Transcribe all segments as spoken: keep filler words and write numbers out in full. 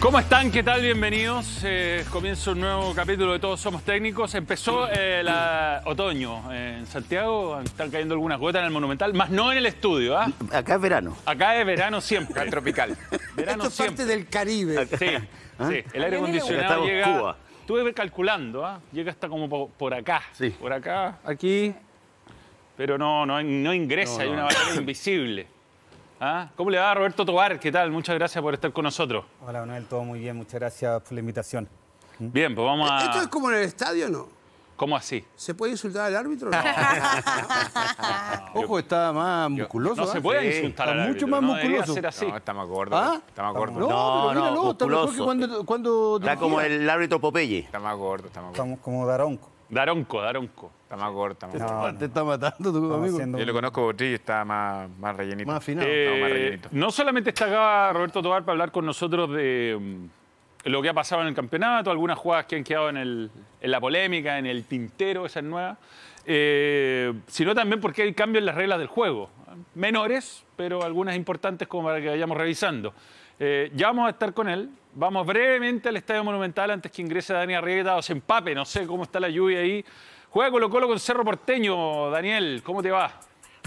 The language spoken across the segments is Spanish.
¿Cómo están? ¿Qué tal? Bienvenidos. Eh, comienza un nuevo capítulo de Todos Somos Técnicos. Empezó el eh, otoño eh, en Santiago. Están cayendo algunas gotas en el Monumental, más no en el estudio. ¿ah? Acá es verano. Acá es verano siempre. Acá tropical. Verano Esto es siempre. parte del Caribe. Sí, ¿Ah? sí. El aire Ya acondicionado estamos en llega... Cuba. Estuve calculando, ¿ah? Llega hasta como por, por acá. Sí. Por acá, aquí. Pero no, no, no ingresa, No, hay no. una barrera invisible. ¿Ah? ¿Cómo le va, Roberto Tobar? ¿Qué tal? Muchas gracias por estar con nosotros. Hola, Manuel, todo muy bien. Muchas gracias por la invitación. Bien, pues vamos a... ¿Esto es como en el estadio o no? ¿Cómo así? ¿Se puede insultar al árbitro o no? Ojo, está más musculoso. No se ¿eh? puede Sí. insultar Está al mucho árbitro, más no debería musculoso. ser así. No, está más gordo. ¿Ah? Está más gordo. No, No, no, pero míralo, está mejor que musculoso. cuando, cuando Está dirigía. como como el árbitro Popeye. Está más gordo, está más gordo. Estamos como Daronco. Daronco, Daronco. Está más gordo, está más No, gordo. no. Te está matando tu Estamos amigo. haciendo- Yo lo conozco Botrillo y está más, más rellenito. Más afinado. Eh, No, más rellenito. no solamente está acá Roberto Tobar para hablar con nosotros de mm, lo que ha pasado en el campeonato, algunas jugadas que han quedado en, el, en la polémica, en el tintero, esas nuevas, eh, sino también porque hay cambios en las reglas del juego. Menores, pero algunas importantes como para que vayamos revisando. Eh, ya vamos a estar con él. Vamos brevemente al Estadio Monumental antes que ingrese Dani Arrieta o se empape. No sé cómo está la lluvia ahí. Juega Colo-Colo con Cerro Porteño. Daniel, ¿cómo te va?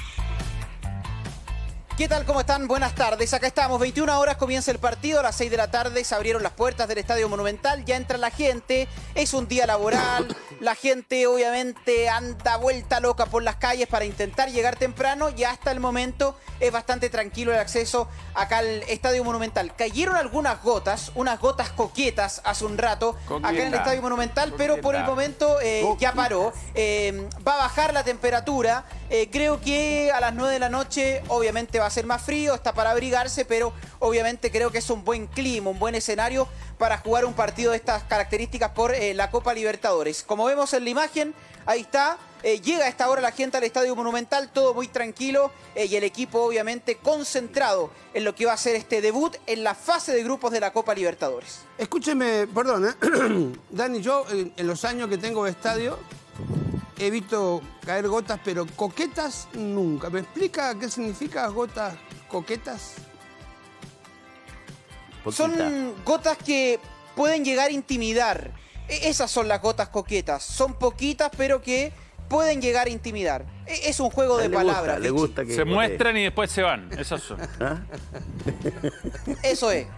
¿Qué tal? ¿Cómo están? Buenas tardes. Acá estamos. veintiuna horas comienza el partido. A las seis de la tarde se abrieron las puertas del Estadio Monumental. Ya entra la gente. Es un día laboral. La gente obviamente anda vuelta loca por las calles para intentar llegar temprano. Y hasta el momento es bastante tranquilo el acceso acá al Estadio Monumental. Cayeron algunas gotas, unas gotas coquetas hace un rato Coqueta. acá en el Estadio Monumental. Pero por el momento eh, ya paró. Eh, va a bajar la temperatura. Eh, creo que a las nueve de la noche obviamente va a ser más frío, está para abrigarse, pero obviamente creo que es un buen clima, un buen escenario para jugar un partido de estas características por eh, la Copa Libertadores. Como vemos en la imagen, ahí está, eh, llega a esta hora la gente al Estadio Monumental, todo muy tranquilo eh, y el equipo obviamente concentrado en lo que va a ser este debut en la fase de grupos de la Copa Libertadores. Escúcheme, perdón, ¿eh? Dani, yo en, en los años que tengo de estadio he visto caer gotas, pero coquetas nunca. ¿Me explica qué significa gotas coquetas? Poquita. Son gotas que pueden llegar a intimidar. E- Esas son las gotas coquetas. Son poquitas, pero que pueden llegar a intimidar. E- Es un juego de le gusta, palabras. le Vichy. gusta que Se bote. muestran y después se van. Esas son. ¿Ah? Eso es.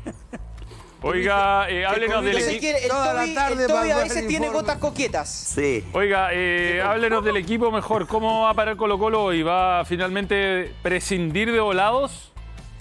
Oiga, eh, háblenos del Entonces, equipo. quiere- el Toda la Toby, tarde el Toby para a veces ver tiene informe. gotas coquetas. Sí. Oiga, eh, háblenos del equipo mejor. ¿Cómo va a parar Colo-Colo hoy? ¿Va a finalmente prescindir de Volados?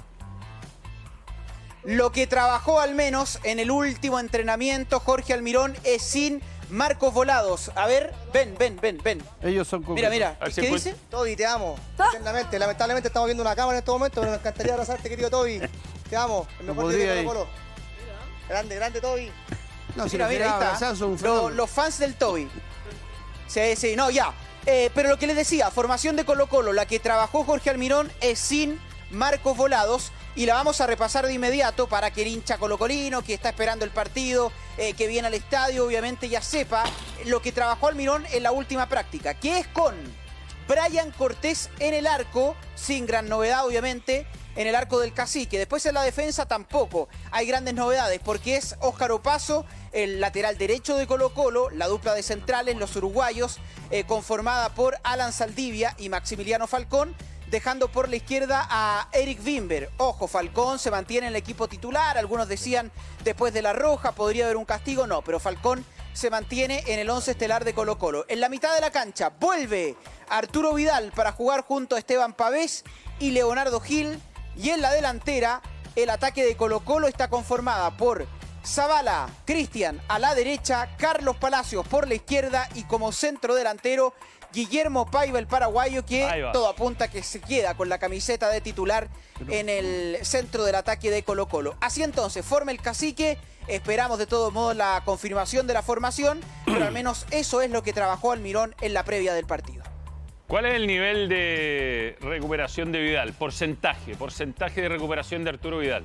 Lo que trabajó al menos en el último entrenamiento Jorge Almirón es sin Marcos Volados. A ver, ven, ven, ven, ven. Ellos son Mira, mira. A ver si ¿Qué encuent- dice? Toby, te amo. Eternamente. Lamentablemente estamos viendo una cámara en este momento, pero me encantaría abrazarte, querido Toby. Te amo. El No mejor podría de ir. Colo Colo. Grande, grande, Toby. No, si Mira, lo mira, ahí querés está. abrazar, son un Lo- fenómeno. los fans del Toby. Sí, sí, no, ya. Eh, pero lo que les decía, formación de Colo Colo, la que trabajó Jorge Almirón es sin Marcos Volados. Y la vamos a repasar de inmediato para que el hincha colocolino, que está esperando el partido, eh, que viene al estadio, obviamente ya sepa lo que trabajó Almirón en la última práctica, que es con Brian Cortés en el arco, sin gran novedad obviamente, en el arco del Cacique. Después en la defensa tampoco hay grandes novedades, porque es Óscar Opaso, el lateral derecho de Colo Colo, la dupla de centrales, los uruguayos, eh, conformada por Alan Saldivia y Maximiliano Falcón, dejando por la izquierda a Eric Wimber. Ojo, Falcón se mantiene en el equipo titular. Algunos decían después de la roja podría haber un castigo. No, pero Falcón se mantiene en el once estelar de Colo Colo. En la mitad de la cancha vuelve Arturo Vidal para jugar junto a Esteban Pavés y Leonardo Gil. Y en la delantera el ataque de Colo Colo está conformada por Zavala, Cristian a la derecha, Carlos Palacios por la izquierda y como centro delantero Guillermo Paiva, el paraguayo, que Paiva. todo apunta a que se queda con la camiseta de titular en el centro del ataque de Colo Colo. Así entonces, forma el Cacique. Esperamos de todos modos la confirmación de la formación, pero al menos eso es lo que trabajó Almirón en la previa del partido. ¿Cuál es el nivel de recuperación de Vidal? Porcentaje, porcentaje de recuperación de Arturo Vidal.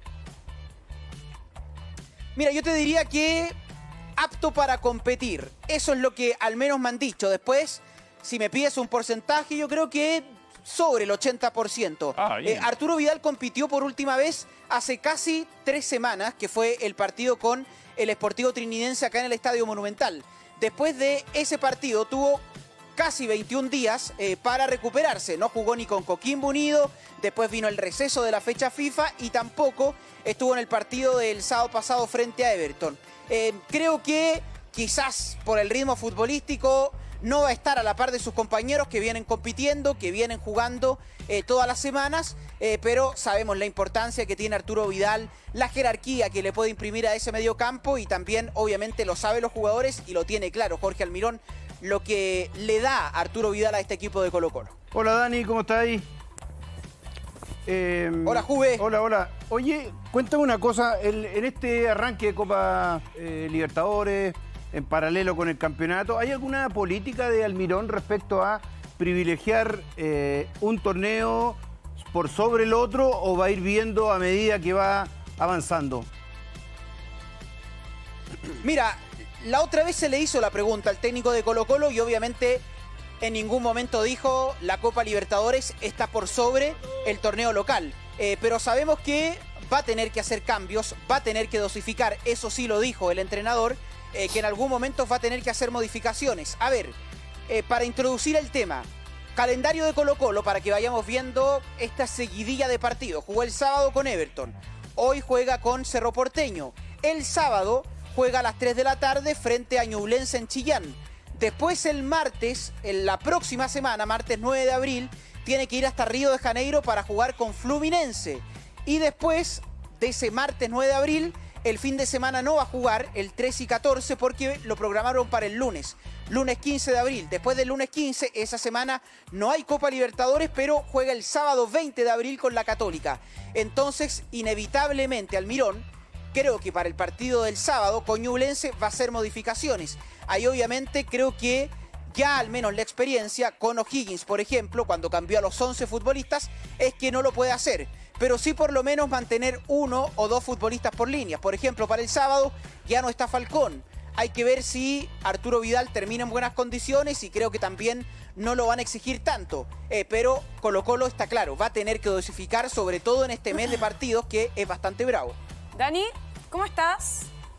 Mira, yo te diría que apto para competir. Eso es lo que al menos me han dicho. Después, si me pides un porcentaje, yo creo que sobre el ochenta por ciento. Ah, eh, Arturo Vidal compitió por última vez hace casi tres semanas, que fue el partido con el Sportivo Trinidense acá en el Estadio Monumental. Después de ese partido tuvo casi veintiún días eh, para recuperarse. No jugó ni con Coquimbo Unido, después vino el receso de la fecha FIFA y tampoco estuvo en el partido del sábado pasado frente a Everton. Eh, creo que quizás por el ritmo futbolístico no va a estar a la par de sus compañeros que vienen compitiendo, que vienen jugando eh, todas las semanas, eh, pero sabemos la importancia que tiene Arturo Vidal, la jerarquía que le puede imprimir a ese mediocampo y también obviamente lo saben los jugadores y lo tiene claro Jorge Almirón, lo que le da Arturo Vidal a este equipo de Colo-Colo. Hola Dani, ¿cómo estás ahí? Eh, hola Juve. Hola, hola. Oye, cuéntame una cosa, el, en este arranque de Copa eh, Libertadores, en paralelo con el campeonato, ¿hay alguna política de Almirón respecto a privilegiar eh, un torneo por sobre el otro o va a ir viendo a medida que va avanzando? Mira, la otra vez se le hizo la pregunta al técnico de Colo-Colo y obviamente en ningún momento dijo la Copa Libertadores está por sobre el torneo local. Eh, pero sabemos que va a tener que hacer cambios, va a tener que dosificar, eso sí lo dijo el entrenador, eh, que en algún momento va a tener que hacer modificaciones. A ver, eh, para introducir el tema, calendario de Colo-Colo para que vayamos viendo esta seguidilla de partidos. Jugó el sábado con Everton, hoy juega con Cerro Porteño, el sábado juega a las tres de la tarde frente a Ñublense en Chillán. Después el martes, en la próxima semana, martes nueve de abril, tiene que ir hasta Río de Janeiro para jugar con Fluminense. Y después de ese martes nueve de abril, el fin de semana no va a jugar el trece y catorce porque lo programaron para el lunes. Lunes quince de abril. Después del lunes quince, esa semana no hay Copa Libertadores, pero juega el sábado veinte de abril con la Católica. Entonces, inevitablemente, Almirón, creo que para el partido del sábado con Ñublense va a hacer modificaciones. Ahí obviamente creo que ya al menos la experiencia con O'Higgins, por ejemplo, cuando cambió a los once futbolistas, es que no lo puede hacer. Pero sí por lo menos mantener uno o dos futbolistas por línea. Por ejemplo, para el sábado ya no está Falcón. Hay que ver si Arturo Vidal termina en buenas condiciones y creo que también no lo van a exigir tanto. Eh, pero Colo-Colo está claro, va a tener que dosificar, sobre todo en este mes de partidos que es bastante bravo. Dani, ¿cómo estás?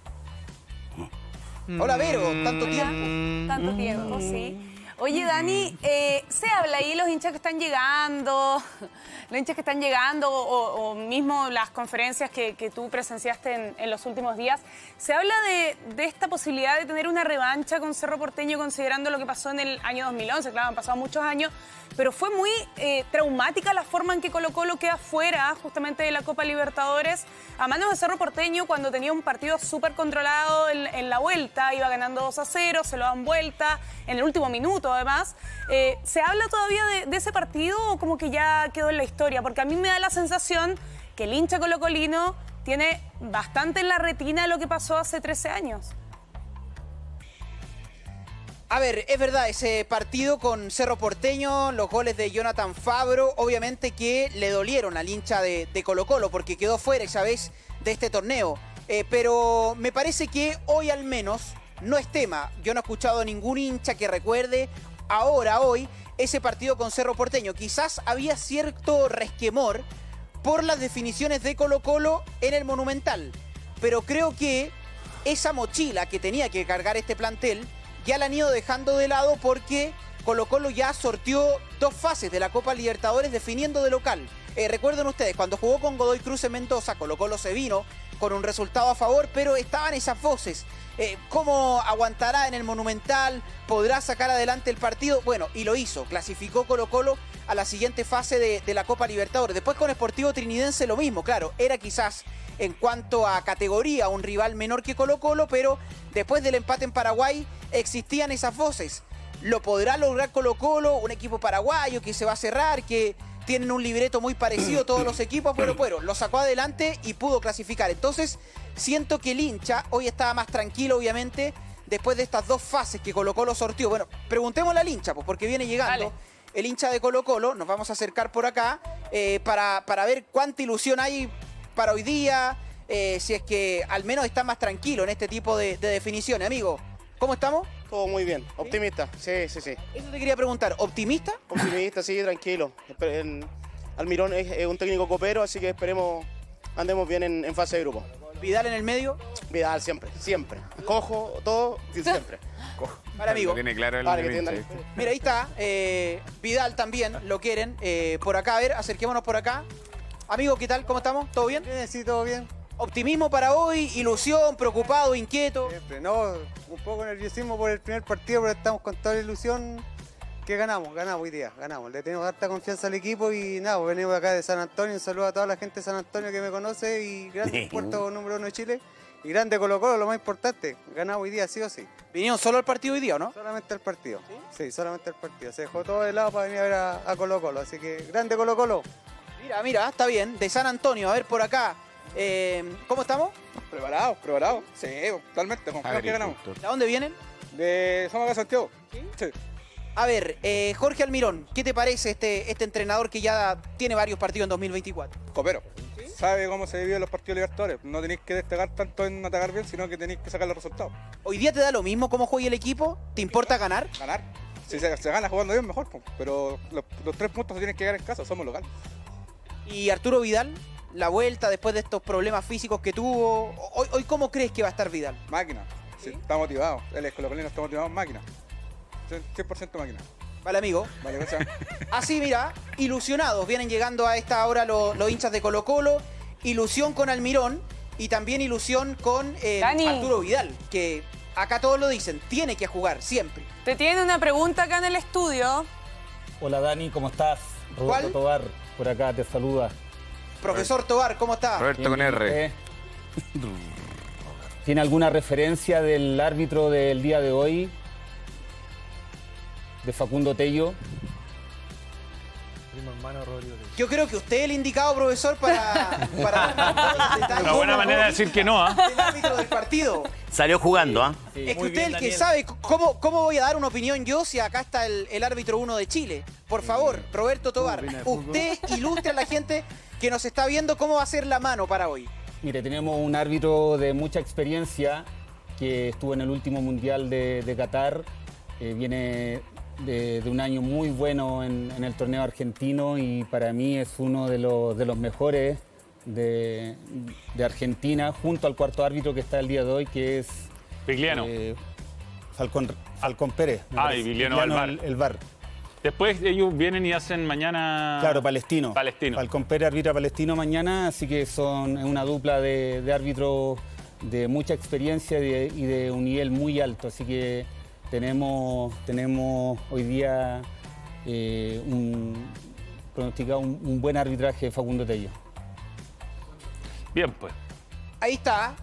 Hola, Vero, tanto tiempo. Tanto tiempo, sí. Oye, Dani, eh, se habla ahí los hinchas que están llegando, los hinchas que están llegando o, o mismo las conferencias que, que tú presenciaste en, en los últimos días. Se habla de, de esta posibilidad de tener una revancha con Cerro Porteño considerando lo que pasó en el año dos mil once. Claro, han pasado muchos años, pero fue muy eh, traumática la forma en que Colo-Colo queda fuera justamente de la Copa Libertadores a manos de Cerro Porteño cuando tenía un partido súper controlado en, en la vuelta, iba ganando dos a cero, se lo dan vuelta en el último minuto además. Eh, ¿Se habla todavía de, de ese partido o como que ya quedó en la historia? Porque a mí me da la sensación que el hincha colocolino tiene bastante en la retina lo que pasó hace trece años. A ver, es verdad, ese partido con Cerro Porteño, los goles de Jonathan Fabro, obviamente que le dolieron al hincha de, de Colo-Colo porque quedó fuera esa vez de este torneo. Eh, pero me parece que hoy al menos no es tema. Yo no he escuchado a ningún hincha que recuerde ahora, hoy, ese partido con Cerro Porteño. Quizás había cierto resquemor por las definiciones de Colo-Colo en el Monumental. Pero creo que esa mochila que tenía que cargar este plantel ya la han ido dejando de lado porque Colo-Colo ya sorteó dos fases de la Copa Libertadores definiendo de local. Eh, recuerden ustedes, cuando jugó con Godoy Cruz en Mendoza, Colo-Colo se vino con un resultado a favor, pero estaban esas voces. Eh, ¿Cómo aguantará en el Monumental? ¿Podrá sacar adelante el partido? Bueno, y lo hizo. Clasificó Colo-Colo a la siguiente fase de, de la Copa Libertadores. Después con Sportivo Trinidense lo mismo, claro. Era quizás en cuanto a categoría un rival menor que Colo-Colo, pero después del empate en Paraguay existían esas voces. ¿Lo podrá lograr Colo-Colo? Un equipo paraguayo que se va a cerrar, que tienen un libreto muy parecido todos los equipos. Bueno, bueno, lo sacó adelante y pudo clasificar. Entonces, siento que el hincha hoy estaba más tranquilo, obviamente, después de estas dos fases que Colo-Colo sorteó. Bueno, preguntémosle al hincha, pues, porque viene llegando. Vale. El hincha de Colo-Colo, nos vamos a acercar por acá eh, para, para ver cuánta ilusión hay para hoy día, eh, si es que al menos está más tranquilo en este tipo de, de definiciones. Amigo, ¿cómo estamos? Todo muy bien, optimista, sí, sí, sí. Eso te quería preguntar, ¿optimista? Optimista, sí, tranquilo. Espe- el- Almirón es, es un técnico copero, así que esperemos andemos bien en, en fase de grupo. Vidal en el medio. Vidal siempre, siempre. Cojo, todo, siempre. Para amigo. Lo tiene claro el Vale, que hincha, tiene- ¿viste? Mira, ahí está. eh, Vidal también, lo quieren. eh, por acá, a ver, acerquémonos por acá. Amigo, ¿qué tal? ¿Cómo estamos? ¿Todo bien? Bien, sí, todo bien. Optimismo para hoy, ilusión, preocupado, inquieto. Siempre, no, un poco nerviosismo por el primer partido, pero estamos con toda la ilusión que ganamos, ganamos hoy día, ganamos. Le tenemos harta confianza al equipo y nada, pues venimos acá de San Antonio, un saludo a toda la gente de San Antonio que me conoce y grande puerto número uno de Chile y grande Colo Colo, lo más importante, ganamos hoy día sí o sí. ¿Vinieron solo al partido hoy día o no? Solamente el partido, sí, solamente el partido. Se dejó todo de lado para venir a ver a, a Colo Colo, así que grande Colo Colo. Mira, mira, está bien. De San Antonio, a ver por acá. eh, ¿Cómo estamos? Preparados, preparados. Sí, totalmente, confiamos que ganamos. ¿De dónde vienen? De Somos de Santiago. Sí. A ver, eh, Jorge Almirón, ¿qué te parece este, este entrenador que ya tiene varios partidos en dos mil veinticuatro? Copero. Sabe cómo se viven los partidos libertadores. No tenéis que destacar tanto en atacar bien, sino que tenéis que sacar los resultados. ¿Hoy día te da lo mismo cómo juegue el equipo? ¿Te importa ganar? Ganar. Si se, se gana jugando bien, mejor. po. Pero los, los tres puntos se tienen que llegar en casa, somos locales. ¿Y Arturo Vidal? La vuelta después de estos problemas físicos que tuvo. ¿Hoy, hoy cómo crees que va a estar Vidal? Máquina. Sí, está motivado. Él es colocolino, está motivado, máquina. cien por ciento máquina. Vale, amigo. Vale, gracias. Así, mira, ilusionados. Vienen llegando a esta hora los, los hinchas de Colo Colo. Ilusión con Almirón y también ilusión con eh, Dani. Arturo Vidal, que acá todos lo dicen, tiene que jugar siempre. Te tiene una pregunta acá en el estudio. Hola Dani, ¿cómo estás? Roberto ¿Cuál? Tobar, por acá te saluda. Profesor Tobar, ¿cómo está? Roberto con R. Eh, ¿Tiene alguna referencia del árbitro del día de hoy? De Facundo Tello. Primo hermano Rodrigo. Yo creo que usted es el indicado, profesor, para... para Una buena manera de decir que no, ¿ah? El árbitro del partido. Salió jugando, ¿ah? Es que usted es el que sabe cómo, cómo voy a dar una opinión yo si acá está el, el árbitro uno de Chile. Por favor, Roberto Tobar, usted ilustre a la gente que nos está viendo cómo va a ser la mano para hoy. Mire, tenemos un árbitro de mucha experiencia que estuvo en el último Mundial de, de Qatar. Eh, viene de, de un año muy bueno en, en el torneo argentino y para mí es uno de los, de los mejores de, de Argentina, junto al cuarto árbitro que está el día de hoy, que es Vigliano. eh, Falcón, Falcón Pérez. me Ah, parece. y Vigliano Vigliano, Alvar. el, el V A R. Después ellos vienen y hacen mañana... Claro, Palestino. Palestino. Falcón Pérez arbitra Palestino mañana, así que son es una dupla de, de árbitros de mucha experiencia y de, y de un nivel muy alto. Así que tenemos, tenemos hoy día eh, un, pronosticado un, un buen arbitraje de Facundo Tello. Bien, pues. Ahí está.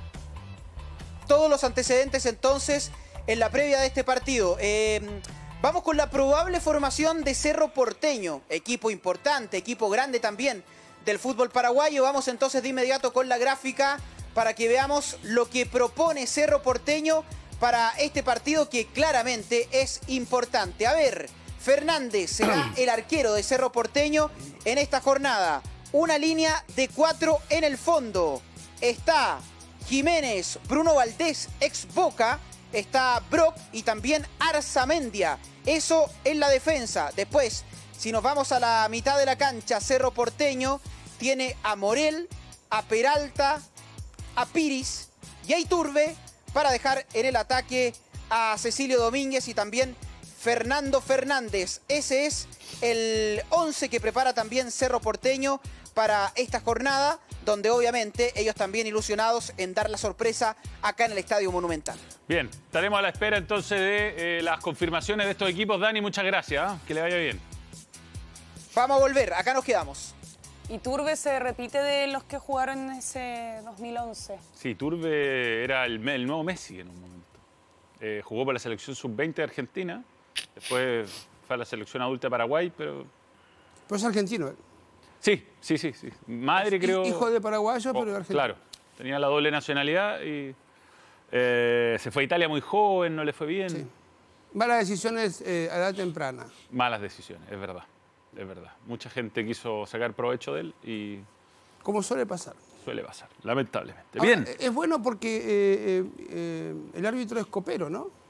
Todos los antecedentes entonces en la previa de este partido. Eh, vamos con la probable formación de Cerro Porteño. Equipo importante, equipo grande también del fútbol paraguayo. Vamos entonces de inmediato con la gráfica para que veamos lo que propone Cerro Porteño para este partido que claramente es importante. A ver, Fernández será el arquero de Cerro Porteño en esta jornada. Una línea de cuatro en el fondo. Está Jiménez, Bruno Valdés, ex Boca. Está Brock y también Arzamendia. Eso en la defensa. Después, si nos vamos a la mitad de la cancha, Cerro Porteño tiene a Morel, a Peralta, a Piris y a Iturbe para dejar en el ataque a Cecilio Domínguez y también Fernando Fernández. Ese es el once que prepara también Cerro Porteño para esta jornada, donde obviamente ellos también ilusionados en dar la sorpresa acá en el Estadio Monumental. Bien, estaremos a la espera entonces de eh, las confirmaciones de estos equipos. Dani, muchas gracias, ¿eh? Que le vaya bien. Vamos a volver, acá nos quedamos. ¿Y Turbe se repite de los que jugaron en ese dos mil once? Sí, Turbe era el, el nuevo Messi en un momento. Eh, jugó por la selección sub veinte de Argentina, después fue a la selección adulta de Paraguay, pero... Pero es argentino. ¿eh? Sí, sí, sí, sí. Madre, creo... Hijo de paraguayo, pero Oh, argentino. claro, tenía la doble nacionalidad y eh, se fue a Italia muy joven, no le fue bien. Sí. Malas decisiones eh, a edad temprana. Malas decisiones, es verdad, es verdad. Mucha gente quiso sacar provecho de él y Como suele pasar. suele pasar, lamentablemente. Ahora, Bien. Es bueno porque eh, eh, eh, el árbitro es copero, ¿no?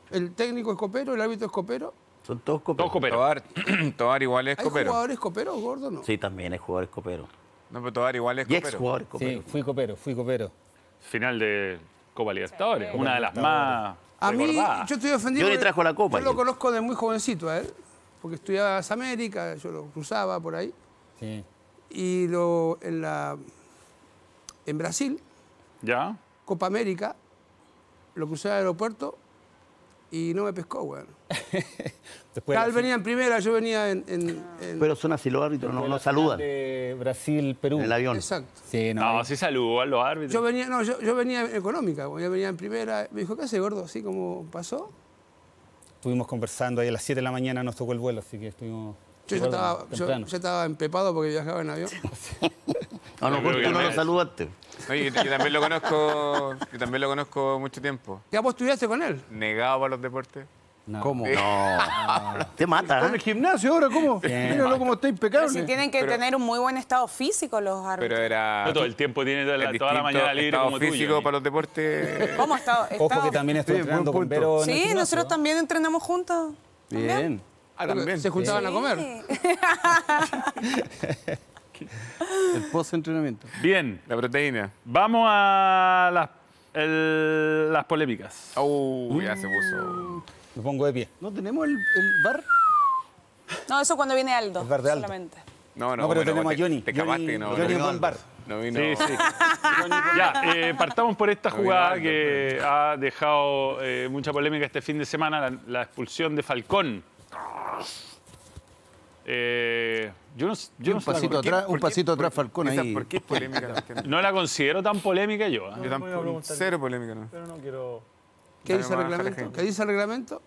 El técnico es copero, el árbitro es copero. Son todos coperos. Todos coperos. Tobar, Tobar igual es ¿Hay copero. jugadores coperos, gordo, no? Sí, también hay jugadores coperos. No, pero Tobar igual es Y copero. ex jugadores coperos. Sí, fui copero, fui copero. Final de Copa Libertadores, Sí. una de las más A mí, recordadas. yo estoy ofendido. Yo le porque trajo la copa Yo lo ayer. conozco de muy jovencito a él, porque estudiaba en las Américas, yo lo cruzaba por ahí. Sí. Y lo, en, la, en Brasil, ¿Ya? Copa América, lo crucé al aeropuerto y no me pescó, weón. Después Él venía en primera, yo venía en... en- en- Pero son así los árbitros, no, después no la final saludan de Brasil-Perú. en el avión. Exacto. Sí, no. No, ahí- sí saludan los árbitros. Yo venía, no, yo, yo venía en económica, yo venía en primera. Me dijo, ¿qué hace, gordo? Así como pasó. Estuvimos conversando ahí a las siete de la mañana, nos tocó el vuelo, así que estuvimos. Yo ya recuerdo, estaba, yo, temprano. ya estaba empepado porque viajaba en avión. A lo mejor creo que tú no no lo es. saludaste. No, yo, yo también lo conozco, yo también lo conozco mucho tiempo. ¿Ya vos estudiaste con él? Negado para los deportes. No. ¿Cómo? No. Te mata, ¿Con ¿eh? el gimnasio ahora? ¿Cómo? Bien. Míralo cómo está Pero impecable. si tienen que Pero- tener un muy buen estado físico los Pero árbitros. era. No todo el tiempo tiene toda la, es toda la distinto mañana libre estado como tú, físico Johnny. para los deportes. ¿Cómo está? Ojo que también estoy Sí, buen entrenando con punto. Vero en el Sí, gimnasio. nosotros también entrenamos juntos. Bien. Ah, también. Se juntaban a comer. El post-entrenamiento. Bien, La proteína. vamos a las, el- las polémicas. Uh, ya se puso. Me pongo de pie. ¿No tenemos el, el bar? No, eso cuando viene Aldo, El bar de Aldo. solamente. No, no, No, pero bueno, tenemos te- a Johnny. Te escapaste Johnny, y no. Johnny no, es buen bar. no vino. Sí, sí. Ya, eh, partamos por esta No vino jugada Aldo, que ha dejado eh, mucha polémica este fin de semana, la, la expulsión de Falcón. Eh, yo no, yo no un sé la- pasito ¿Por qué- atrás, por un qué- pasito atrás, por- Falcón esa- ahí. ¿Por qué es polémica? No entiendo. no la considero tan polémica yo. ¿eh? Yo tampoco. Cero polémica, ¿no? Pero no quiero... ¿Qué Dale dice el más, reglamento? Jorge. ¿Qué dice el reglamento?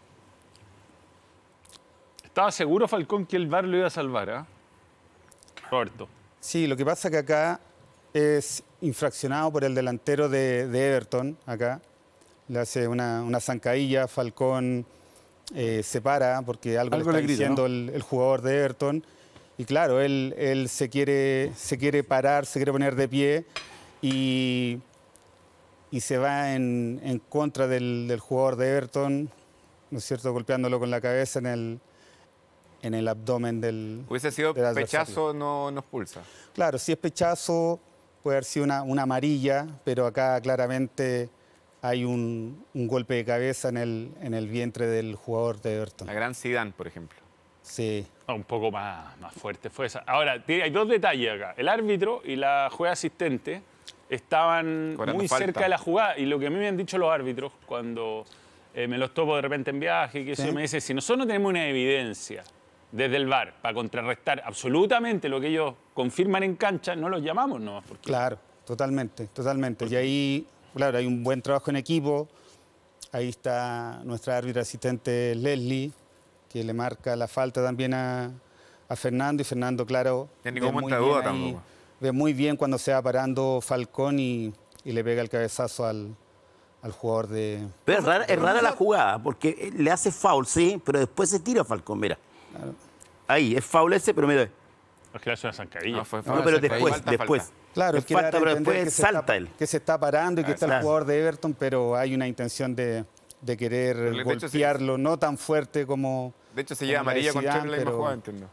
Estaba seguro Falcón que el V A R lo iba a salvar, ¿ah? Roberto. Sí, lo que pasa que acá es infraccionado por el delantero de, de Everton, acá. Le hace una, una zancadilla, Falcón eh, se para porque algo, Algo le le está grita, diciendo ¿no? el, el jugador de Everton. Y claro, él, él se, quiere, se quiere parar, se quiere poner de pie y, y se va en, en contra del, del jugador de Everton, ¿no es cierto?, golpeándolo con la cabeza en el, en el abdomen del... Hubiese sido del adversario. pechazo, no nos pulsa. Claro, si es pechazo, puede haber sido una, una amarilla, pero acá claramente hay un, un golpe de cabeza en el, en el vientre del jugador de Everton. La gran Zidane, por ejemplo. Sí. No, un poco más, más fuerte fue esa. Ahora, tiene- hay dos detalles acá. El árbitro y la jueza asistente estaban Cobrando muy falta. cerca de la jugada. Y lo que a mí me han dicho los árbitros cuando eh, me los topo de repente en viaje, que Sí. eso me dice, si nosotros no tenemos una evidencia desde el V A R para contrarrestar absolutamente lo que ellos confirman en cancha, no los llamamos, ¿no? Porque Claro, totalmente, totalmente. Y ahí, claro, hay un buen trabajo en equipo. Ahí está nuestra árbitra asistente Leslie, que le marca la falta también a, a Fernando. Y Fernando, claro, Ya ni ve como muy esta bien duda ahí, tampoco. ve muy bien cuando se va parando Falcón y, y le pega el cabezazo al, al jugador de... Pero es rara, es rara la jugada, porque le hace foul, sí, pero después se tira Falcón, mira. Ahí, es foul ese, pero mira. es que le hace una zancadilla. No, fue No, falta, pero fue después, falta, después. falta. Claro, Es quiere falta, dar a pero entender después que se está- salta él. Que se está parando y que está el Claro. jugador de Everton, pero hay una intención de, de querer de hecho, sí. golpearlo, no tan fuerte como... De hecho, se como lleva la de amarilla con Zidane, Chile en la misma pero- jugada, entiendo.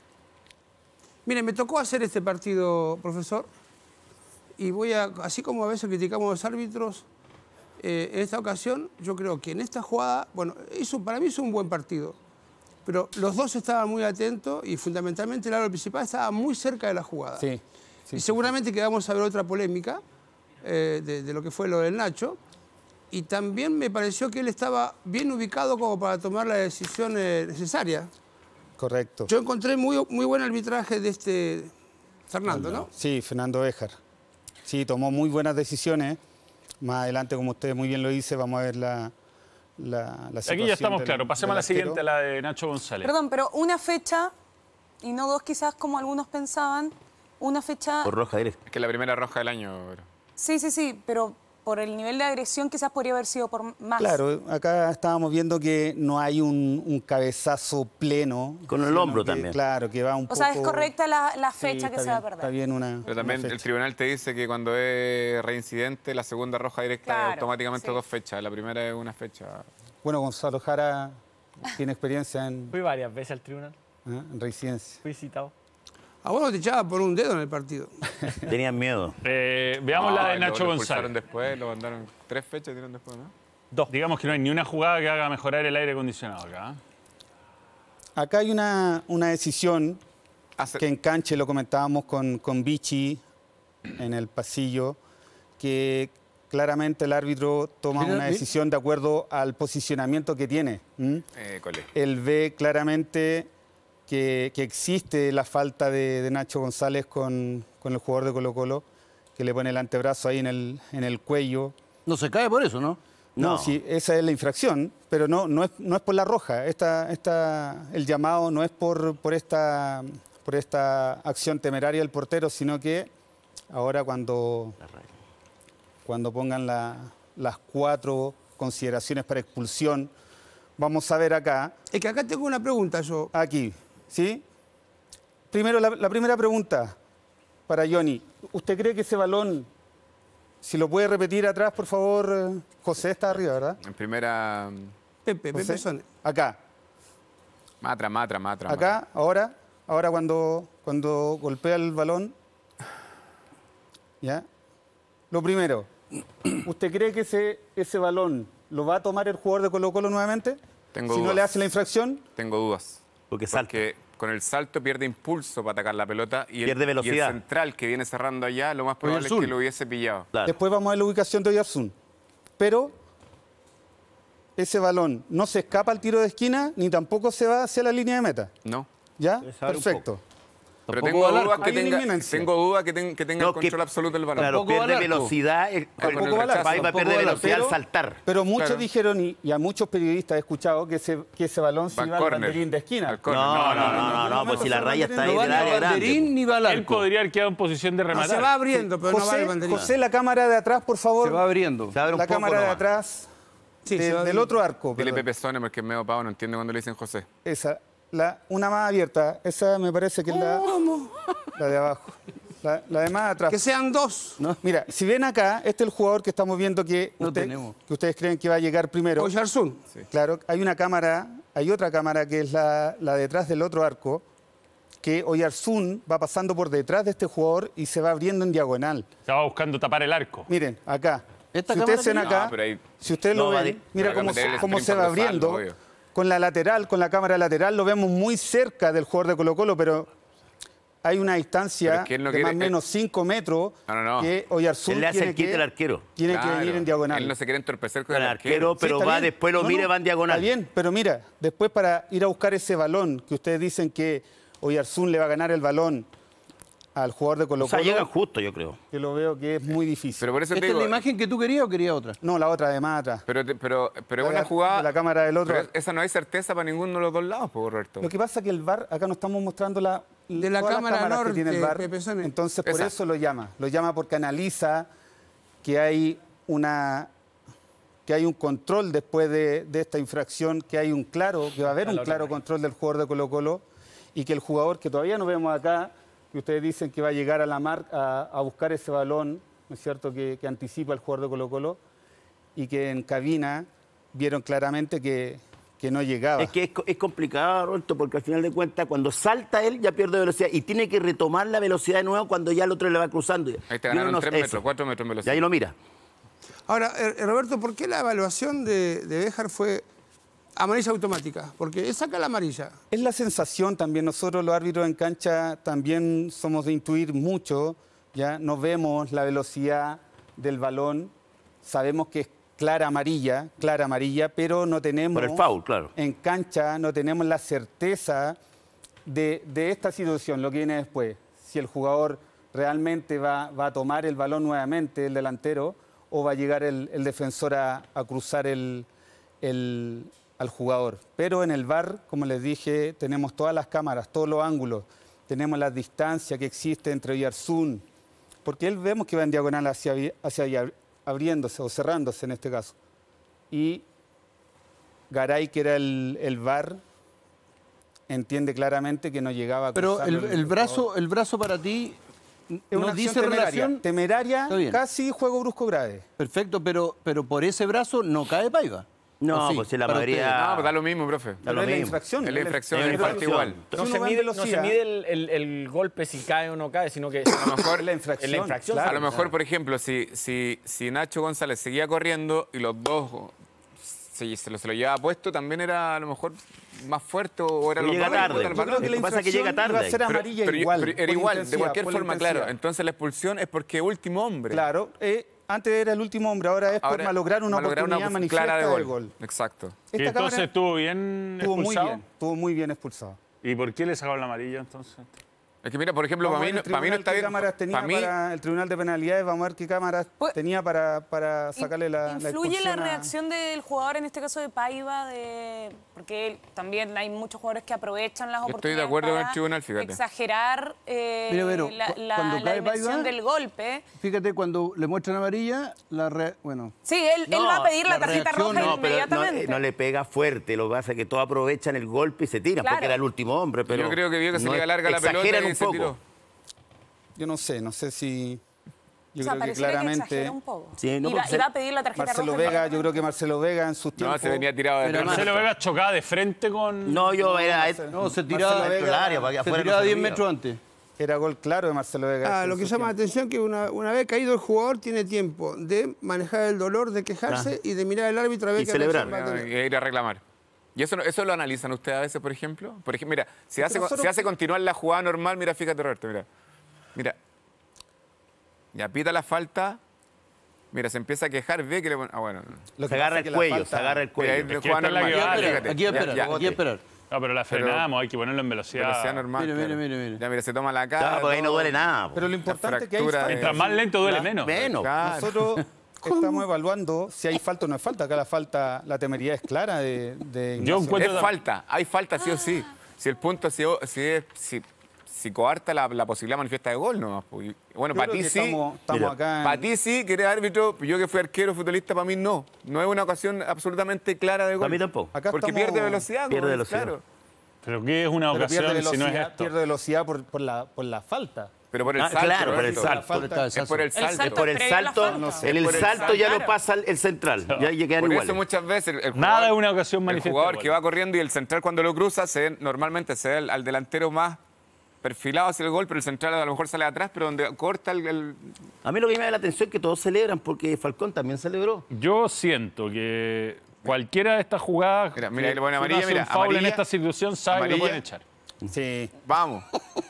Mire, me tocó hacer este partido, profesor, y voy a, así como a veces criticamos a los árbitros, eh, en esta ocasión yo creo que en esta jugada, bueno, hizo, para mí hizo un buen partido, pero los dos estaban muy atentos y fundamentalmente el árbitro principal estaba muy cerca de la jugada. Sí, sí, y seguramente que vamos a ver otra polémica eh, de, de lo que fue lo del Nacho. Y también me pareció que él estaba bien ubicado como para tomar la decisión eh, necesaria. correcto. Yo encontré muy, muy buen arbitraje de este Fernando, ¿no? Sí, Fernando Béjar. Sí, tomó muy buenas decisiones. Más adelante, como usted muy bien lo dice, vamos a ver la, la, la Aquí ya estamos del- claros. Pasemos a del la siguiente, arquero. la de Nacho González. Perdón, pero una fecha, y no dos quizás como algunos pensaban, una fecha... Por roja directa. Es que es la primera roja del año. Pero... Sí, sí, sí, pero por el nivel de agresión quizás podría haber sido por más. Claro, acá estábamos viendo que no hay un, un cabezazo pleno. Con el sino hombro que, también. Claro, que va un O poco... sea, es correcta la, la Sí, fecha que está se va a bien, perder. Está bien una... Pero también una el fecha. tribunal te dice que cuando es reincidente, la segunda roja directa Claro, es automáticamente sí. dos fechas. La primera es una fecha. Bueno, Gonzalo Jara tiene experiencia en, Fui varias veces al tribunal. ¿eh? en reincidencia. Fui citado. A vos no te echaba por un dedo en el partido. Tenían miedo. Eh, veamos No, la de y Nacho luego lo González. expulsaron después, lo mandaron tres fechas, dieron después, ¿no? Dos. Digamos que no hay ni una jugada que haga mejorar el aire acondicionado acá. ¿eh? Acá hay una, una decisión Hace- que en cancha lo comentábamos con, con Vichy en el pasillo, que claramente el árbitro toma Mira, una mi- decisión de acuerdo al posicionamiento que tiene. ¿m? Eh, cole. Él ve claramente que, que existe la falta de, de Nacho González con, con el jugador de Colo-Colo, que le pone el antebrazo ahí en el, en el cuello. No se cae por eso, ¿no? No, No. sí, esa es la infracción, pero no, no, es, no es por la roja. Esta, esta, el llamado no es por, por, esta, por esta acción temeraria del portero, sino que ahora cuando, cuando pongan la- las cuatro consideraciones para expulsión, vamos a ver acá, Es que acá tengo una pregunta yo. aquí, ¿sí? Primero, la, la primera pregunta para Johnny. ¿Usted cree que ese balón, si lo puede repetir atrás, por favor, eh, José está arriba, ¿verdad? En primera... Pepe, José, Pepe Sone. acá. Matra, matra, matra. Acá, ahora, ahora cuando, cuando golpea el balón, ¿ya? Lo primero, ¿usted cree que ese, ese balón lo va a tomar el jugador de Colo-Colo nuevamente? Tengo si no dudas. le hace la infracción. Tengo dudas. Porque salta. Porque con el salto pierde impulso para atacar la pelota y el, Pierde velocidad. y el central que viene cerrando allá, lo más probable es Oyarzún. que lo hubiese pillado. Claro. Después vamos a ver la ubicación de Oyarzún. Pero ese balón no se escapa al tiro de esquina ni tampoco se va hacia la línea de meta. No. ¿Ya? Se abre un Perfecto. Pero Tampoco tengo va al dudas arco. que Hay tenga, inminencia. tengo dudas que, ten- que tenga No, el que- control absoluto del balón. Claro, Tampoco va al pierde arco. velocidad. eh, Con Tampoco el va al arco. va a Tampoco perder va al velocidad al arco. saltar. Pero muchos Claro. dijeron, y, y a muchos periodistas he escuchado, que ese, que ese balón se Va iba al córner. banderín de esquina. Al córner. No, no, no, no, no, no, pues no, si la no, raya no, está no ahí No va del ni área al banderín grande. ni va al Él arco. podría haber quedado en posición de No, rematar. se va abriendo, pero no va al José, banderín. José, la cámara de atrás, por favor. Se va abriendo. Se abre un La poco cámara de nomás. atrás Sí, de- se va del abriendo. otro arco. Dile perdón. Pepe Sone porque es medio pavo, no entiende cuando le dicen José. Esa, la, una más abierta. Esa me parece que es la, la de abajo. La, la de más atrás. Que sean dos. Mira, si ven acá, este es el jugador que estamos viendo que, No usted- tenemos. que ustedes creen que va a llegar primero. Oyarzún. Claro, hay una cámara, hay otra cámara que es la, la detrás del otro arco, que Oyarzún va pasando por detrás de este jugador y se va abriendo en diagonal. Se va buscando tapar el arco. Miren, acá. ¿Esta si cámara ustedes ven tiene? acá, No, pero ahí- si ustedes No, lo va ven, de- mira pero cómo, que meter se- el cómo sprint se va por respaldo, abriendo. obvio. Con la lateral, con la cámara lateral, lo vemos muy cerca del jugador de Colo-Colo, pero hay una distancia Pero es que él no de más o quiere- menos cinco metros No, no, no. que Oyarzún Él le hace tiene el quite que, al arquero. tiene Claro, que venir en diagonal. Él no se quiere entorpecer con Con el el arquero. arquero, pero está va bien. después, lo No, mira no, y va en diagonal. Está bien, pero mira, después para ir a buscar ese balón, que ustedes dicen que Oyarzún le va a ganar el balón al jugador de O Colo-Colo, sea, llegan justo, yo creo. que lo veo que es muy difícil. Pero por eso ¿Esta te es digo... la imagen que tú querías o querías otra? No, la otra de más atrás. Pero, te- pero, pero es La una de- jugada... de la cámara del otro. pero esa no hay certeza para ninguno de los dos lados, pues, Roberto. Lo que pasa es que el V A R, acá no estamos mostrando la, De la todas las cámara cámaras norte, que tiene el V A R. Pepe Sone. Entonces, por Esa. eso lo llama. Lo llama porque analiza que hay una que hay un control después de, de esta infracción, que hay un claro, que va a haber un claro control del jugador de Colo-Colo y que el jugador que todavía no vemos acá, que ustedes dicen que va a llegar a la marca a, a buscar ese balón, ¿no es cierto?, que, que anticipa el jugador de Colo-Colo y que en cabina vieron claramente que, que no llegaba. Es que es, co- es complicado, Roberto, porque al final de cuentas, cuando salta él, ya pierde velocidad y tiene que retomar la velocidad de nuevo cuando ya el otro le va cruzando. Ahí te Y uno ganaron no- tres eso. metros, cuatro metros en Y velocidad. ahí lo mira. Ahora, eh, eh, Roberto, ¿por qué la evaluación de, de Béjar fue amarilla automática? Porque él saca la amarilla. Es la sensación también, nosotros los árbitros en cancha también somos de intuir mucho, ya no vemos la velocidad del balón, sabemos que es clara amarilla, clara amarilla, pero no tenemos... Por el foul, claro. En cancha no tenemos la certeza de, de esta situación, lo que viene después. Si el jugador realmente va, va a tomar el balón nuevamente, el delantero, o va a llegar el, el defensor a, a cruzar el, el- al jugador. Pero en el V A R, como les dije, tenemos todas las cámaras, todos los ángulos, tenemos la distancia que existe entre Oyarzún, porque él vemos que va en diagonal hacia, hacia allá, abriéndose o cerrándose en este caso. Y Garay, que era el, el V A R, entiende claramente que no llegaba a Pero cruzarlo el, el el jugador. brazo, el brazo para ti Es no una dice acción temeraria. relación. Temeraria, Está bien. casi juego brusco grave. Perfecto, pero, pero por ese brazo no cae Paiva. No, sí, pues si la para mayoría... ustedes. No, pues da lo mismo, profe. Da Pero lo es la mismo. infracción. Es la infracción, Es es la el parte infracción. igual. No Si se, uno va en mide, no se velocidad- mide el, el- el golpe si cae o no cae, sino que A lo mejor, Es la infracción. es la infracción. claro. a lo mejor, por ejemplo, si, si, si Nacho González seguía corriendo y los dos se, se, lo, se lo llevaba puesto, también era a lo mejor más fuerte o era Pero los llega dos tarde. contra el Yo balón. creo que Lo que pasa es que llega infracción tarde. iba a ser Pero- amarilla pero- igual. pero era por igual, de intensidad, cualquier por la forma, intensidad. claro. Entonces la expulsión es porque último hombre. Claro, eh, antes era el último hombre, ahora es por Ahora, malograr una malograr oportunidad opción manifiesta clara del de gol. gol. Exacto. Y Esta entonces cámara estuvo bien estuvo muy expulsado. bien, estuvo muy bien expulsado. ¿Y por qué le sacaron la amarilla entonces? Es que mira, por ejemplo, Vamos para a mí, ver el no- para mí no tribunal está qué bien. cámaras tenía Para mí, para el Tribunal de Penalidades, vamos a ver qué cámaras Pues- tenía para, para sacarle la, la ¿Influye la expulsión a- reacción del jugador, en este caso de Paiva, de porque él- también hay muchos jugadores que aprovechan las Yo estoy oportunidades de acuerdo con el para tribunal, fíjate. exagerar eh, Mira, Vero, la, cu- la- cuando la cae dimensión Paiva- del golpe. Fíjate, cuando le muestran amarilla, la re- bueno, Sí, él, él No, va a pedir la, la tarjeta reacción roja No, pero no, inmediatamente. eh, no le pega fuerte, lo que pasa es que todos aprovechan el golpe y se tiran, Claro. porque era el último hombre, pero... yo creo que vio que se no le iba es- larga la pelota exageran y un se poco. tiró. Yo no sé, no sé si... Yo o sea, creo que pareciera que claramente... exagera un poco. Sí, no, y, va, porque y va a pedir la tarjeta Marcelo roja. Vega, yo inmediatamente. creo que Marcelo Vega en sus No, tiempos... se venía tirado de Pero atrás. Marcelo Vega chocaba de frente con... No, yo era... no, se Marcelo tiraba dentro del área, para que se afuera no tiraba se diez veía. metros antes. Era gol claro de Marcelo Vega. Ah, en lo que sus llama la tiempos. atención es que una, una vez caído el jugador tiene tiempo de manejar el dolor, de quejarse y de mirar al árbitro a ver Y qué celebrar. reacción va a tener. Y ir a reclamar. ¿Y eso, no- eso lo analizan ustedes a veces, por ejemplo? Por ejemplo, mira, si hace, nosotros- si hace continuar la jugada normal, mira, fíjate, Roberto, mira. Mira. Ya pita la falta. Mira, se empieza a quejar, ve que le pone... Ah, bueno. Lo Se que agarra pasa es el que la cuello, falta- se agarra el Mira, cuello. ahí Es que juega esta es la normal. que va, Fíjate, Aquí ya, esperar, ya, aquí esperar. No, pero la Pero- frenamos, hay que ponerlo en velocidad. Velocidad normal. Mire, mire, claro. mire, mire. Ya, mira, se toma la cara. Claro, porque ahí no todo. duele nada. po. Pero lo importante es que hay fractura falta. de- Mientras más lento duele menos. Menos. Claro. Nosotros estamos evaluando si hay falta o no hay falta. Acá la falta, la temeridad es clara de, de Yo Ignacio. encuentro- Es falta, hay falta sí o sí. Si el punto si, si, es- si, si coarta la, la posibilidad manifiesta de gol, no. Bueno, Yo para creo ti que sí. Estamos, estamos Mira, acá en- Para ti sí, que eres árbitro, yo que fui arquero, futbolista, para mí no. No es una ocasión absolutamente clara de gol. Para mí tampoco. Acá Porque estamos- pierde velocidad. Pierde como es, velocidad. Claro. Pero ¿qué es una pero ocasión pierde si no es velocidad, esto? pierde velocidad por, por la, por la falta. Pero por el Ah, salto. claro, por el Roberto. salto. Falta- Es por el El salto. salto Por el previo a la salto, falta. en Es el por el salto salto, ya lo claro. pasa el, el central. Ya, ya quedan Por iguales. eso muchas veces el, el Nada jugador- es una ocasión El manifiesta de jugador gol. que va corriendo y el central cuando lo cruza, se ve- normalmente se ve al, al delantero más perfilado hacia el gol, pero el central a lo mejor sale atrás, pero donde corta el... el- A mí lo que me da la atención es que todos celebran porque Falcón también celebró. Yo siento que cualquiera de estas jugadas Mira, mira, que le pone si uno amarilla, hace mira, un foul en amarilla, esta situación sabe que lo amarilla. pueden echar. Sí. Vamos.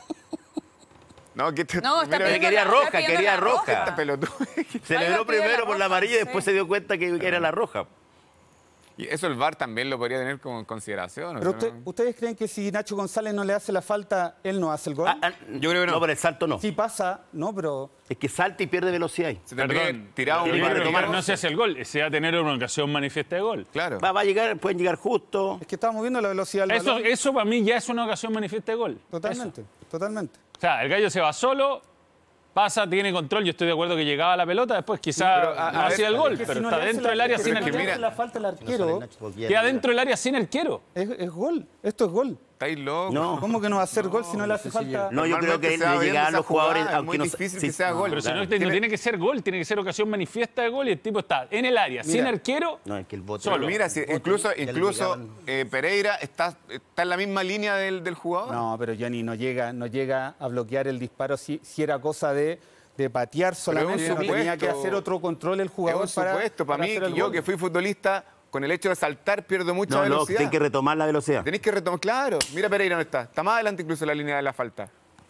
No, que te, No, está mira, pidiendo quería la- roja, está pidiendo quería la roja. esta pelotuda. Celebró Paiva pide la primero por la roja, amarilla y después sí. se dio cuenta que era la roja. Y eso el V A R también lo podría tener como en consideración. ¿o Pero sea, usted- no? ¿ustedes creen que si Nacho González no le hace la falta, él no hace el gol? Ah, ah, Yo creo que no. No, por el salto no. Sí pasa, no, pero... Es que salta y pierde velocidad ahí. Se tendría que Perdón, tirar un yo Tiene que creo que retomar. no se hace el gol, se va a tener una ocasión manifiesta de gol. Claro. Va, va a llegar, pueden llegar justo. Es que estamos viendo la velocidad del Eso, balón. eso para mí ya es una ocasión manifiesta de gol. Totalmente, totalmente. O sea, el gallo se va solo, pasa, tiene control. Yo estoy de acuerdo que llegaba a la pelota, después quizá pero, a- no a hacía ver, el gol, Es que pero si no está le hace dentro la- del área pero sin si no le arquero. hace la falta al arquero, Queda dentro del área sin arquero. es, es gol. Esto es gol. Estáis locos. No. ¿Cómo que no va a hacer gol si no le hace falta? No, yo creo que Normalmente se va le viendo llegaban esa los jugadores, jugada, es aunque muy no difícil sí, que sea gol. Pero si no, claro. no tiene, tiene que ser gol, tiene que ser ocasión manifiesta de gol y el tipo está en el área, sin Mira. arquero. No, es que el bote. Solo. Pero mira, si incluso, ya le incluso llegaban. eh, Pereira está, está en la misma línea del, del jugador. No, pero Gianni no llega, no llega a bloquear el disparo si, si era cosa de, de patear solamente. un No tenía que supuesto. hacer otro control el Es jugador un supuesto. Para, mí, hacer el que yo gol. que fui futbolista, con el hecho de saltar pierdo mucha No, no, velocidad. tienen que retomar la velocidad. Tenéis que retomar, claro. Mira Pereira no está. Está más adelante incluso la línea de la falta.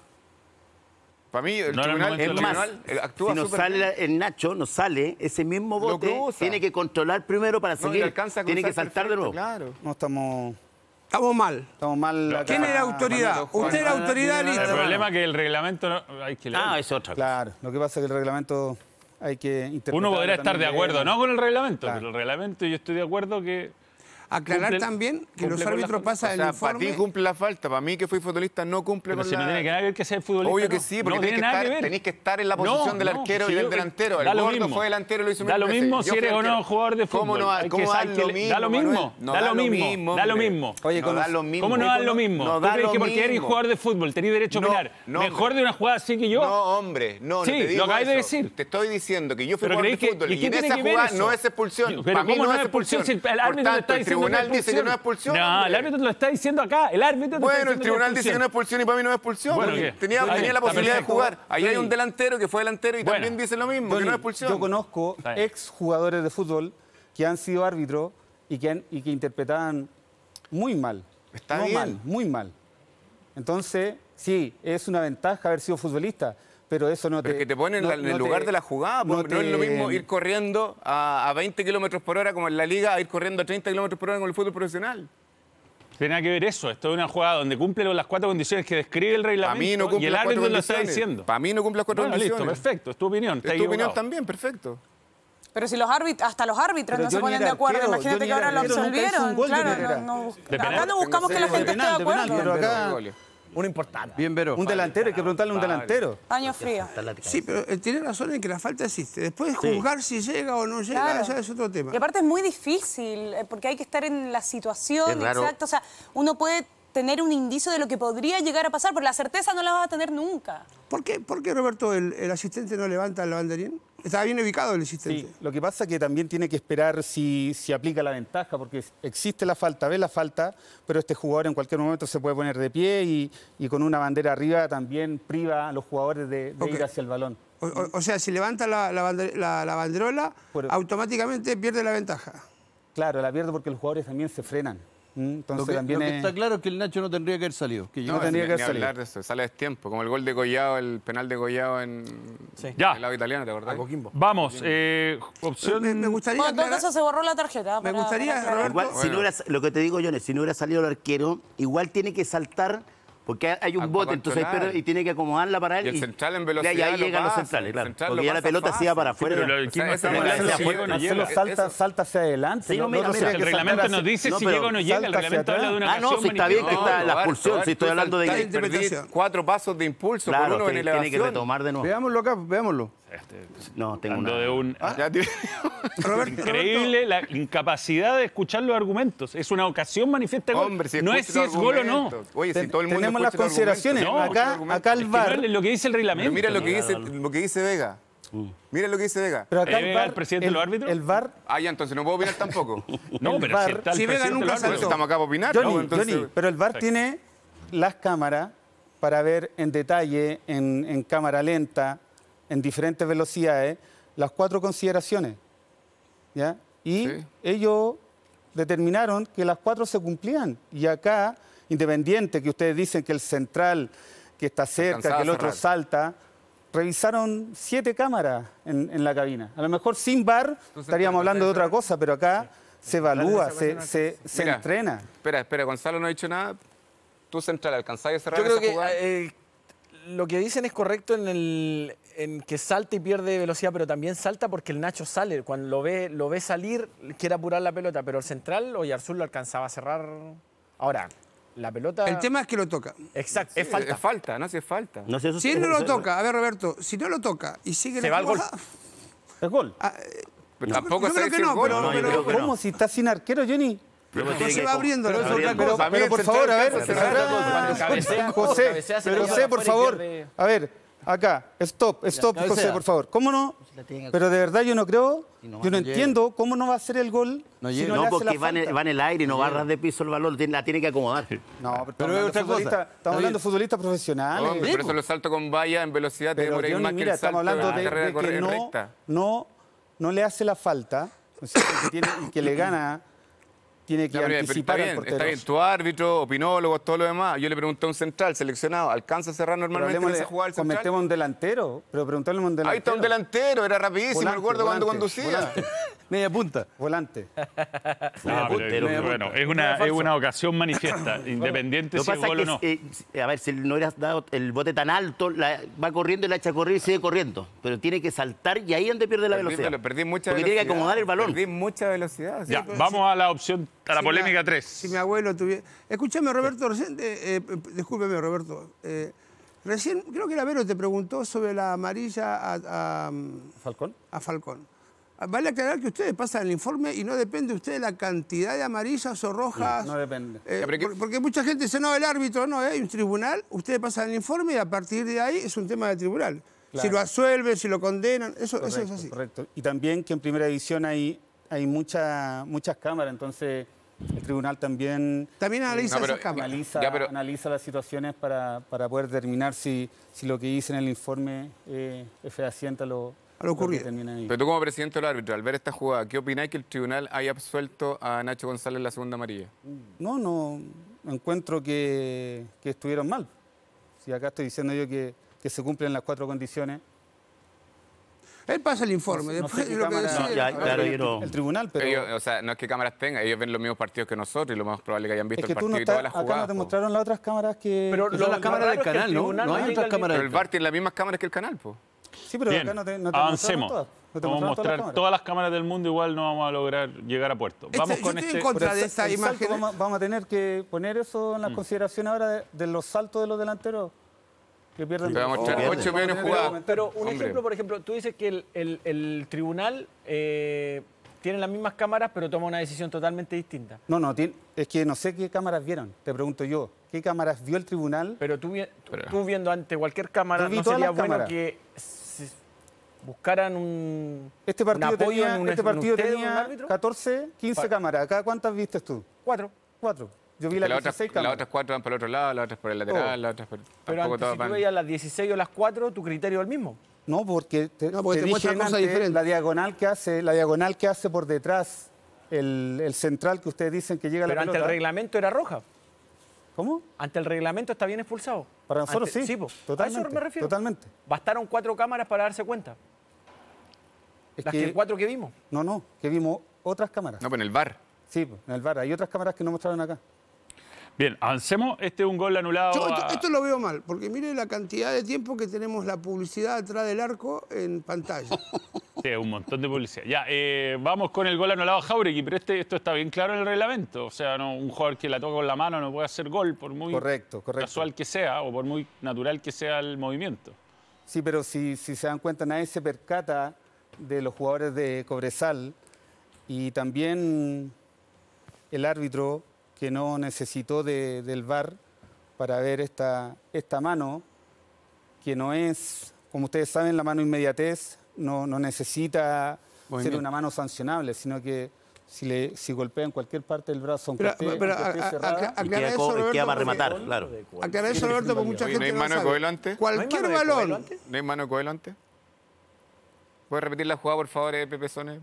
Para mí, el No era el tribunal, momento el de Es la- más, tribunal eh, actúa si nos súper sale bien. la- el Nacho, nos sale ese mismo Lo bote, cruza. tiene que controlar primero para No, y seguir. alcanza a Tiene que cruzar saltar de perfecto, nuevo. Claro. No estamos, Estamos mal. estamos mal. acá. ¿Quién era autoridad? Usted era autoridad, El listo. problema es que el reglamento no, hay que leerlo. Ah, es otra cosa. Claro, lo que pasa es que el reglamento hay que interpretarlo Uno podrá estar de también acuerdo, bien. no con el reglamento, Claro. pero el reglamento yo estoy de acuerdo que aclarar cumple- también que cumple los con la árbitros falta. pasan O el sea, informe. para ti cumple la falta, para mí que fui futbolista no cumple Pero con si la... no tiene que ver que ser futbolista. Obvio que no. sí, porque no tenés, tiene que nada estar, que ver. tenés que estar en la No, posición del no, arquero si y del yo- delantero. El da lo gordo mismo. fue delantero y lo hizo Da mil lo veces. mismo Yo si fui eres o arquero. no jugador de fútbol. ¿Cómo no, Hay cómo que- da hay lo que- mismo, Da lo Manuel? mismo. No Da lo mismo. mismo, Da lo hombre. mismo. Oye, no da lo mismo. ¿Cómo no da lo mismo? No ¿Tú da crees lo que porque eres mismo. jugador de fútbol tenés derecho a No, opinar no, mejor hombre. de una jugada así que yo? No, hombre, no, Sí, no te digo lo acabas de eso. decir. Te estoy diciendo que yo fui Pero jugador de creéis que- fútbol ¿y y qué en tiene esa que ver jugada eso? no es expulsión. Pero Para mí ¿cómo no es expulsión. si el Por árbitro te tanto, está el diciendo tribunal que es dice que no es expulsión. No, el hombre. árbitro te lo está diciendo acá. El árbitro te está Bueno, diciendo el que tribunal es dice que no es expulsión y para mí no es expulsión. Bueno, porque ¿qué? tenía, Está tenía bien, la está posibilidad de perfecto. jugar. Ahí hay Johnny. un delantero que fue delantero y Bueno. también dice lo mismo, que Johnny, no es expulsión. yo conozco Está bien. ex jugadores de fútbol que han sido árbitros y que, han- y que interpretaban muy mal. Está no bien. mal, muy mal. Entonces, sí, es una ventaja haber sido futbolista, pero eso no te... Pero es que te ponen en no- la- en el no lugar te- de la jugada. no No, no es lo te- mismo ir corriendo a, a veinte kilómetros por hora como en la liga, a ir corriendo a treinta kilómetros por hora con el fútbol profesional. Tiene nada que ver eso. Esto es una jugada donde cumple las cuatro condiciones que describe el Para reglamento mí no y cumple el las cuatro árbitro lo está condiciones. diciendo. Para mí no cumple las cuatro Bueno, listo, condiciones. perfecto. Es tu opinión. Está Es tu opinión equivocado. también, perfecto. Pero si los árbitros, hasta los árbitros Pero no se Johnny ponen de era acuerdo, arquero, imagínate Johnny que ahora era lo arquero, nunca hizo absolvieron. un gol, Claro, Johnny era. no, no- De acá penal. no buscamos que la De gente esté de penal, de penal, acuerdo. pero acá Uno importante. Bien, Vero. un delantero, hay que preguntarle a un delantero. Paño frío. Sí, pero eh, tiene razón en que la falta existe. Después juzgar si llega o no llega, Claro. ya es otro tema. Y aparte es muy difícil, eh, porque hay que estar en la situación Es raro. exacta. O sea, uno puede tener un indicio de lo que podría llegar a pasar, pero la certeza no la vas a tener nunca. ¿Por qué, por qué Roberto, el, el asistente no levanta el banderín? Estaba bien ubicado el asistente. Sí, lo que pasa es que también tiene que esperar si, si aplica la ventaja, porque existe la falta, ve la falta, pero este jugador en cualquier momento se puede poner de pie y, y con una bandera arriba también priva a los jugadores de, de Ok. ir hacia el balón. O, o- o sea, si levanta la, la bande- la- la banderola, Por- automáticamente pierde la ventaja. Claro, la pierde porque los jugadores también se frenan. ¿Mm? Entonces Lo que, también lo que es- está claro es que el Nacho no tendría que haber salido. Que No llegó- tendría ni- que ni haber hablar de eso, sale a destiempo, como el gol de Collao, el penal de Collao en Ya. el lado italiano, ¿te acordás? A Coquimbo. Vamos, eh, opción... Me, me gustaría Bueno, en todo aclarar- caso se borró la tarjeta. Me para- gustaría, para aclarar. Roberto, Igual, si no hubiera, lo que te digo, Johnny, si no hubiera salido el arquero, igual tiene que saltar, porque hay un Ah, bote, para entonces controlar. espera y tiene que acomodarla para él. Y el central en velocidad Y ahí lo llegan los pasa, centrales, el claro. central Porque lo ya la pasa pelota se iba fácil. para afuera. pero lo- ¿quién Esa- no esa está es la hablando si gracia. llega o no Marcelo llega? salta, eso. salta hacia adelante. Sí, no, ¿no? mira, No mira, tiene El que reglamento saltar nos hacia- dice no, si pero llega o no llega. El salta hacia reglamento habla de una Ah, no, acción sí, está bien que manifestada. está la expulsión, sí, estoy hablando de Está que... bien. interpretación. Perdí cuatro pasos de impulso por Claro, uno en tiene, elevación. tiene que retomar de nuevo. Veámoslo acá, veámoslo. No, tengo Hablando una... de un... Ya, tío. Roberto, Increíble la incapacidad de escuchar los argumentos. Es una ocasión manifiesta de gol. Hombre, si no es escucha si los es gol o no. argumentos. Oye, si Ten- todo el mundo tenemos las escucha los consideraciones. argumentos, No, escucha los acá, argumentos. acá el Es que V A no R. es lo que dice el reglamento. Pero mira lo que dice, lo que dice Vega. Mira lo que dice Vega. Pero acá ¿Eh, el V A R, el presidente de los árbitros? El V A R, Ah, ya, entonces no puedo opinar tampoco. No, el pero V A si R, está el si Vega presidente nunca de los Pues árbitros. estamos acá para opinar, Johnny, ¿no? Entonces, Johnny, pero el V A R tiene las cámaras para ver en detalle, en, en cámara lenta, en diferentes velocidades, las cuatro consideraciones. ¿Ya? Y Sí. ellos determinaron que las cuatro se cumplían. Y acá, independiente que ustedes dicen que el central, que está cerca, Alcanzaba que el a otro cerrar. salta, revisaron siete cámaras en, en la cabina. A lo mejor sin V A R estaríamos hablando de otra cosa, pero acá se evalúa, se, se, se Mira, entrena. Espera, espera, Gonzalo no ha dicho nada. Tú central, ¿alcanzáis a cerrar Yo creo esa que jugada? eh, lo que dicen es correcto en, el, en que salta y pierde velocidad, pero también salta porque el Nacho sale. Cuando lo ve, lo ve salir, quiere apurar la pelota, pero el central, Oyarzún lo alcanzaba a cerrar. Ahora, la pelota... el tema es que lo toca. Exacto, Sí, es falta. Es falta, no si es falta. No sé, eso Si él eso- no lo eso- toca, a ver, Roberto, si no lo toca y sigue Se la va al gol. jugada, Es gol. ah, eh, Pero yo- tampoco yo sé creo que si es no, gol. pero- No, yo pero- creo que no. ¿Cómo? Si está sin arquero, Johnny. Pero no tiene se que- va abriendo pero la eso es jugada. otra Pero, cosa. pero por favor, a ver, Cuando cabecea, José, cabecea, se pero le lleva José, por afuera y favor, pierde- a ver, acá, stop, stop, cabecea. José, por favor. ¿Cómo no? Pero de verdad yo no creo, yo no entiendo cómo no va a ser el gol No si llega. no, No, le hace porque la va en, el, falta. va en el aire y no va a ras de piso el balón, tiene- la tiene que acomodar. No, pero, Pero es estamos otra hablando, cosa. futbolista- Está estamos hablando bien. de futbolistas profesionales. Hombre, por eso lo salto con valla en velocidad te Pero demoráis Johnny, más que mira, el salto estamos hablando en de, la carrera de corre- que no, recta. no, no le hace la falta, ¿no es cierto? que, tiene, y que le gana, tiene que Ya, pero- pero anticipar está al bien, portero. está bien. Tu árbitro, opinólogos, todo lo demás. Yo le pregunté a un central seleccionado, ¿alcanza a cerrar Pero normalmente en hablemosle- esa jugada el central? cometemos un delantero, pero preguntarle a un delantero. Ahí está un delantero, era rapidísimo Volante, el gordo cuando volante, conducía. volante. Media punta. Volante. No, pero, Media bueno, punta. es una, es una ocasión manifiesta, independiente Lo si que es pasa gol es o no. que, eh, a ver, si no hubieras dado el bote tan alto, la- va corriendo y la echa a correr y sigue corriendo. Pero tiene que saltar y ahí es donde pierde la Perdí, velocidad. pero perdí mucha Porque velocidad. tiene que acomodar el balón. Perdí mucha velocidad. Ya, vamos a la opción, a la Si polémica mi- tres. Si mi abuelo tuviera... Escúchame, Roberto, recién... eh, eh, discúlpeme, Roberto. eh, recién, creo que la Vero te preguntó sobre la amarilla a, a, ¿Falcón? a Falcón. Vale aclarar que ustedes pasan el informe y no depende usted de la cantidad de amarillas o rojas. No depende. Eh, Ya, pero ¿qué- por- porque mucha gente dice, no, el árbitro no, hay un tribunal, ustedes pasan el informe y a partir de ahí es un tema del tribunal. Claro. Si lo absuelven, si lo condenan, eso, eso es Correcto, así. correcto. Y también que en primera división hay, hay mucha, muchas cámaras, entonces el tribunal también También analiza No, pero- esas cámaras. analiza, Ya, pero- analiza las situaciones para, para poder determinar si, si lo que dice en el informe eh, es fehaciente a lo, A lo ocurrido. que termina ahí. Pero tú como presidente del árbitro, al ver esta jugada, ¿qué opináis que el tribunal haya absuelto a Nacho González la segunda amarilla? No, no encuentro que, que estuvieron mal. Si acá estoy diciendo yo que, que se cumplen las cuatro condiciones. Él pasa el informe, No sé después qué lo que cámara- decide... No, ya, el- claro, yo no- El tribunal, pero... Ellos, o sea, no es que cámaras tengan, ellos ven los mismos partidos que nosotros y lo más probable es que hayan visto Es que el tú no partido y estás, todas las acá jugadas. no te po. mostraron las otras cámaras que... Pero Son lo- las lo cámaras raro del es que el canal, ¿no? tribunal No hay tenga otras el cámaras Pero del el V A R tiene las mismas cámaras que el canal, po. Sí, pero Bien, acá no te, no te avancemos. mostraron todas. No te Vamos a mostraron todas las mostrar cámaras. todas las cámaras del mundo, igual no vamos a lograr llegar a puerto. Este- Vamos yo con estoy este... en contra Pero de el- esta el salto imagen. Vamos, a- vamos a tener que poner eso en las consideraciones ahora de, de los saltos de los delanteros que pierden. Te voy a mostrar Oh, ocho vamos a millones tener que jugadas. comentar. Pero un Hombre. ejemplo, por ejemplo, tú dices que el, el- el tribunal eh, tiene las mismas cámaras, pero toma una decisión totalmente distinta. No, no, tiene- es que no sé qué cámaras vieron. Te pregunto yo, ¿qué cámaras vio el tribunal? Pero tú, vi- Pero- tú viendo ante cualquier cámara, Yo vi ¿no todas sería las bueno cámaras. que se- buscaran un, Este un partido apoyo tenía, en un, este en partido usted, un tenía árbitro? catorce, quince Pa- cámaras. ¿Acá cuántas viste tú? Cuatro. Cuatro. Yo vi Que las las otras, dieciséis las cámaras. otras cuatro van por el otro lado, las otras por el lateral, Oh. las otras por... Pero tampoco antes, todas si tú van- veías las dieciséis o las cuatro, tu criterio es el mismo. No, porque te, No, porque te dije muestra cosas antes, diferentes. La diagonal que hace, la diagonal que hace por detrás el, el central que ustedes dicen que llega a la Pero ante pelota. el reglamento era roja. ¿Cómo? Ante el reglamento está bien expulsado. Para nosotros Ante- sí. Sí, po. Totalmente. A eso me refiero. Totalmente. Bastaron cuatro cámaras para darse cuenta. Es Las que, cuatro que vimos. No, no, que vimos otras cámaras. No, pero en el V A R. Sí, pues, en el V A R. Hay otras cámaras que no mostraron acá. Bien, avancemos. Este es un gol anulado. Yo esto, a- esto lo veo mal, porque mire la cantidad de tiempo que tenemos la publicidad atrás del arco en pantalla. Sí, un montón de publicidad. Ya, eh, vamos con el gol anulado a Jauregui, pero este, esto está bien claro en el reglamento. O sea, no, un jugador que la toca con la mano no puede hacer gol, por muy Correcto, correcto. casual que sea o por muy natural que sea el movimiento. Sí, pero si, si se dan cuenta, nadie se percata de los jugadores de Cobresal y también el árbitro que no necesitó de- del V A R para ver esta, esta mano, que no es, como ustedes saben, la mano inmediatez no, no necesita ser Movimiento. una mano sancionable, sino que si, le, si golpea en cualquier parte del brazo, aunque Pero- esté, pero aunque esté a- a- cerrada, acá- Y aclara queda, eso, co- Roberto, queda para porque- rematar, claro. Aclarar eso, Roberto, porque mucha Oye, ¿no gente hay no mano de sabe. Coelho antes? Cualquier ¿No hay mano de Coelho balón. antes? ¿No hay mano de Coelho antes? ¿Puedes repetir la jugada, por favor, eh, Pepe Sone?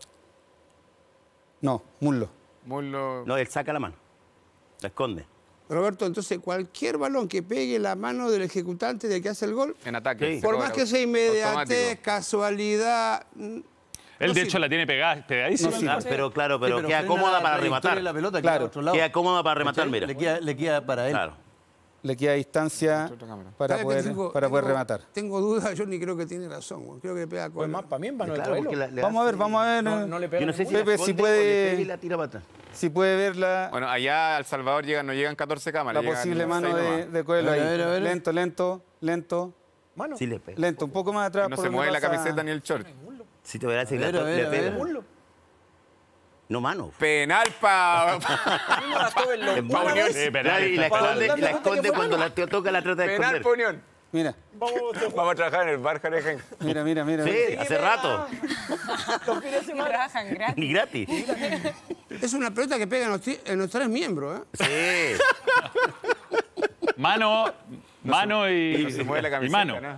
no, muslo. Muslo... No, él saca la mano. La esconde. Roberto, entonces cualquier balón que pegue la mano del ejecutante del que hace el gol, En ataque. Sí. se por cobra más que sea inmediatez, automático. casualidad. mm, Él, no de sirve. hecho, la tiene pegada, pegadísima. No, sí, Ah, pero claro, pero, Sí, pero queda frena cómoda la para trayectoria rematar. de la pelota, Claro. queda a otro lado. Queda cómoda para rematar, ¿Cachai? mira. Le queda, le queda para él. Claro. Le queda distancia Otra cámara. para ¿Sabe que poder, tengo- para poder tengo- rematar. Tengo dudas, yo ni creo que tiene razón. güey. Creo que le pega Pues con más para mí, en mano de Claro, Coelho. porque la- le Vamos a ver, hace- vamos a ver. No, eh, no le pega Yo no sé si ninguna. la Pepe, si esconde o puede- le pega y la tira para atrás. si puede ver la, Bueno, allá al Salvador llegan, no llegan catorce cámaras. la llegan posible mano seis de, nomás. de Coelho A ver, ahí. a ver, a ver. Lento, lento, lento, Mano. Sí le pega. lento. Un poco más atrás. No por se donde mueve la pasa- camiseta ni el short. Si te verás, si A la ver, a to- ver, le a pega. ver. No, mano. Penal para... En Pa' Unión. Sí, penal, Claro, y la está- esconde, dando la cuenta que esconde fue cuando mano. la te- toca la trata de Penal esconder. para Unión. Mira, Vamos a trabajar en el bar, Jarejen. mira, mira, mira. Sí, mira. hace rato. Trabajan gratis. Ni gratis. Es una pelota que pega en los, tri- en los tres miembros. ¿eh? Sí. Mano, mano y, No se mueve la y camiseta, mano. ¿no?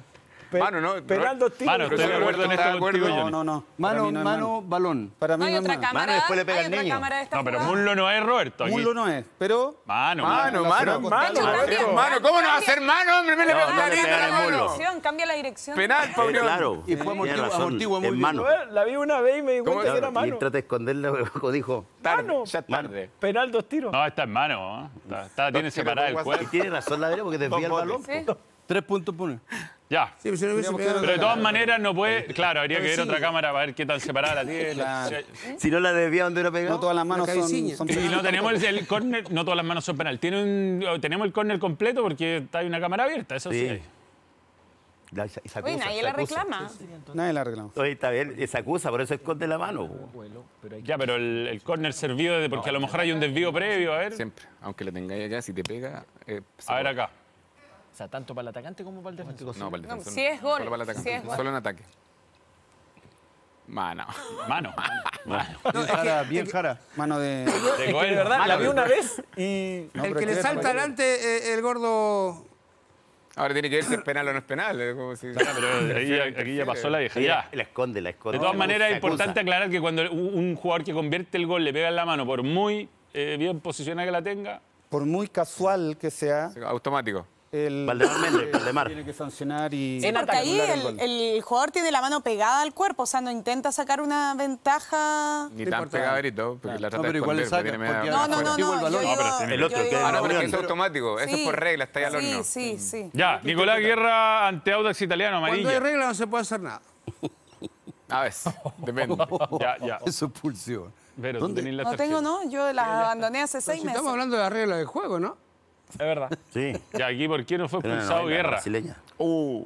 Pe- Mano, ¿no? penal dos tiros. Mano, estoy de acuerdo en esto contigo, No, Johnny. no, no. Para Mano, mí no es mano, balón. Para mí No hay no es otra mano. cámara. Mano, después le pega hay al otra niño. cámara de esta No, pero jugada. Mullo no es, Roberto. Aquí. Mullo no es, pero Mano, Mano, mano. mano. Mano, Nacho, cambia, Mano, ¿cómo no va a ser mano, hombre? Me le No, pegó no le clarito pegan la el mano. mulo. Dirección, cambia la dirección. Penal, Eh, Paulión. claro, Y fue tiene amortigua- razón, amortigua muy es bien. mano. La vi una vez y me di ¿Cómo cuenta que era Y mano. trata de esconderla, luego dijo. Mano. Ya es tarde. Penal dos tiros. No, está en mano. ¿eh? Está, está- tiene separada el Y cuerpo. tiene razón la Vera porque desvía el balón. Sí. Tres puntos pone. Ya. Sí, pero si no hubiese pegado- Pero de todas maneras no puede... Claro, habría que ver otra cámara para ver qué tan separada la tiene. Claro. Si no la desvía donde era pegado. no todas las manos La son, cabecilla. son Y penales no tenemos tampoco. el, el córner, no todas las manos son penal. Tiene un, tenemos el córner completo porque está hay una cámara abierta, eso sí. Sí. hay. La- y se acusa, Oye, nadie se la acusa. reclama. Nadie la reclama. Oye, está bien, y se acusa, por eso esconde la mano. Ya, pero el, el córner servido de, porque a lo mejor hay un desvío previo, a ver. Siempre. Aunque la tengáis acá, si te pega... eh, se A ver puede. acá. O sea, tanto para el atacante como para el defensor. No, para el No, defensor. si es gol, Solo para el atacante. si es gol. Solo en ataque. Mano. Mano. Mano. Bien Jara, bien Jara. Mano de... De Es que de Goel. verdad, la Mano. vi una vez y... No, El pero que le es salta adelante, eh, el gordo. Ahora tiene que ver si es penal o no es penal. Es como si... Ya, pero ahí- aquí ya pasó la vieja. Sí, Ya. la esconde, la esconde. De todas Se maneras, es acusa. importante aclarar que cuando un un jugador que convierte el gol le pega en la mano, por muy eh, bien posicionada que la tenga, Por muy casual que sea, Automático. el Valdemar Méndez, Valdemar. tiene que sancionar y... Sí, porque ahí anular el el, gol. el jugador tiene la mano pegada al cuerpo, o sea, no intenta sacar una ventaja. Ni tan pegadito, porque la trata No, de pero igual le esconder, saca, pero tiene porque- media- No, no, no, Digo el no. balón. yo No, pero digo- tiene- El otro, yo que digo- es Ah, no, pero Unión. es automático. Eso Sí. es por regla, está ahí al Sí, horno. sí, sí. ya. Nicolás Guerra ante Audax Italiano, Cuando hay amarilla. regla no se puede hacer nada. A veces, depende. Ya, ya. Eso es pulsión. Pero tú tenés la No tengo, tarjeta. no, yo la abandoné hace Pero seis si meses. estamos hablando de la regla del juego, ¿no? Es verdad. Sí. Ya, aquí, ¿por qué no fue Pero no, expulsado no, la Guerra? brasileña. Uh.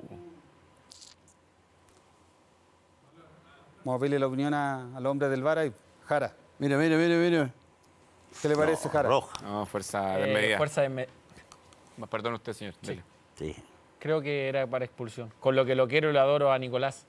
Vamos a pedirle la opinión a- al hombre del VAR ahí. Jara, Mira, mira, mira, mira. ¿qué le parece, Jara? Roja. No, fuerza de Eh, medida. fuerza de me- Perdón usted, señor. Dele. Sí. Creo que era para expulsión. Con lo que lo quiero y lo adoro a Nicolás.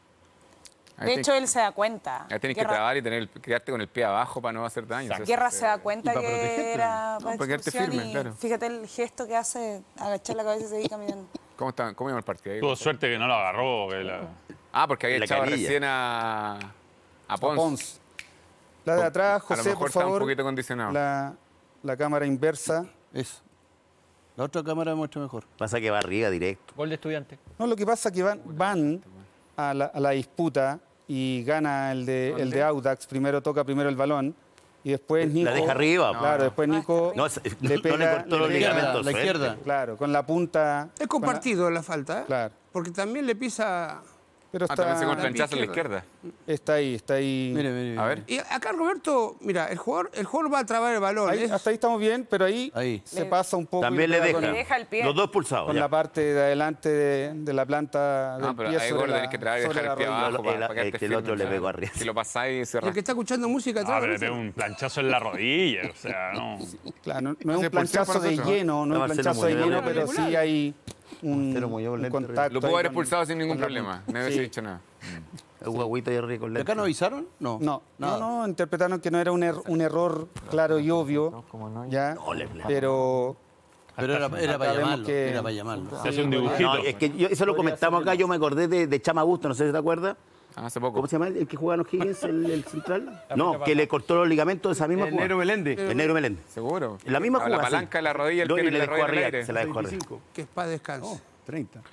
Ahí De tenés- hecho, él se da cuenta. ahí tenés que Guerra, trabar y tener, quedarte con el pie abajo para no hacer daño. Eso Guerra es, se da cuenta y para que protegerte. era No, para para quedarte expulsión firme, y claro. fíjate el gesto que hace, agachar la cabeza y seguir caminando. ¿Cómo, está, ¿Cómo iba el partido? ahí? Tuvo suerte que no lo agarró. Que la... Ah, porque había La echado canilla. recién a, a A Pons. Pons. La de atrás, A lo José, mejor por está un favor. poquito condicionado. La, la cámara inversa. Eso. La otra cámara muestra mejor. Pasa que va arriba directo. Gol de estudiante. No, lo que pasa es que van, van a, la, a la disputa y gana el de, el de Audax. Primero toca primero el balón y después Nico... La deja arriba. Claro, después Nico No, se- le no pega... le cortó los le pega- ligamentos. la suerte. izquierda. Claro, con la punta... Es con la- compartido la falta, ¿eh? Claro. Porque también le pisa. Pero Ah, también se está, con planchazo a la izquierda. está ahí, está ahí. Mire, mire. A ver. Y acá Roberto, mira, el jugador, el jugador va a trabar el balón. Ahí, es- hasta ahí estamos bien, pero ahí, Ahí. se pasa un poco. También y le pega deja. con- Le deja el pie. Los dos pulsados. Con ya. la parte de adelante de, de la planta del No, pero pie ahí sobre gordo la, tenés que trabar y sobre dejar la el pie rodilla. abajo para, El- para quedarte el que el firme, otro le claro. pegó arriba. Si lo pasáis, se el que rasca. está escuchando música Ah, atrás. pero ¿no? tengo un planchazo en la rodilla. O sea, no. Claro, no, no es Hace un por planchazo para de nosotros. lleno, no es un Marcelo planchazo de Muñoz. lleno, pero sí hay un, Marcelo Muñoz, un lente contacto. Lo pudo ahí haber con- expulsado sin ningún con la problema. punta. No hubiese Sí. dicho nada. Un guaguito ahí arriba con ¿De acá no avisaron? No. No, no, Nada. no, interpretaron que no era un, er- un error claro y obvio, ya, pero Pero era, era para Acá vemos llamarlo. que- Era para llamarlo. Se hace un dibujito. No, es que yo- eso lo comentamos acá, yo me acordé de, de Chama Augusto, no sé si te acuerdas. Ah, hace poco. ¿Cómo se llama el, el que juega en O'Higgins, el, el central? No, que le cortó los ligamentos de esa misma El jugada. Negro Meléndez. El negro Meléndez. Seguro. La misma A jugada. La sí. palanca de la rodilla, el No, pie y en le la dejó rodilla en el arriba, aire. se la dejó arriba. veinticinco. Que es para descanso. treinta.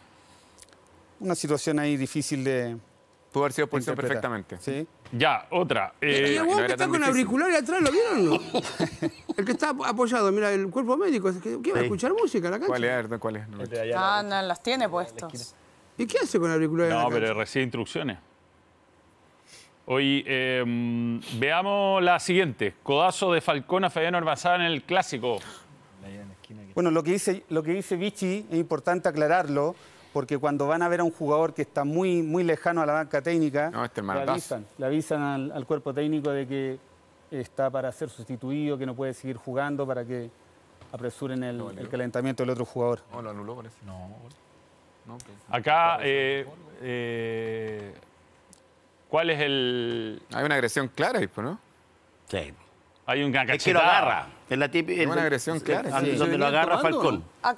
una situación ahí difícil de Pudo haber sido expulsión interpretar. perfectamente. ¿Sí? Ya, otra. y Eh, el no huevón era que está tan con difícil. auriculares atrás, ¿lo vieron o no? El que está apoyado, mira, el cuerpo médico. ¿Qué, qué va a Sí. escuchar música en la ¿Cuál cancha? es? ¿Cuál es? No, Ah, no, los tiene puestos. ¿Y qué hace con auriculares en no, la pero cancha? recibe instrucciones. Hoy eh, veamos la siguiente. Codazo de Falcón a Fabián Ormazábal en el Clásico. Bueno, lo que dice, lo que dice Vichy es importante aclararlo, porque cuando van a ver a un jugador que está muy, muy lejano a la banca técnica, No, este es le manotazo. avisan, le avisan al, al cuerpo técnico de que está para ser sustituido, que no puede seguir jugando, para que apresuren el, el calentamiento del otro jugador. No, lo anuló, parece. No. No, pero- Acá, eh, eh, ¿cuál es el...? Hay una agresión clara, ahí, pues, ¿no? Sí. Hay una Es que lo cachetada. agarra. Es la típica. Es una agresión clara, Donde sí. lo ¿Se agarra venían tomando, Falcón. Acá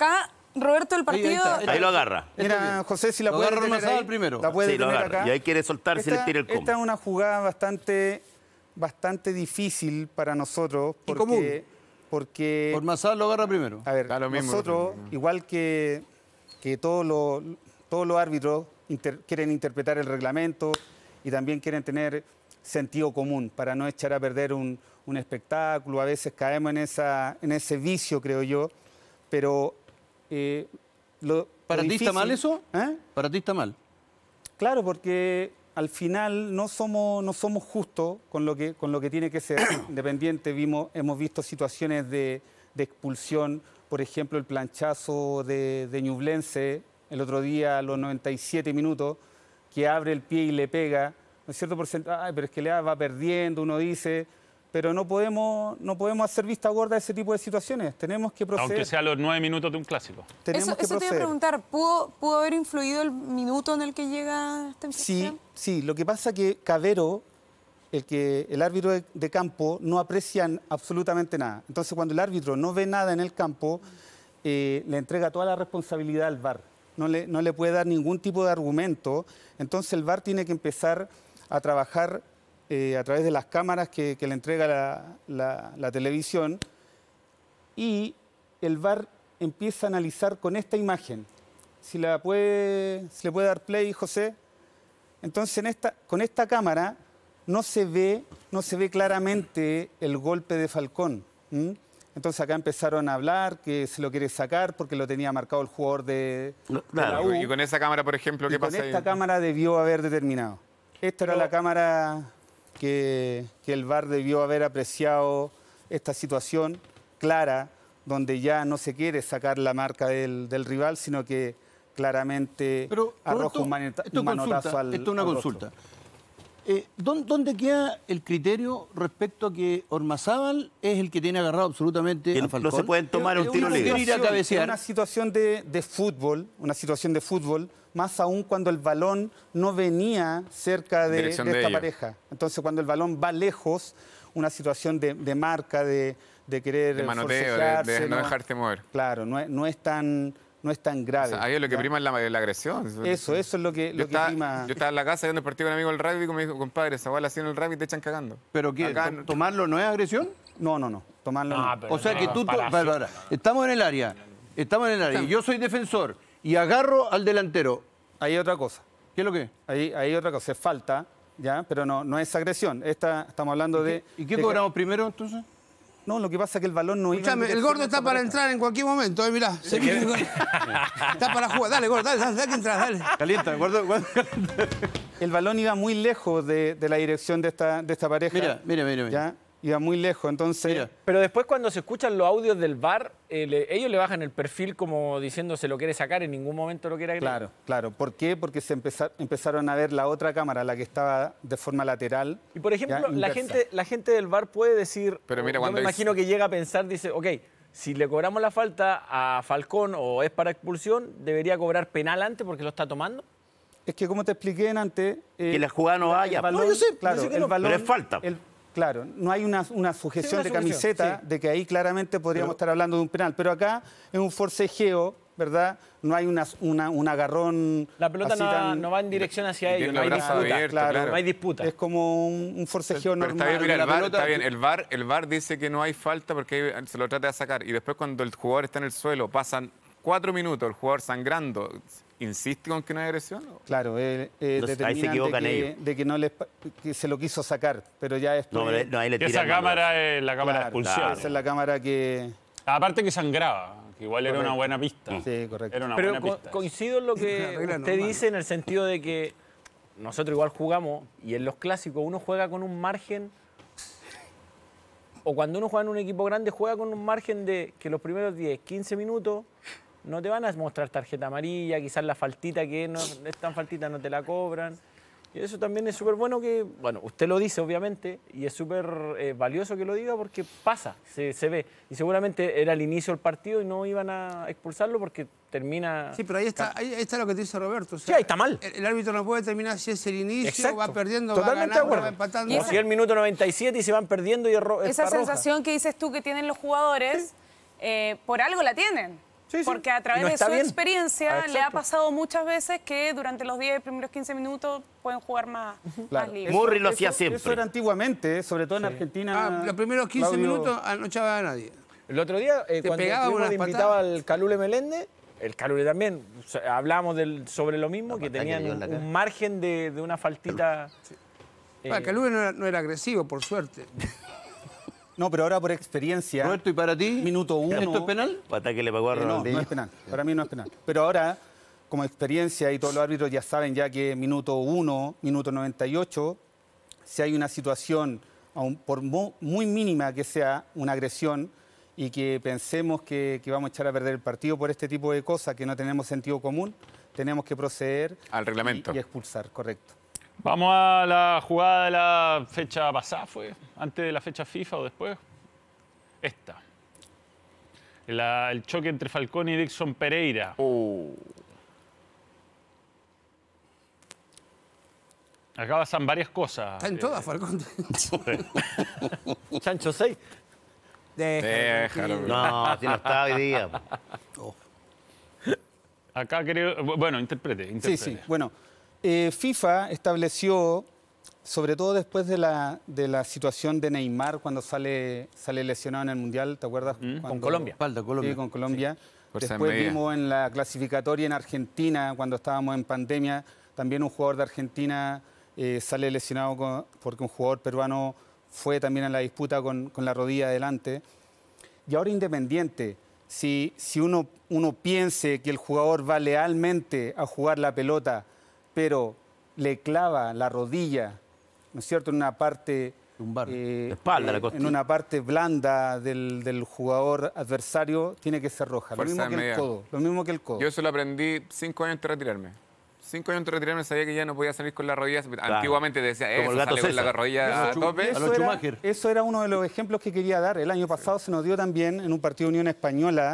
Roberto, el partido... Ahí, ahí, ahí lo agarra. Mira, José, si la Lo puede agarra tener Ormazábal ahí, primero. la puede Sí, lo tener agarra. acá. Y ahí quiere soltar, se le Esta, tira el combo. esta es una jugada bastante, bastante difícil para nosotros. Y Porque, común. porque Ormazábal lo agarra primero. a ver, Da lo mismo, nosotros, no. igual que, que todos los, todos los árbitros inter- quieren interpretar el reglamento y también quieren tener sentido común para no echar a perder un, un espectáculo. A veces caemos en, esa, en ese vicio, creo yo, pero... eh, lo, ¿Para lo ti está difícil- mal eso? ¿Eh? ¿Para ti está mal? Claro, porque al final no somos, no somos justos con lo que, con lo que tiene que ser. Independiente, vimos, hemos visto situaciones de, de expulsión, por ejemplo, el planchazo de, de Ñublense el otro día a los noventa y siete minutos, que abre el pie y le pega, ¿no es cierto? Porcentaje, pero es que le va perdiendo, uno dice, pero no podemos, no podemos hacer vista gorda a ese tipo de situaciones. Tenemos que proceder. Aunque sea a los nueve minutos de un clásico. Tenemos Eso, que eso te iba a proceder. preguntar, ¿pudo, ¿pudo haber influido el minuto en el que llega esta Sí, infracción? sí, lo que pasa es que Cavero, el, que, el árbitro de, de campo, no aprecia absolutamente nada. Entonces, cuando el árbitro no ve nada en el campo, eh, le entrega toda la responsabilidad al V A R. No le, no le puede dar ningún tipo de argumento. Entonces, el V A R tiene que empezar a trabajar eh, a través de las cámaras que, que le entrega la, la- la televisión, y el V A R empieza a analizar con esta imagen. Si, la puede, si le puede dar play, José. Entonces, en esta, con esta cámara no se ve, no se ve claramente el golpe de Falcón. ¿m? Entonces acá empezaron a hablar que se lo quiere sacar porque lo tenía marcado el jugador de, de la U. Y con esa cámara, por ejemplo, Y ¿qué con pasa esta ahí? cámara debió haber determinado. Esta era la cámara que, que el V A R debió haber apreciado esta situación clara, donde ya no se quiere sacar la marca del, del rival, sino que claramente Pero, arroja Roberto, un, maneta- esto un es manotazo consulta, al esto es una al rostro. consulta. Eh, ¿dó- ¿Dónde queda el criterio respecto a que Ormazábal es el que tiene agarrado absolutamente Que a no Falcón? se pueden tomar Es un tiro una libre. ir a situación- cabecear. es una situación de, de fútbol, una situación de fútbol, más aún cuando el balón no venía cerca de, Dirección de de esta ellos. pareja. Entonces, cuando el balón va lejos, una situación de, de marca, de, de querer De manoteo, de, forcejearse, de no dejarte mover. Claro, no es, no es tan, no es tan O grave. sea, ahí es lo que ¿ya? prima es la, la agresión. Eso, eso es lo que, Yo lo que estaba, prima. yo estaba en la casa viendo el partido con un amigo del rugby y me dijo, compadre, esa bola así en el rugby te echan cagando. ¿Pero qué? Acá- to- ¿Tomarlo no es agresión? No, no, no. Tomarlo Ah, no. pero O sea que no, tú... to- para- para- para. Estamos en el área, estamos en el área, y yo soy defensor y agarro al delantero. Hay otra cosa. ¿Qué es lo que es? Hay, hay otra cosa. Es falta, ¿ya? Pero no, no es agresión. Esta, estamos hablando de... ¿Y qué de- cobramos primero entonces? No, lo que pasa es que el balón no iba en Escuchame, el dirección gordo de está esta para pareja. entrar en cualquier momento, eh, mirá. Se viene el gordo. Está para jugar. Dale, gordo, dale, dale, dale que entras, dale. Calienta, guarda, guarda. El balón iba muy lejos de, de la dirección de esta, de esta pareja. Mira, mira, mira, mira. ¿Ya? Iba muy lejos, entonces... Mira. Pero después cuando se escuchan los audios del V A R, eh, le- ellos le bajan el perfil como diciendo se lo quiere sacar, en ningún momento lo quiere agregar. Claro, claro. ¿Por qué? Porque se empeza- empezaron a ver la otra cámara, la que estaba de forma lateral. Y por ejemplo, ya, la inversa. gente, la gente del V A R puede decir, Pero mira, yo cuando me es- imagino que llega a pensar, dice, ok, si le cobramos la falta a Falcón o es para expulsión, debería cobrar penal antes porque lo está tomando. Es que como te expliqué antes... eh, Que la jugada no el vaya. balón- No, yo sé, claro, yo sé que el no, balón- pero es falta. el- claro, no hay una, una sujeción Sí, una de sujeción, camiseta sí. de que ahí claramente podríamos estar hablando de un penal. Pero acá es un forcejeo, ¿verdad? No hay una, una- un agarrón... La pelota así no, va- tan- no va en dirección hacia y ellos, tiene no hay los brazos disputa. abiertos, claro. claro. No hay disputa. Es como un, un forcejeo Pero normal. está bien, mira, el la V A R, pelota- está bien, el V A R, el V A R dice que no hay falta porque ahí se lo trata de sacar. Y después cuando el jugador está en el suelo, pasan cuatro minutos, el jugador sangrando, ¿insiste con que no hay agresión? Claro, eh, eh, Entonces, ahí se determinan equivocan de, que, ellos. de que no les pa- que se lo quiso sacar, pero ya esto No, es- no, ahí le Y esa tiran mano. cámara es la cámara claro, de expulsión. esa es la cámara que... Aparte que sangraba, que igual era una Correcto. buena pista. Sí, correcto. Era una Pero buena co- pista. coincido en lo que regla usted normal. dice en el sentido de que nosotros igual jugamos y en los clásicos uno juega con un margen, o cuando uno juega en un equipo grande juega con un margen de que los primeros diez, quince minutos no te van a mostrar tarjeta amarilla, quizás la faltita que no es tan faltita no te la cobran. Y eso también es súper bueno que, bueno, usted lo dice obviamente, y es súper eh, valioso que lo diga porque pasa, se, se ve. Y seguramente era el inicio del partido y no iban a expulsarlo porque termina... Sí, pero ahí está, ahí está lo que te dice Roberto. O sea, Sí, ahí está mal. El, el árbitro no puede determinar si es el inicio, Exacto. va perdiendo, Totalmente va de ganando, acuerdo. va empatando. O si es el minuto noventa y siete y se van perdiendo y es ro- es Esa para roja. sensación que dices tú que tienen los jugadores, eh, por algo la tienen. Sí, sí. Porque a través Y no de está su bien. experiencia Ah, le ha exacto. pasado muchas veces que durante los diez primeros quince minutos pueden jugar más, Claro. más libres. Murray lo Eso- hacía Eso siempre. era antiguamente, sobre todo en Argentina. Ah, los primeros quince Claudio- minutos ah, no echaba a nadie. El otro día, eh, Te cuando pegaba tuvimos unas de invitado patadas. al Calule Meléndez, el Calule también, o sea, hablamos del, sobre lo mismo, La que patada que tenían le dio en un, la cara. un margen de, de una faltita. eh, Ah, Calube no era, no era agresivo, por suerte. No, pero ahora por experiencia. Roberto, ¿y para ti? Minuto uno. ¿Esto es penal? Pata que le pagó a Eh, no, Ronaldinho. no es penal. Para mí no es penal. Pero ahora, como experiencia, y todos los árbitros ya saben ya que minuto uno, minuto noventa y ocho, si hay una situación, aun por mu- muy mínima que sea una agresión, y que pensemos que, que vamos a echar a perder el partido por este tipo de cosas, que no tenemos sentido común, tenemos que proceder Al reglamento. y, y expulsar, correcto. Vamos a la jugada de la fecha pasada, ¿fue? ¿Antes de la fecha FIFA o después? Esta. La- el choque entre Falcón y Dixon Pereira. Acá pasan varias cosas. Está en todas, Falcón. Chancho seis. Déjalo. No, si no está hoy día. Acá creo... Bueno, interprete, Sí, interprete. sí. Bueno, eh, FIFA estableció, sobre todo después de la, de la situación de Neymar cuando sale, sale lesionado en el Mundial, ¿te acuerdas? Cuando- Con Colombia. Falta, Colombia. Sí, con Colombia. Por esa Después medida. vimos en la clasificatoria en Argentina, cuando estábamos en pandemia, también un jugador de Argentina eh, sale lesionado con- porque un jugador peruano fue también en la disputa con, con la rodilla adelante. Y ahora Independiente, si, si uno, uno piense que el jugador va lealmente a jugar la pelota, pero le clava la rodilla, ¿no es cierto?, en una parte... Lumbar. eh, La espalda, la eh, costilla. en una parte blanda del, del jugador adversario, tiene que ser roja. Lo Fuerza mismo de que el medida. codo. Lo mismo que el codo. Yo eso lo aprendí cinco años antes de retirarme. Cinco años antes de retirarme sabía que ya no podía salir con las rodillas. Antiguamente decía, Como eso, el gato sale con la César. rodilla a Eso- tope. eso, A los era, Schumacher. eso era uno de los ejemplos que quería dar. El año pasado se nos dio también en un partido de Unión Española,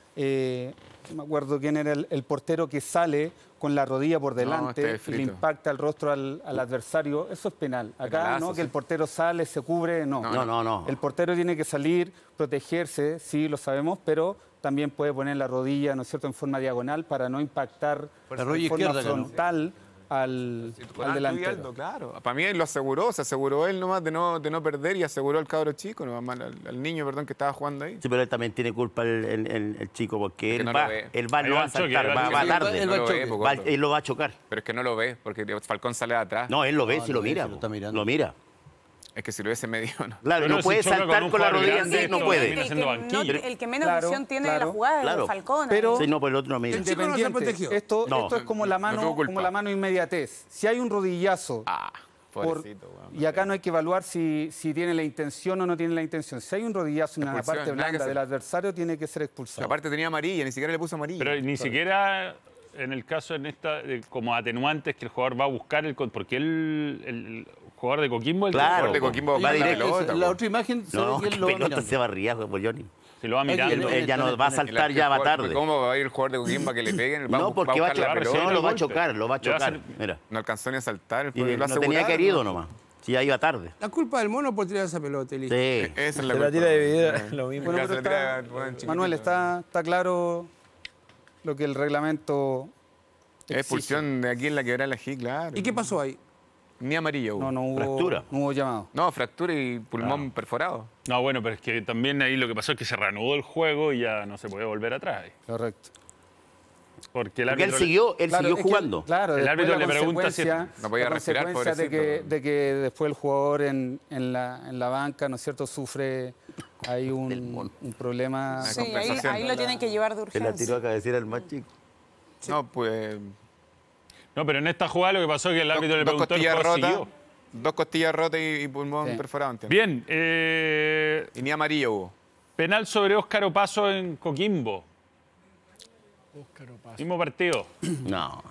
eh, no me acuerdo quién era el, el portero que sale con la rodilla por delante este y le frito. impacta el rostro al, al adversario. Eso es penal. Acá Penalazo, no, que sí. el portero sale, se cubre, no. No, no, no. El portero tiene que salir, protegerse, sí, lo sabemos, pero también puede poner la rodilla, ¿no es cierto?, en forma diagonal para no impactar La rodilla en forma izquierda, ¿no? frontal al, al delantero. Claro. Para mí él lo aseguró, se aseguró él nomás de no, de no perder y aseguró al cabro chico, nomás, al, al niño, perdón, que estaba jugando ahí. Sí, pero él también tiene culpa el, el- el- el chico porque Es que él no va, lo ve. él va, Ahí no va va a el choque, saltar, ahí va va, el va choque. tarde. Él va No al lo choque. ve, po, Va- gordo. él lo va a chocar. Pero es que no lo ve, porque Falcón sale de atrás. No, él lo ve, No, si lo lo ve, mira. si lo po. está mirando. Lo mira. Es que si lo hubiese medio, no. Claro, Pero no si puede choca saltar un con la jugador rodilla grande, así, no esto puede. termina siendo El que, no- banquillo. el que menos Claro, visión tiene de la claro, jugada es claro. el Falcón. Pero- Sí, no, por el otro no mira. El chico no se protegió. Esto, No. esto es como la No tuvo mano, culpa. como la mano inmediatez. Si hay un rodillazo, Ah, por- pobrecito, weón. y acá no hay que evaluar si, si tiene la intención o no tiene la intención. Si hay un rodillazo en la Expulsión, parte nada que blanda hacer. del adversario, tiene que ser expulsado. Aparte tenía amarilla, ni siquiera le puso amarilla. Pero ni siquiera en el caso en esta, eh, como atenuantes que el jugador va a buscar el... con- Porque él, el, el jugador de Coquimbo... El Claro, jugador de po. Coquimbo va va la directo. pelota, La po. otra imagen se No, ve que que él lo va pelota mirando. se barría, pues, Johnny. Se lo va Él- mirando. Él, él ya no va a El- saltar, el ya va jugador- tarde. ¿Cómo va a ir el jugador de Coquimbo a que le peguen? Va, No, porque va a buscar la chocar. pelota. No, lo va a golpe. chocar, lo va a Le va a chocar. hacer- Mira. No alcanzó ni a saltar. Y lo no tenía aseguraron, querido ¿no? nomás. Si ya iba tarde. La culpa del mono por tirar esa pelota, y listo. Sí. Esa es la Se la culpa. tira de vida, lo mismo. Bueno, Ya pero se la tira, está- bueno, chiquitito. Manuel, está, está claro lo que el reglamento Es expulsión de aquí en la quebrada de la G, claro. ¿Y qué pasó ahí? Ni amarillo hubo. No, no hubo, Fractura. no hubo llamado. No, fractura y pulmón perforado. No, bueno, pero es que también ahí lo que pasó es que se reanudó el juego y ya no se podía volver atrás. Correcto. Porque el Porque él árbitro... siguió, él Claro, siguió es que- jugando. claro, El después árbitro la le pregunta si- consecuencia- No podía la respirar, consecuencia de que, pobrecito. de que después el jugador en, en la, en la banca, ¿no es cierto?, sufre hay un, un problema. Sí, ahí, compensación. ahí lo tienen que llevar de Se la tiró urgencia. a cabecera el más chico. No, pues. No, pero en esta jugada lo que pasó es que el árbitro le dos preguntó al costillas jugador rotas. siguió. Dos costillas rotas y, y pulmón Sí. perforado, ¿entiendes? Bien, eh, Y ni amarillo hubo. penal sobre Óscar Opaso en Coquimbo. Mismo partido. No.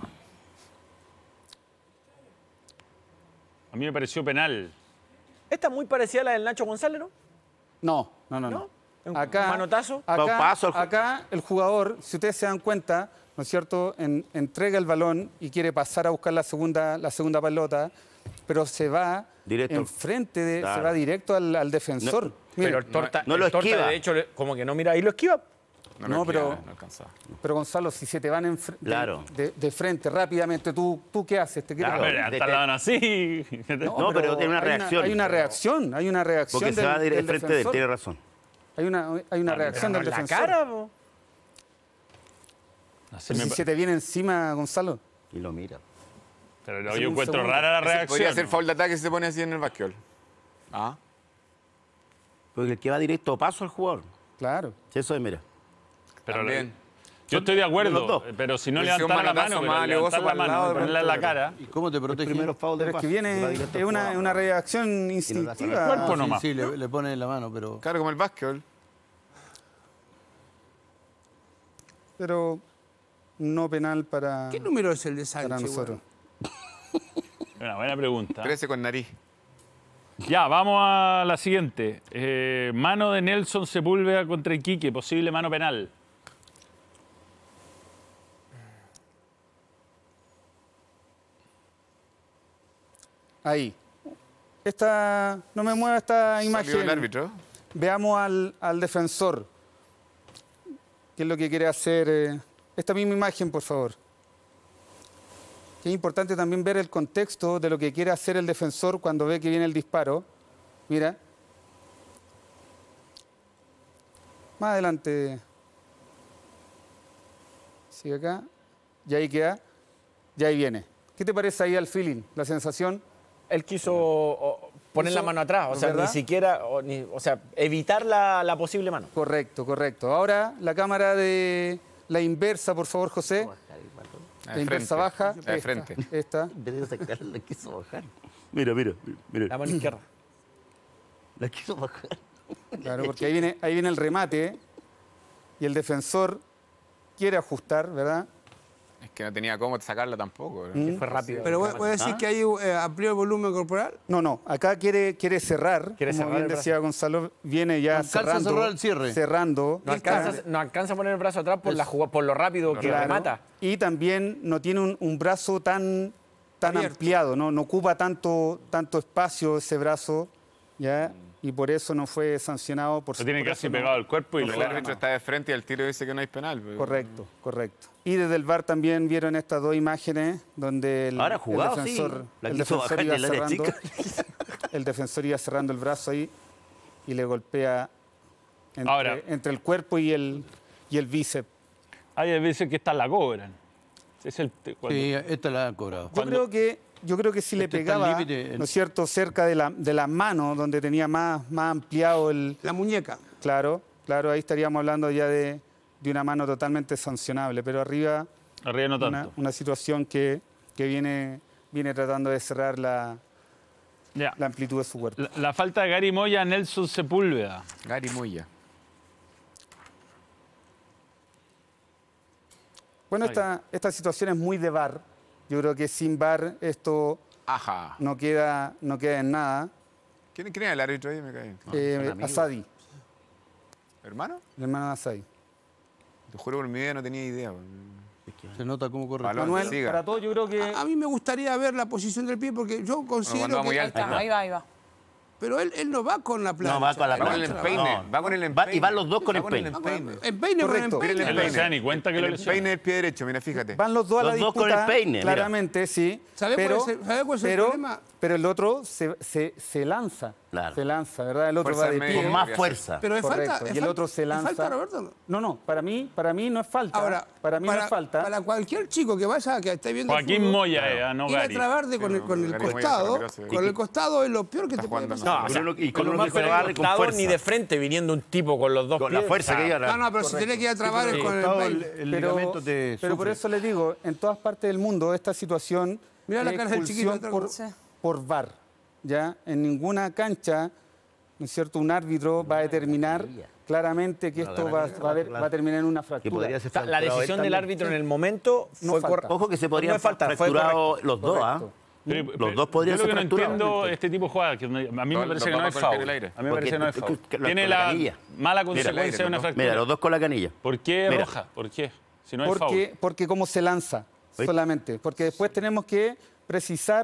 A mí me pareció penal. Esta es muy parecida a la del Nacho González, ¿no? No, no, no, ¿No? no. ¿Un Acá, manotazo? acá, Paso al ju- acá el jugador, si ustedes se dan cuenta, ¿no es cierto?, En- entrega el balón y quiere pasar a buscar la segunda, la segunda pelota, pero se va Directo. enfrente, de, se Claro. va directo al, al defensor. Mire, Pero el torta, no lo el torta, esquiva. de hecho, le- como que no mira ahí lo esquiva. No, No, no, pero- no alcanzaba. Pero Gonzalo, si se te van en fr- de- Claro. de, de frente rápidamente, ¿tú, ¿tú qué haces? ¿Te quieres- Ah, pero hasta la mano así. No, pero tiene una hay reacción. hay una reacción, hay una reacción. Porque se del- va de del frente de él, defensor. tiene razón. Hay una, hay una reacción del en la defensor. cara, po. Así Pero me si pa- se te viene encima, Gonzalo. Y lo mira. Pero Hace yo un encuentro segundo. rara la Ese reacción. Podría ser ¿no? foul de ataque si se pone así en el básquetbol. Ah. Porque el que va directo paso al jugador. Claro. Eso es, mira. Pero También. yo estoy de De los acuerdo, dos. pero si no Pues si un levantar la manotazo mano, pero más levantar alevoso la para el mano lado y de ponerla en la pronto, cara. ¿Y cómo te protege? Primero foul de Pero es que paso. Va viene, directo es al una, jugador. una reacción El cuerpo instintiva. nomás. Sí, sí, le, le pone en la mano, pero... Claro, como el básquetbol. Pero no penal para, ¿Qué número es el de para Sánchez? nosotros. Una buena pregunta. trece con nariz. Ya, vamos a la siguiente. Eh, mano de Nelson Sepúlveda contra Iquique, posible mano penal. Ahí. Esta, no me mueva esta Salió el imagen. árbitro. Veamos al, al defensor. ¿Qué es lo que quiere hacer? eh? Esta misma imagen, por favor. Que es importante también ver el contexto de lo que quiere hacer el defensor cuando ve que viene el disparo. Mira. Más adelante. Sigue acá. Y ahí queda. Y ahí viene. ¿Qué te parece ahí al feeling? ¿La sensación? Él quiso o, poner la Eso, mano atrás, o sea, ¿verdad? ni siquiera, o, ni- o sea, evitar la, la posible mano. Correcto, correcto. Ahora la cámara de la inversa, por favor, José. La La de inversa frente. baja. La de Esta, frente. Esta. En vez de sacarla, la quiso bajar. Mira, mira, mira. La mano izquierda. La quiso bajar. Claro, porque ahí viene, ahí viene el remate y el defensor quiere ajustar, ¿verdad? Es que no tenía cómo sacarla tampoco. ¿no? Mm. Fue rápido. Pero voy, voy a decir que ahí eh, amplió el volumen corporal. No, no, acá quiere, quiere cerrar, Quiere como cerrar bien el decía Gonzalo, viene ya Alcanza a cerrando. cerrar el cierre. Cerrando. No alcanza, no alcanza a poner el brazo atrás por, la jugada- por lo rápido que Claro. remata. Y también no tiene un, un brazo tan, tan Abierto. ampliado, ¿no? No ocupa tanto, tanto espacio ese brazo, ¿ya? Y por eso no fue sancionado. Por Lo tiene por casi eso no- pegado al cuerpo y no lo El fue árbitro está de frente y el tiro dice que no hay penal. pero- Correcto, correcto. Y desde el V A R también vieron estas dos imágenes donde el, Ahora jugado, el defensor, sí. La el quiso defensor bajar iba del área cerrando, chica. el defensor iba cerrando el brazo ahí y le golpea entre, Ahora. entre el cuerpo y el, y el bíceps. Hay veces que esta la cobran. Es el, cuando- Sí, esta la han cobrado. Yo Cuando- creo que, yo creo que si le Este está al pegaba, límite, ¿no es cierto?, cerca de la, de la mano, donde tenía más, más ampliado el... La muñeca. Claro, claro, ahí estaríamos hablando ya de, de una mano totalmente sancionable, pero arriba Arriba no tanto. una, una situación que, que viene, viene tratando de cerrar la, Ya. la amplitud de su cuerpo. La, la falta de Gary Moya a Nelson Sepúlveda. Gary Moya. Bueno, esta, esta situación es muy de V A R. Yo creo que sin V A R esto Ajá. no queda, no queda en nada. ¿Quién, quién es el árbitro ahí? Me caí. Eh, Asadi, ¿Hermano? el hermano de Asadi. Te juro por mi vida no tenía idea. Se nota cómo corre. Balón, Manuel, siga. para todo yo creo que... A, a mí me gustaría ver la posición del pie porque yo considero cuando va muy que... Ahí alto. está, ahí va, ahí va. Pero él, él no va con la plancha. No, va con la Va con el plancha. empeine. No. Va con el Va- empeine. y van los dos con Va el peine. empeine. Empeine con Correcto. empeine. Él no se da ni cuenta que lo El lesiona. empeine del pie derecho, mira, fíjate. Van los dos a la Los dos con disputa, el peine, mira. claramente, sí. ¿Sabe cuál pero, es el- sabe cuál es el pero, problema? pero el otro se, se, se lanza. Claro. Se lanza, ¿verdad? El otro Fuerza va de al medio. pie. Con más Podría fuerza. Pero es Correcto. falta. es Y el fal- otro se ¿es lanza. falta, Roberto? No, no, para mí, para mí no es falta. Ahora, para mí no es falta. Para cualquier chico que vaya, que esté viendo Joaquín fútbol, Moya, eh, ah, no ir a Gary. trabar de con, Sí, el, con el Gary Moya costado, se retiró hace- con el costado es lo peor que Está te puede jugando pasar. No, o sea, Con uno- y con lo uno más que se peor va a al darle con costado, fuerza. ni de frente viniendo un tipo con los dos Con pies. la fuerza que o sea, llega. No, no, pero si tenés que ir a trabar es con el Todo peine. el, el pero, ligamento te pero por sufre. eso les digo, en todas partes del mundo esta situación Mira la es cara del chiquito expulsión atrás. por, Sí. por V A R. ¿Ya? En ninguna cancha, ¿no es cierto?, un árbitro va a determinar claramente que esto va, va a, haber- va a terminar en una Que fractura. podría ser o sea, la fracturado decisión él del también. árbitro en el momento No fue falta. correcta. Ojo que se podrían No es falta, fue fracturado los dos, ¿ah? Correcto. Pero- Los pero dos podrían yo lo ser que no fracturados. entiendo este tipo de jugadas, que a mí me Los- parece que los no es va con el pie foul. en el aire. A mí me Porque parece que no es es foul. que- que- Tiene con la la canilla. mala Mira, consecuencia aire, de una los dos. fractura. Mira, los dos con la canilla. ¿Por qué Mira. roja? ¿Por qué? Si no es Porque, foul. porque como se lanza ¿Oíste? solamente. Porque después tenemos que precisar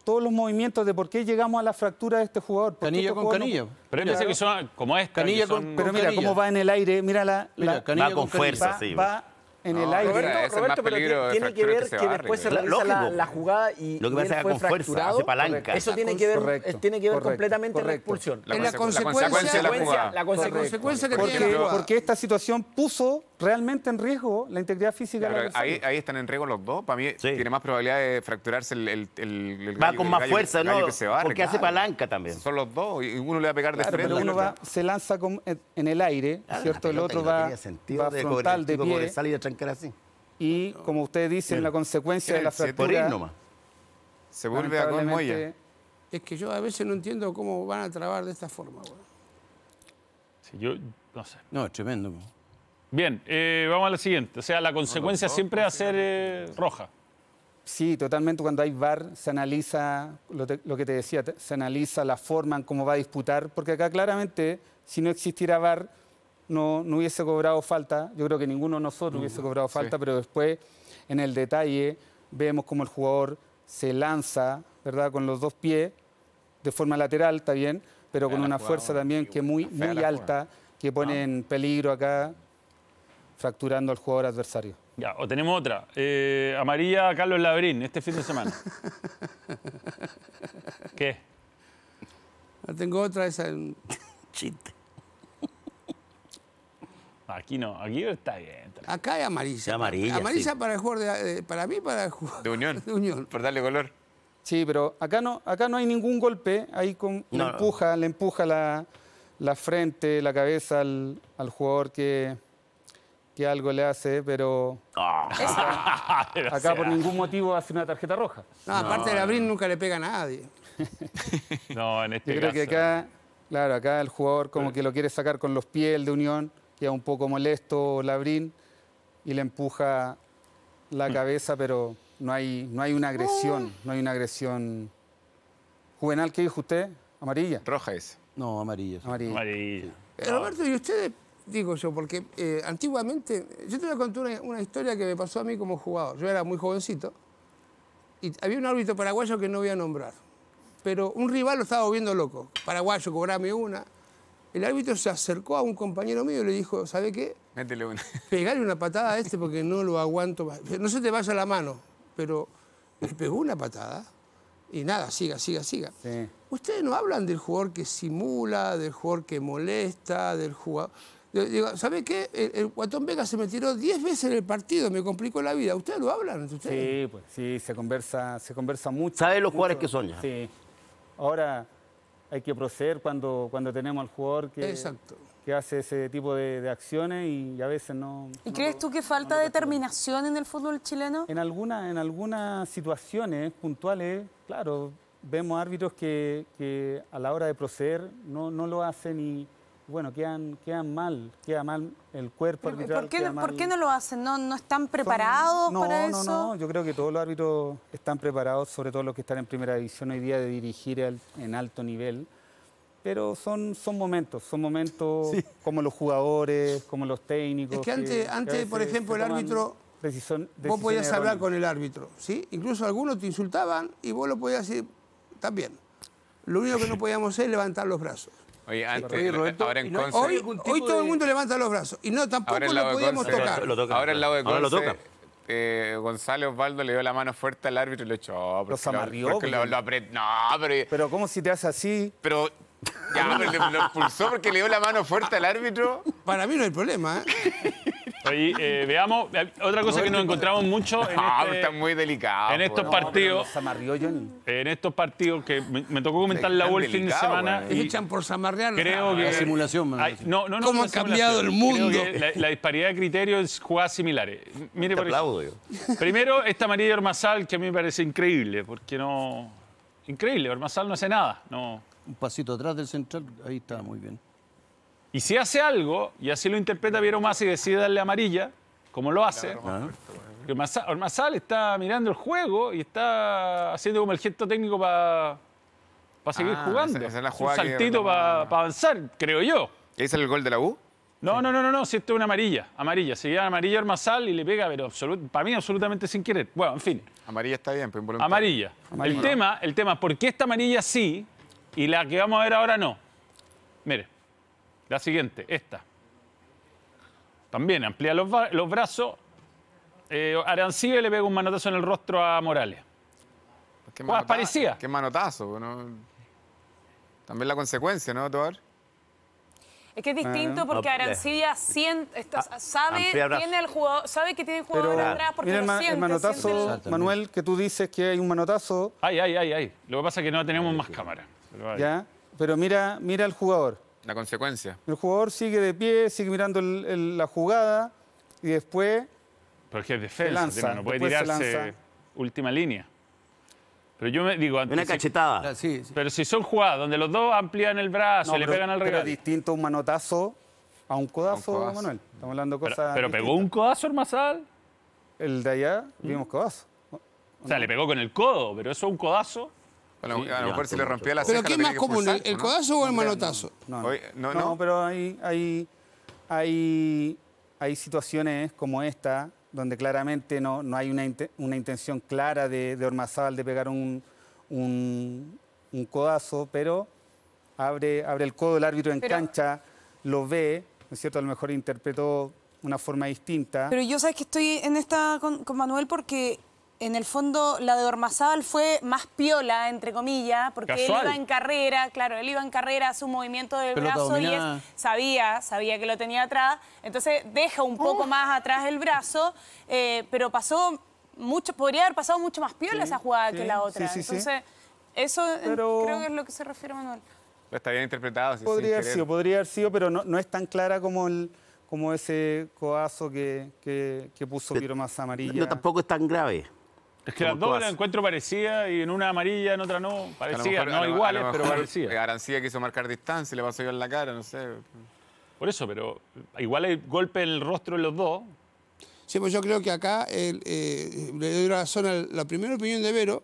todos los movimientos de por qué llegamos a la fractura de este jugador. Canilla con Canilla. No... Pero hay veces que son como esta. Canilla son... con, pero mira cómo va en el aire, mira la... Mira, la... Canilla va con, con fuerza, va, sí. va en No, el aire. Roberto, ese es Roberto, más pero peligro de tiene que fractura ver que se que barre, después se claro. realiza la, Lógico. la jugada y, Lo que y pasa él es que fue con fuerza, fracturado. hace palanca. Correcto. Eso tiene que ver, Correcto, tiene que ver correcto, completamente en la correcto. expulsión. La, Es la conse- consecuencia- consecuencia de la jugada. La consecuencia. consecuencia que Porque, tiene la jugada. porque esta situación puso realmente en riesgo la integridad física Pero del adversario. ahí, ahí están en riesgo los dos. Para mí Sí. tiene más probabilidad de fracturarse el, el, el, el Va gallo- con el más gallo- fuerza, el gallo ¿no? que se barre, Porque hace claro. palanca también. Son los dos y uno le va a pegar de Claro, frente pero al uno otro. va, se lanza con- en el aire, Claro, ¿cierto? la El pelota otro que no va, tenía sentido va de frontal, cobrar- de tipo pie. cobrar, salir a trancar así. Y como ustedes dicen, la consecuencia de la Tiene el siete. Por ir fractura... nomás. Se vuelve a con Moya. lamentablemente, Es que yo a veces no entiendo cómo van a trabar de esta forma. Bueno. Sí, yo no sé. No, es tremendo. Bien, eh, vamos a la siguiente. O sea, la consecuencia siempre va a ser eh, roja. Sí, totalmente. Cuando hay V A R se analiza, lo, te- lo que te decía, te- se analiza la forma en cómo va a disputar, porque acá claramente, si no existiera V A R, no, no hubiese cobrado falta. Yo creo que ninguno de nosotros hubiese cobrado falta, pero después, en el detalle, vemos cómo el jugador se lanza, ¿verdad?, con los dos pies, de forma lateral, está bien, pero con la una jugada, fuerza también que muy, fea muy la alta, que pone en peligro acá, fracturando al jugador adversario. Ya, o tenemos otra. Eh, amarilla a Carlos Labrín este fin de semana. ¿Qué? Ya tengo otra, esa en- Chiste. Aquí no, aquí está bien. acá hay amarilla. Sí, amarilla, Amarilla sí. para el jugador de, de- para mí, para el jugador De Unión. de Unión. Por darle color. Sí, pero acá no, acá no hay ningún golpe, ahí con, le No, no. empuja, le empuja la, la frente, la cabeza al, al jugador que, que algo le hace, pero Pero, acá o por sea, ningún motivo hace una tarjeta roja. No, aparte de Abril nunca le pega a nadie. No, en este Yo creo que caso. acá, claro, acá el jugador como que lo quiere sacar con los pies, el de Unión, queda un poco molesto Labrín y le empuja la cabeza, pero no hay, no hay una agresión, no hay una agresión. Juvenal, ¿qué dijo usted? ¿Amarilla? Roja es. No, amarilla. Amarilla. Amarilla. Eh, Roberto, ¿y ustedes? Digo yo, porque eh, antiguamente, yo te voy a contar una, una historia que me pasó a mí como jugador. Yo era muy jovencito y había un árbitro paraguayo que no voy a nombrar, pero un rival lo estaba viendo loco. Paraguayo, cobrame una. El árbitro se acercó a un compañero mío y le dijo, ¿sabe qué? Métele una. Pegarle una patada a este porque no lo aguanto más. No se te vaya la mano, pero le pegó una patada y nada, siga, siga, siga. Sí. Ustedes no hablan del jugador que simula, del jugador que molesta, del jugador... Yo digo, ¿sabe qué? El, el Guatón Vega se me tiró diez veces en el partido, me complicó la vida. ¿Ustedes lo hablan entre ustedes? Sí, pues sí, se conversa, se conversa mucho. ¿Sabe los mucho. jugadores que son ya? Sí. Ahora hay que proceder cuando, cuando tenemos al jugador que, Exacto. que hace ese tipo de, de acciones y a veces no... ¿Y crees tú que falta determinación en el fútbol chileno? En, alguna, en algunas situaciones puntuales, claro, vemos árbitros que, que a la hora de proceder no, no lo hacen y, bueno, quedan, quedan mal, queda mal el cuerpo arbitral. ¿Por qué, queda no, ¿Por mal- qué no lo hacen? ¿No, no están preparados no, para no, eso? No, yo creo que todos los árbitros están preparados, sobre todo los que están en primera división hoy día, de dirigir al- en alto nivel. Pero son, son momentos, son momentos como los jugadores, como los técnicos. Es que antes, que a antes por veces ejemplo, se el toman árbitro, decisión- vos decisiones podías hablar erróneas. con el árbitro, ¿sí? Incluso algunos te insultaban y vos lo podías decir también. Lo único que no podíamos hacer es levantar los brazos. Oye, antes, Oye, Roberto, ahora en y no- Conce... hoy, hoy todo el mundo levanta los brazos y no, tampoco Ahora el lo lado de podíamos Conce. tocar. Lo toca. Ahora el lado de Ahora lo Conce, toca. eh, Gonzalo Osvaldo le dio la mano fuerte al árbitro y le echó. porque Los amarrió, Porque lo, porque- lo apretó. No, pero... Pero ¿cómo si te hace así? Pero... Ya, pero le- lo expulsó porque le dio la mano fuerte al árbitro. Para mí no hay problema, ¿eh? Oye, eh, veamos, eh, otra cosa que nos encontramos mucho en, No, este- está muy delicado. en estos po. partidos. Los amarrió Johnny. En estos partidos que me, me tocó comentar la Tan U el fin de delicado, semana. güey. y Echan por zamarrear. Creo que. La simulación, man. Ay, no, no, no, ¿Cómo no ha cambiado el mundo? Creo que la, la disparidad de criterios es jugadas similares. Mire, Te por aplaudo yo. ejemplo, primero, esta amarilla de Ormazal que a mí me parece increíble, porque no. Increíble, Ormazal no hace nada. No. Un pasito atrás del central, ahí está muy bien. Y si hace algo, y así lo interpreta Piero Massa y decide darle amarilla, como lo hace, porque Ormazal, Ormazal está mirando el juego y está haciendo como el gesto técnico para seguir Ah, jugando. esa- esa es la un jugada que saltito reclamaba. para avanzar, creo yo. ¿Y ahí sale el gol de la U? No, no, no, no, no, si esto es una amarilla, amarilla. Se llama amarilla Ormazábal y le pega, pero absolut, para mí absolutamente sin querer. Bueno, en fin. Amarilla está bien, pero involuntaria. Amarilla. Amarilla. El tema, el tema, ¿por qué esta amarilla sí y la que vamos a ver ahora no? Mire, la siguiente, esta. También amplía los, los brazos. Eh, Arancibia le pega un manotazo en el rostro a Morales. ¿Qué Pues parecía. Qué manotazo, ¿no? También la consecuencia, ¿no, Tobar? Es que es distinto Ah, porque no, Arancibia siente, está- sabe, amplía brazo. tiene el jugador, sabe que tiene el jugador Pero atrás porque mira el, lo ma- siente. el manotazo, siente Manuel, que tú dices que hay un manotazo. Ay, ay, ay, ay. Lo que pasa es que no tenemos más cámara. Pero ay. Ya, pero mira, mira el jugador. La consecuencia. El jugador sigue de pie, sigue mirando el- el- la jugada y después Pero es que es defensa, Se lanza, tema, no puede después se tirarse lanza. última línea. Pero yo me digo... Una cachetada. Sí, sí. Pero si son jugadas donde los dos amplían el brazo No, y le pero- pegan al pero regalo. es distinto un manotazo a un codazo, A un codazo. Manuel. Estamos hablando de Pero, cosas. pero pegó distintas. un codazo Ormazábal. El de allá, vimos codazo. O sea, le pegó con el codo, pero eso es un codazo. A lo, Sí, a lo mejor levantó si le mucho rompía la ¿Pero ceja, qué lo es tenía más que común, el, expulsar, el ¿no? codazo o el manotazo? No, no. Oye, no, No, no. pero hay, hay, hay, hay situaciones como esta donde claramente no, no hay una, inte- una intención clara de, de Ormazábal de pegar un, un, un codazo, pero abre, abre el codo el árbitro en Pero- cancha, lo ve, ¿no es cierto? A lo mejor interpretó una forma distinta. Pero yo sabes que estoy en esta con, con Manuel porque en el fondo la de Ormazábal fue más piola, entre comillas, porque Casual. él iba en carrera, claro, él iba en carrera, hace un movimiento del Pelota brazo y dominada. es, sabía, sabía que lo tenía atrás, entonces deja un poco más atrás el brazo, eh, pero pasó mucho, podría haber pasado mucho más piola Sí, esa jugada sí, que la otra. sí, sí, sí. Entonces, eso en- Pero- creo que es lo que se refiere Manuel. Está bien interpretado. sí, Podría sin haber querer. sido, podría haber sido, pero no, no es tan clara como, el, como ese codazo que, que, que puso Piero más amarilla. No, tampoco es tan grave. Es que Como las dos codazo. las encuentro parecidas y en una amarilla, en otra no. A lo Parecidas, mejor- no a lo- a iguales, lo pero mejor parecidas. Arancía quiso marcar distancia, le pasó yo en la cara, no sé. Por eso, pero igual hay golpe en el rostro de los dos. Sí, pues yo creo que acá el, eh, le doy razón a la primera opinión de Vero,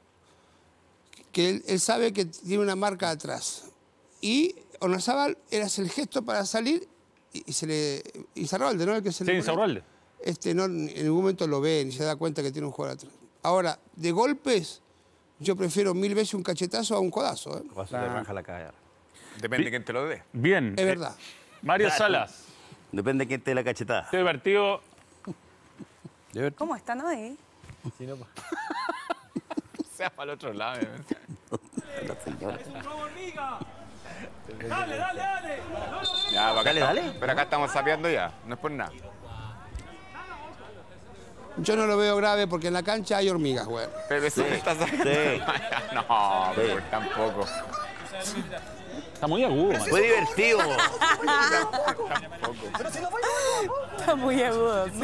que él, él sabe que tiene una marca atrás. Y Ormazábal era el gesto para salir y, y se le. Insaurralde, ¿no? El que se le Sí, pone- Insaurralde. Este no, en ningún momento lo ve ni se da cuenta que tiene un jugador atrás. Ahora, de golpes, yo prefiero mil veces un cachetazo a un codazo. ¿eh? Codazo te raja la cara. Depende de quién te lo dé. Bien. Es verdad. Mario Claro. Salas. Depende de quién te dé la cachetada. Este partido. ¿Cómo están hoy? O sea, para el otro lado. ¿eh? Dale, dale, dale. Ya, acá Dale, estamos- dale. Pero acá estamos sapeando ya, no es por nada. Yo no lo veo grave porque en la cancha hay hormigas, güey. Pero eso Sí, está sacando. sí. No, pero tampoco. Está muy agudo, man. Fue divertido. Está muy agudo. sí.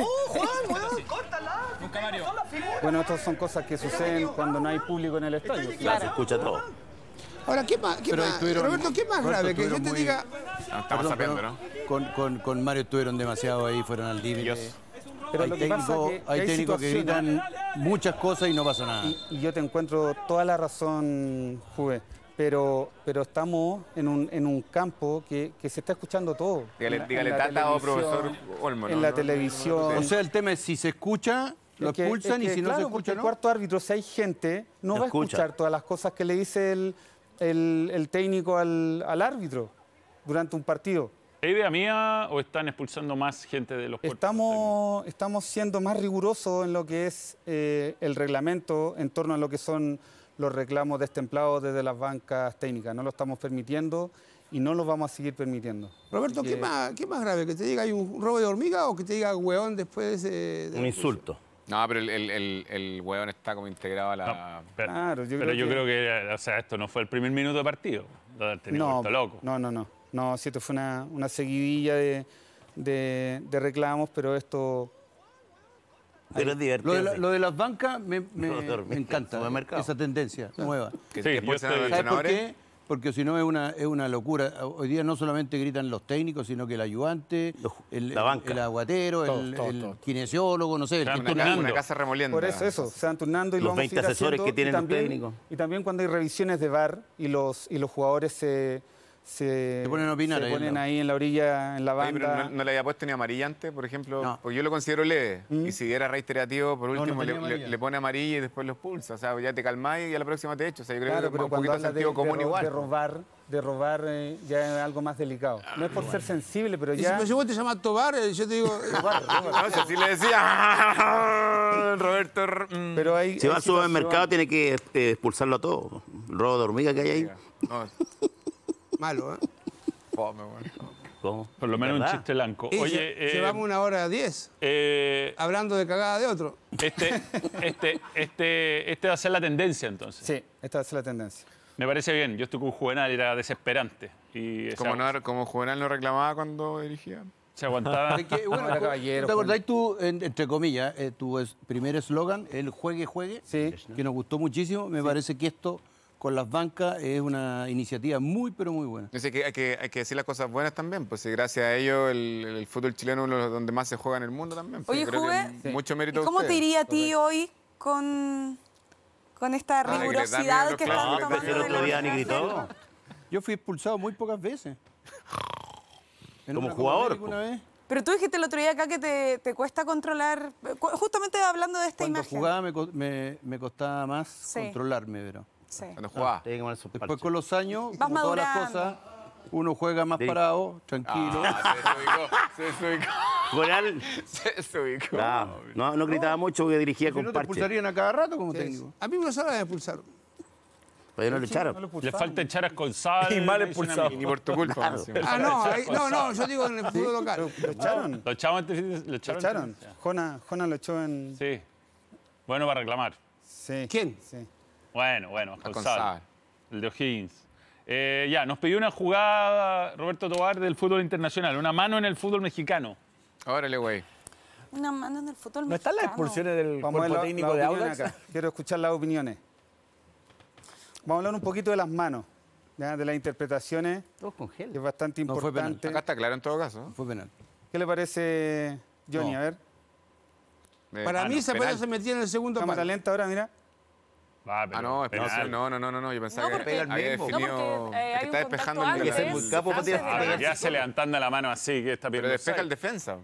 Bueno, estas son cosas que suceden cuando no hay público en el estadio. Ya se escucha todo. Ahora, ¿qué más? ¿Qué Pero más? estuvieron- Roberto, ¿qué más Roberto, grave? Que estuvieron gente muy- diga. No, estamos Perdón, sapeando, pero ¿no? Con, con, con Mario estuvieron demasiado ahí, fueron al límite. Dios. Pero Hay lo que pasa técnicos que- que hay hay técnicos que situaciones- gritan muchas cosas y no pasa nada. Y, y yo te encuentro toda la razón, Juve, pero, pero estamos en un, en un campo que, que se está escuchando todo. Dígale, En la- dígale en la Tata o televisión, profesor Olmo. En ¿no? la No, televisión. O sea, el tema es si se escucha, lo Es que- expulsan es que, y si no claro, se porque escucha, el ¿no? cuarto árbitro, si hay gente, no, No va a escucha. escuchar todas las cosas que le dice el, el- el técnico al, al árbitro durante un partido. ¿Es idea mía o están expulsando más gente de los cuerpos Estamos, estamos siendo más rigurosos en lo que es eh, el reglamento en torno a lo que son los reclamos destemplados desde las bancas técnicas. No lo estamos permitiendo y no lo vamos a seguir permitiendo. Roberto, Así ¿qué que- más, ¿qué más grave? ¿Que te diga hay un robo de hormiga o que te diga hueón después de, de Un insulto. No, pero el, el, el, el hueón está como integrado a la... Pero, Claro, yo pero creo yo que- creo que, o sea, esto no fue el primer minuto de partido. Lo de haber tenido No, vuelto loco. no, no, no. No, sí, esto fue una, una seguidilla de, de- de reclamos, pero esto... Pero es divertido. Lo de, la- sí. lo de las bancas me, me- No dormiste, me encanta, fue mercado. esa tendencia nueva. Que, Sí, que yo expulsan a estoy- los ¿Sabes por entrenadores. qué? Porque si no es una, es una locura. Hoy día no solamente gritan los técnicos, sino que el ayudante, Los- el, la banca. el aguatero, Todos, el, todos, el todos. kinesiólogo, no sé, el Claro, que Una, está ca- turnando. una casa remolienda. Por eso, eso, se van turnando y Los lo vamos a veinte ir asesores haciendo. que tienen y los también, técnicos. Y también cuando hay revisiones de V A R y los, y los jugadores se, se, Se ponen a opinar se ahí, ponen ¿no? ahí en la orilla, en la Oye, pero banda. no, no le había puesto ni amarillante, por ejemplo, No. porque yo lo considero leve. Y si era reiterativo, por no último, tenía le- le, amarilla. le pone amarilla y después lo expulsa. O sea, ya te calmáis y a la próxima te echo. O sea, yo creo Claro, que pero un cuando poquito de habla de, sentido de común ro- igual. de robar, de robar eh, ya es algo más delicado. No es por ser sensible, pero Y si, ya... pero si vos te llamas Tobar, eh, yo te digo... No, si así le decía Roberto. mm. Pero hay, Si va hay al supermercado situación- tiene que eh, expulsarlo a todo. El robo de hormiga que hay ahí. No, Malo, ¿eh? fome, bueno. ¿Cómo? Por lo menos un ¿Verdad? chiste blanco. Y Oye, lle- eh, llevamos una hora diez eh, hablando de cagada de otro. este, este, este, este va a ser la tendencia entonces. Sí, esta es la tendencia. Me parece bien. Yo estuve con Juvenal, era desesperante. Y Como, se, no, como Juvenal no reclamaba cuando dirigía. se aguantaba. Es que, bueno, Era caballero, ¿te acordás tú, en- entre comillas, eh, tu es- primer eslogan, el juegue, juegue? Sí. Que nos gustó muchísimo. Me parece que esto, con las bancas, es una iniciativa muy, pero muy buena. Yo sé que hay, que hay que decir las cosas buenas también, pues si gracias a ello el, el fútbol chileno es uno de los donde más se juega en el mundo también. Pues, Oye, yo creo que Juve, es mucho mérito ¿Y de cómo te ustedes. iría a ti hoy con, con esta Ah, que les da rigurosidad miedo que los están clásicos, tomando? el de otro la día ni Universidad? gritó. Yo fui expulsado muy pocas veces. En Como una Copa jugador, América una vez, Pero tú dijiste el otro día acá que te, te cuesta controlar, cu- justamente hablando de esta cuando imagen. jugaba me, co- me- me costaba más Sí. controlarme, pero... Sí. Cuando jugaba. Tiene que poner sus Después parches. con los años, Vas como todas las madurando. cosas, uno juega más Sí. parado, tranquilo. Ah, se desubicó, se desubicó. Juvenal, Se desubicó. ah, no, no gritaba mucho porque dirigía Si con no te parche. expulsarían a cada rato como técnico. A mí me lo me expulsaron. Todavía no le echaron. No lo Le expulsaron. falta echar a González. Y mal me dicen a mí. expulsado. Ni por tu culpa. encima. Ah, no, ahí- no, no, yo digo en el fútbol local. Lo echaron. Lo echaron antes, lo Lo echaron. echaron. Jona, Jona lo echó en... Sí. Bueno, para reclamar. Sí. ¿Quién? Sí. Bueno, bueno, A González. González. El de O'Higgins. Eh, ya, nos pidió una jugada Roberto Tobar del fútbol internacional, una mano en el fútbol mexicano. Órale, güey. Una mano en el fútbol ¿No están las mexicano. expulsiones del Vamos a ver cuerpo la- técnico las de opiniones Audax? acá. Quiero escuchar las opiniones. Vamos a hablar un poquito de las manos, ¿ya? De las interpretaciones, que es bastante No fue penal. importante. Acá está claro en todo caso. ¿no? Fue penal. ¿Qué le parece, Johnny? No. A ver, Eh, Para ah, mí no, esa penal. pelota se metía en el segundo cámara palo. lenta ahora, mira. Ah, Ah, no, es penal. penal. no, no, no, no, no, yo pensaba No, que porque- había No, porque, definido eh, hay que un está despejando contacto el antes. Hay que ser muy capo para tirar. Antes de- Ah, para pero tirar. ya se levantando la mano así, que está Pero pidiendo despeja el offside. defensa.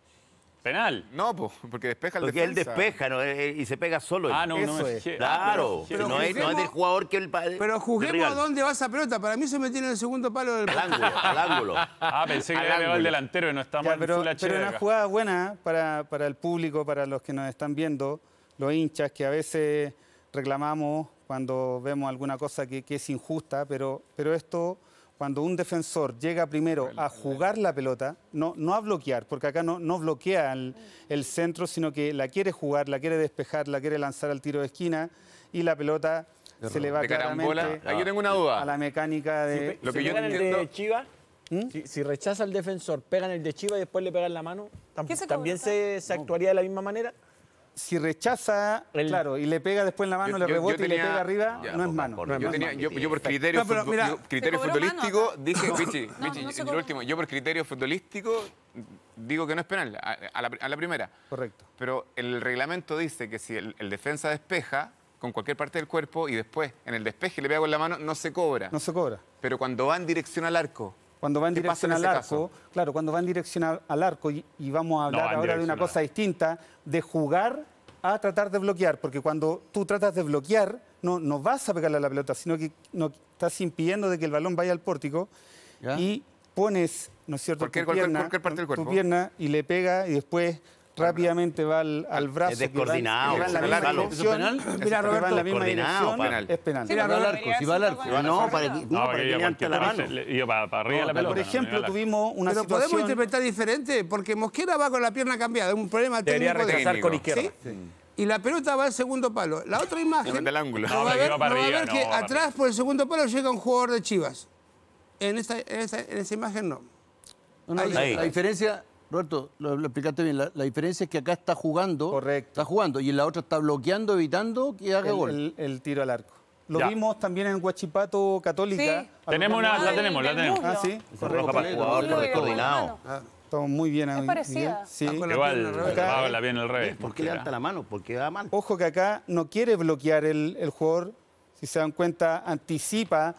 Penal. No, pues, porque despeja el Porque él defensa. despeja ¿no? Eh, y se pega solo. él. Ah, no, no Eso es. es. Claro, pero no, es, no es del juzguemos- jugador que el pa- Pero del juzguemos rival. a dónde va esa pelota. Para mí se metió en el segundo palo del Al ángulo, al ángulo. Ah, pensé que Al le había pegado el ángulo. delantero y no estamos Ya, en pero, Full H D pero una acá. jugada buena para, para el público, para los que nos están viendo, los hinchas, que a veces reclamamos cuando vemos alguna cosa que, que es injusta, pero, pero esto, cuando un defensor llega primero a jugar la pelota, no, no a bloquear, porque acá no, no bloquea el, el centro, sino que la quiere jugar, la quiere despejar, la quiere lanzar al tiro de esquina y la pelota se le va De carambola. claramente Aquí tengo una duda. a la mecánica de... Lo que se yo le- no el entiendo- de Chivas, ¿Mm? si, si rechaza al defensor, pegan el de Chivas y después le pegan la mano, tam- ¿Qué se ¿también cobra? se, se actuaría de la misma manera? Si rechaza, El- claro, y le pega después en la mano, Yo- le yo- yo rebota y le tenía- pega arriba, Ya, no es por mano. favor, No es Yo, mano. tenía, yo, yo por criterio, No, pero futbo- mira, yo- criterio se cobró futbolístico mano dije, Pichi, No, Pichi, no se y lo cobró. último, yo por criterio futbolístico digo que no es penal, a, a la, a la primera. Correcto. Pero el reglamento dice que si el, el defensa despeja con cualquier parte del cuerpo y después en el despeje le pega con la mano, no se cobra. No se cobra. Pero cuando va en dirección al arco, Cuando va en ¿qué pasa dirección en al ese arco, claro, cuando va en dirección al, al arco, y, y vamos a hablar va en ahora de una dirección al cosa distinta, de jugar a tratar de bloquear, porque cuando tú tratas de bloquear, no, no vas a pegarle a la pelota, sino que no, estás impidiendo de que el balón vaya al pórtico ¿Ya? y pones, ¿no es cierto?, Cualquier- tu, cualquier- pierna, cualquier parte del tu cuerpo. pierna y le pega y después rápidamente va al, al brazo. Es que va- descoordinado, que va en la Gonzalo. misma ¿Eso es dirección, penal? Mira, que va en la Roberto, misma coordinado, dirección, penal. es penal. Mira, pero Roberto, debería si va al ser arco. con la No, mano para arriba. que, No, no, para porque que iba, levante cualquier la parte, mano. le- iba para, para arriba la pelota. Por no, ejemplo, no, no, tuvimos una Pero situación... podemos interpretar diferente, porque Mosquera va con la pierna cambiada, es un problema Debería técnico. de- rechazar con técnico. izquierda. ¿Sí? Y la pelota va al segundo palo. La otra imagen, del ángulo. no No, va a pero ver, iba para no va a arriba, ver no, que va para atrás por el segundo palo llega un jugador de Chivas. En esta, en esta, en esa imagen no. No, no, Ahí. la, Ahí. la diferencia, Roberto, lo, lo explicaste bien, la, la diferencia es que acá está jugando, Correcto. está jugando, y en la otra está bloqueando, evitando que haga el, gol. el- el tiro al arco. Lo Ya. vimos también en Huachipato Católica. Sí. A los Tenemos una, dos la del- tenemos, la del tenemos. muslo. Ah, sí. Esa roja para el jugador Muslo por y de la descoordinado. mano. Estamos muy bien ahí. Es parecida. Sí. Ah, con la Igual, pierna al revés. Acá- va la bien al revés. ¿Por qué levanta la mano? Porque va mal. Ojo que acá no quiere bloquear el, el jugador. Si se dan cuenta, anticipa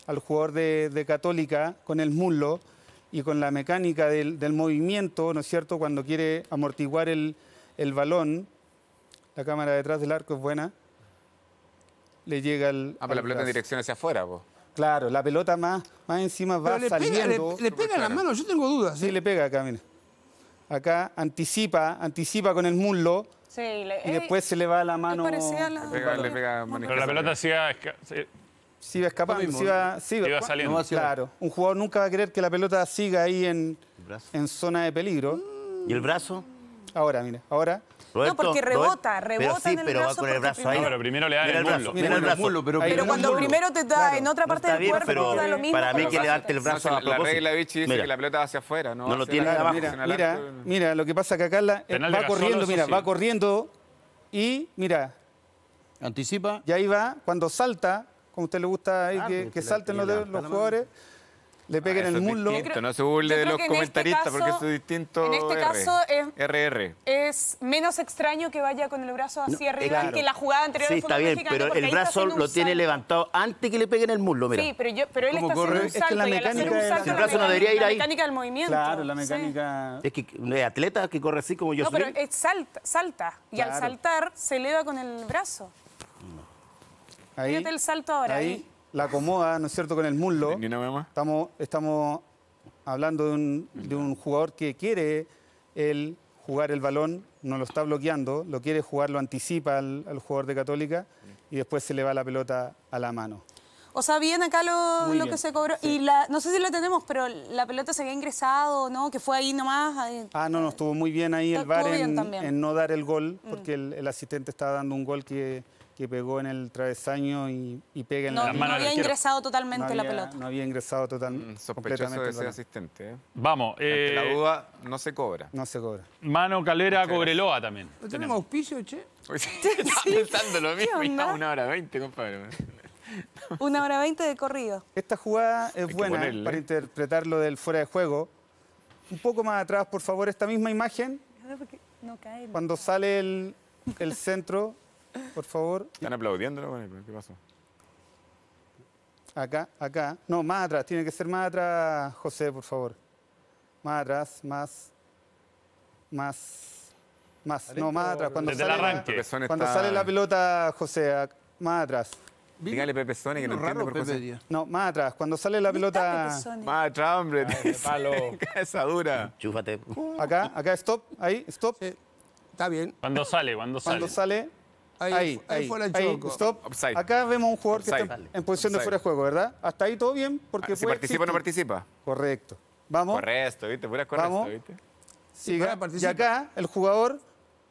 al jugador de, de Católica con el muslo y con la mecánica del, del movimiento, ¿no es cierto?, cuando quiere amortiguar el, el balón, la cámara detrás del arco es buena, le llega al... Ah, pero la al pelota en brazo. dirección hacia afuera, po. Claro, la pelota más, más encima va Pero le pega- saliendo. le- le pega en la mano, yo tengo dudas. Sí, le pega acá, mira. Acá anticipa, anticipa con el muslo Sí, le- y después se le va la mano. parecía la- Le pega, le pega Pero la pelota siga... esca- se- Sí, va escapando, Lo mismo, sí va, sí iba saliendo. No va hacia Claro, un jugador nunca va a querer que la pelota siga ahí en, en zona de peligro. ¿Y el brazo? Ahora, mira, ahora. No, porque rebota, Pero rebota sí, en el pero va brazo con el porque brazo ahí. primero- No, pero primero le dan Mira el el muslo. brazo, mira el brazo. pero Pero cuando primero te da en otra parte está del bien, cuerpo, pero da lo mismo. para mí con que los levante el brazos. brazo a La propósito. regla Vichy dice Mira. que la pelota va hacia afuera, ¿no? No lo hacia tiene la- abajo. Mira, hacia el mira, arco. mira, lo que pasa que acá la- Penal de va Gasol, corriendo, eso mira, sí. va corriendo y mira, Anticipa. y ahí va, cuando salta, como a usted le gusta ahí Ah, que, pero que que salten la- los, que de- levanta los la mano. jugadores, le peguen Ah, en eso el es muslo. distinto, no se burle yo de creo los que en este comentaristas caso- porque eso es distinto. en este R. caso es- R R. Es menos extraño que vaya con el brazo hacia arriba claro. que la jugada anterior Sí, del está fútbol bien, mexicano, pero porque el ahí está brazo haciendo un lo tiene salto. levantado antes que le peguen el muslo, mira. Sí, pero, yo, pero él ¿Cómo está corre? haciendo un Es que salto la y al hacer mecánica un de la- salto El brazo la no debería ir la ahí. mecánica del movimiento. Claro, la sí. mecánica. Es que no hay atleta que corre así como yo No, soy. pero es salta, salta. Y al Claro. saltar se eleva con el brazo. Ahí, Fíjate el salto ahora. ahí ahí. la acomoda, ¿no es cierto?, con el muslo. Ni una más. Estamos, estamos hablando de un, de un jugador que quiere él jugar el balón, no lo está bloqueando, lo quiere jugar, lo anticipa al, al jugador de Católica y después se le va la pelota a la mano. O sea, bien acá lo, Muy lo bien, que se cobró. Y la, no sé si lo tenemos, pero la pelota se había ingresado, ¿no? Que fue ahí nomás. ahí. Ah, no, no, estuvo muy bien ahí el Estuvo V A R bien en, también. en no dar el gol, porque el, el asistente estaba dando un gol que, que pegó en el travesaño y, y pega en No, la no mano del había arquero. ingresado totalmente no la había- pelota. No había ingresado total, Mm, Sospechoso completamente de el ese balón. asistente. ¿eh? Vamos. Ante la eh, duda, no se cobra. No se cobra. Mano Calera Muchas Cobreloa también. ¿No tenemos auspicio, che? Estaba pensando lo mismo y onda? estamos una hora veinte, compadre. Una hora veinte de corrido. Esta jugada es que buena ponerle. para interpretar lo del fuera de juego. Un poco más atrás, por favor, esta misma imagen, No cae. cuando sale el, el centro, por favor, Están aplaudiéndolo, bueno, ¿qué pasó? acá, acá. No, más atrás, tiene que ser más atrás, José, por favor. Más atrás, más, más, más. No, más atrás. Cuando Desde el sale la- arranque. Pepezón Cuando está- sale la pelota, José, ac- más atrás. Dígale Pepe Sone que no entiende por qué. No, más atrás. Cuando sale la pelota. Más atrás, hombre. palo. Cabeza dura. Chúfate. Acá, acá, stop. Ahí, stop. Está bien. Cuando sale, cuando sale. Cuando sale. Ahí, Ahí, ahí ahí, fue la ahí, choco. stop. Offside. Acá vemos un jugador que Offside. está en posición de Offside. fuera de juego, ¿verdad? Hasta ahí todo bien, porque Ah, si puede participa o no existir. participa. Correcto. Vamos. Correcto, ¿viste? Pura correcto, Vamos. ¿viste? Siga. ahora Y participa. acá el jugador,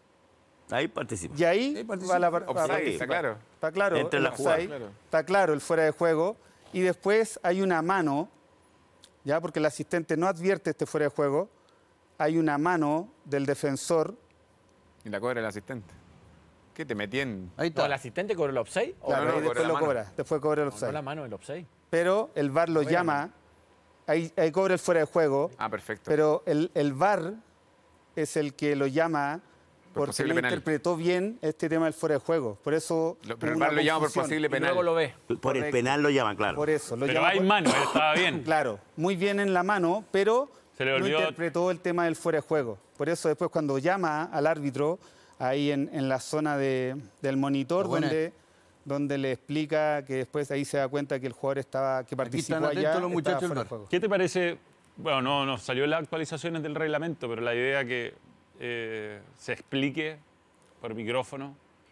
Ahí participa. y ahí Ahí participa. va la par- va a Offside, participar. está claro. Está claro. Entra el la jugada, offside, claro. Está claro el fuera de juego. Y después hay una mano, ya porque el asistente no advierte este fuera de juego. Hay una mano del defensor. Y la cobra el asistente. ¿Qué te metí en...? Ahí No, está. el asistente cobró el offside. ¿O Claro, no, ahí cobra después la lo mano. cobra. Después cobra el no offside. la mano del offside? Pero el V A R lo llama. Ahí, ahí cobra el fuera de juego. Ah, perfecto. Pero el, el V A R es el que lo llama Por porque posible no penal. interpretó bien este tema del fuera de juego. Por eso. Lo- pero hubo el V A R una lo llama por confusión. posible Y penal. luego lo ve. Por el Correcto. penal lo llaman, claro. Por eso. Lo Pero llama hay por- mano, él estaba bien. Claro, muy bien en la mano, pero Se le no olvidó- interpretó el tema del fuera de juego. Por eso después cuando llama al árbitro, ahí en, en la zona de- del monitor, Está buena donde, donde le explica que después ahí se da cuenta que el jugador estaba, que participó están atentos allá, los estaba muchachos del fuera de V A R. juego. ¿Qué te parece? Bueno, no, no salió las actualizaciones del reglamento, pero la idea que eh, se explique por micrófono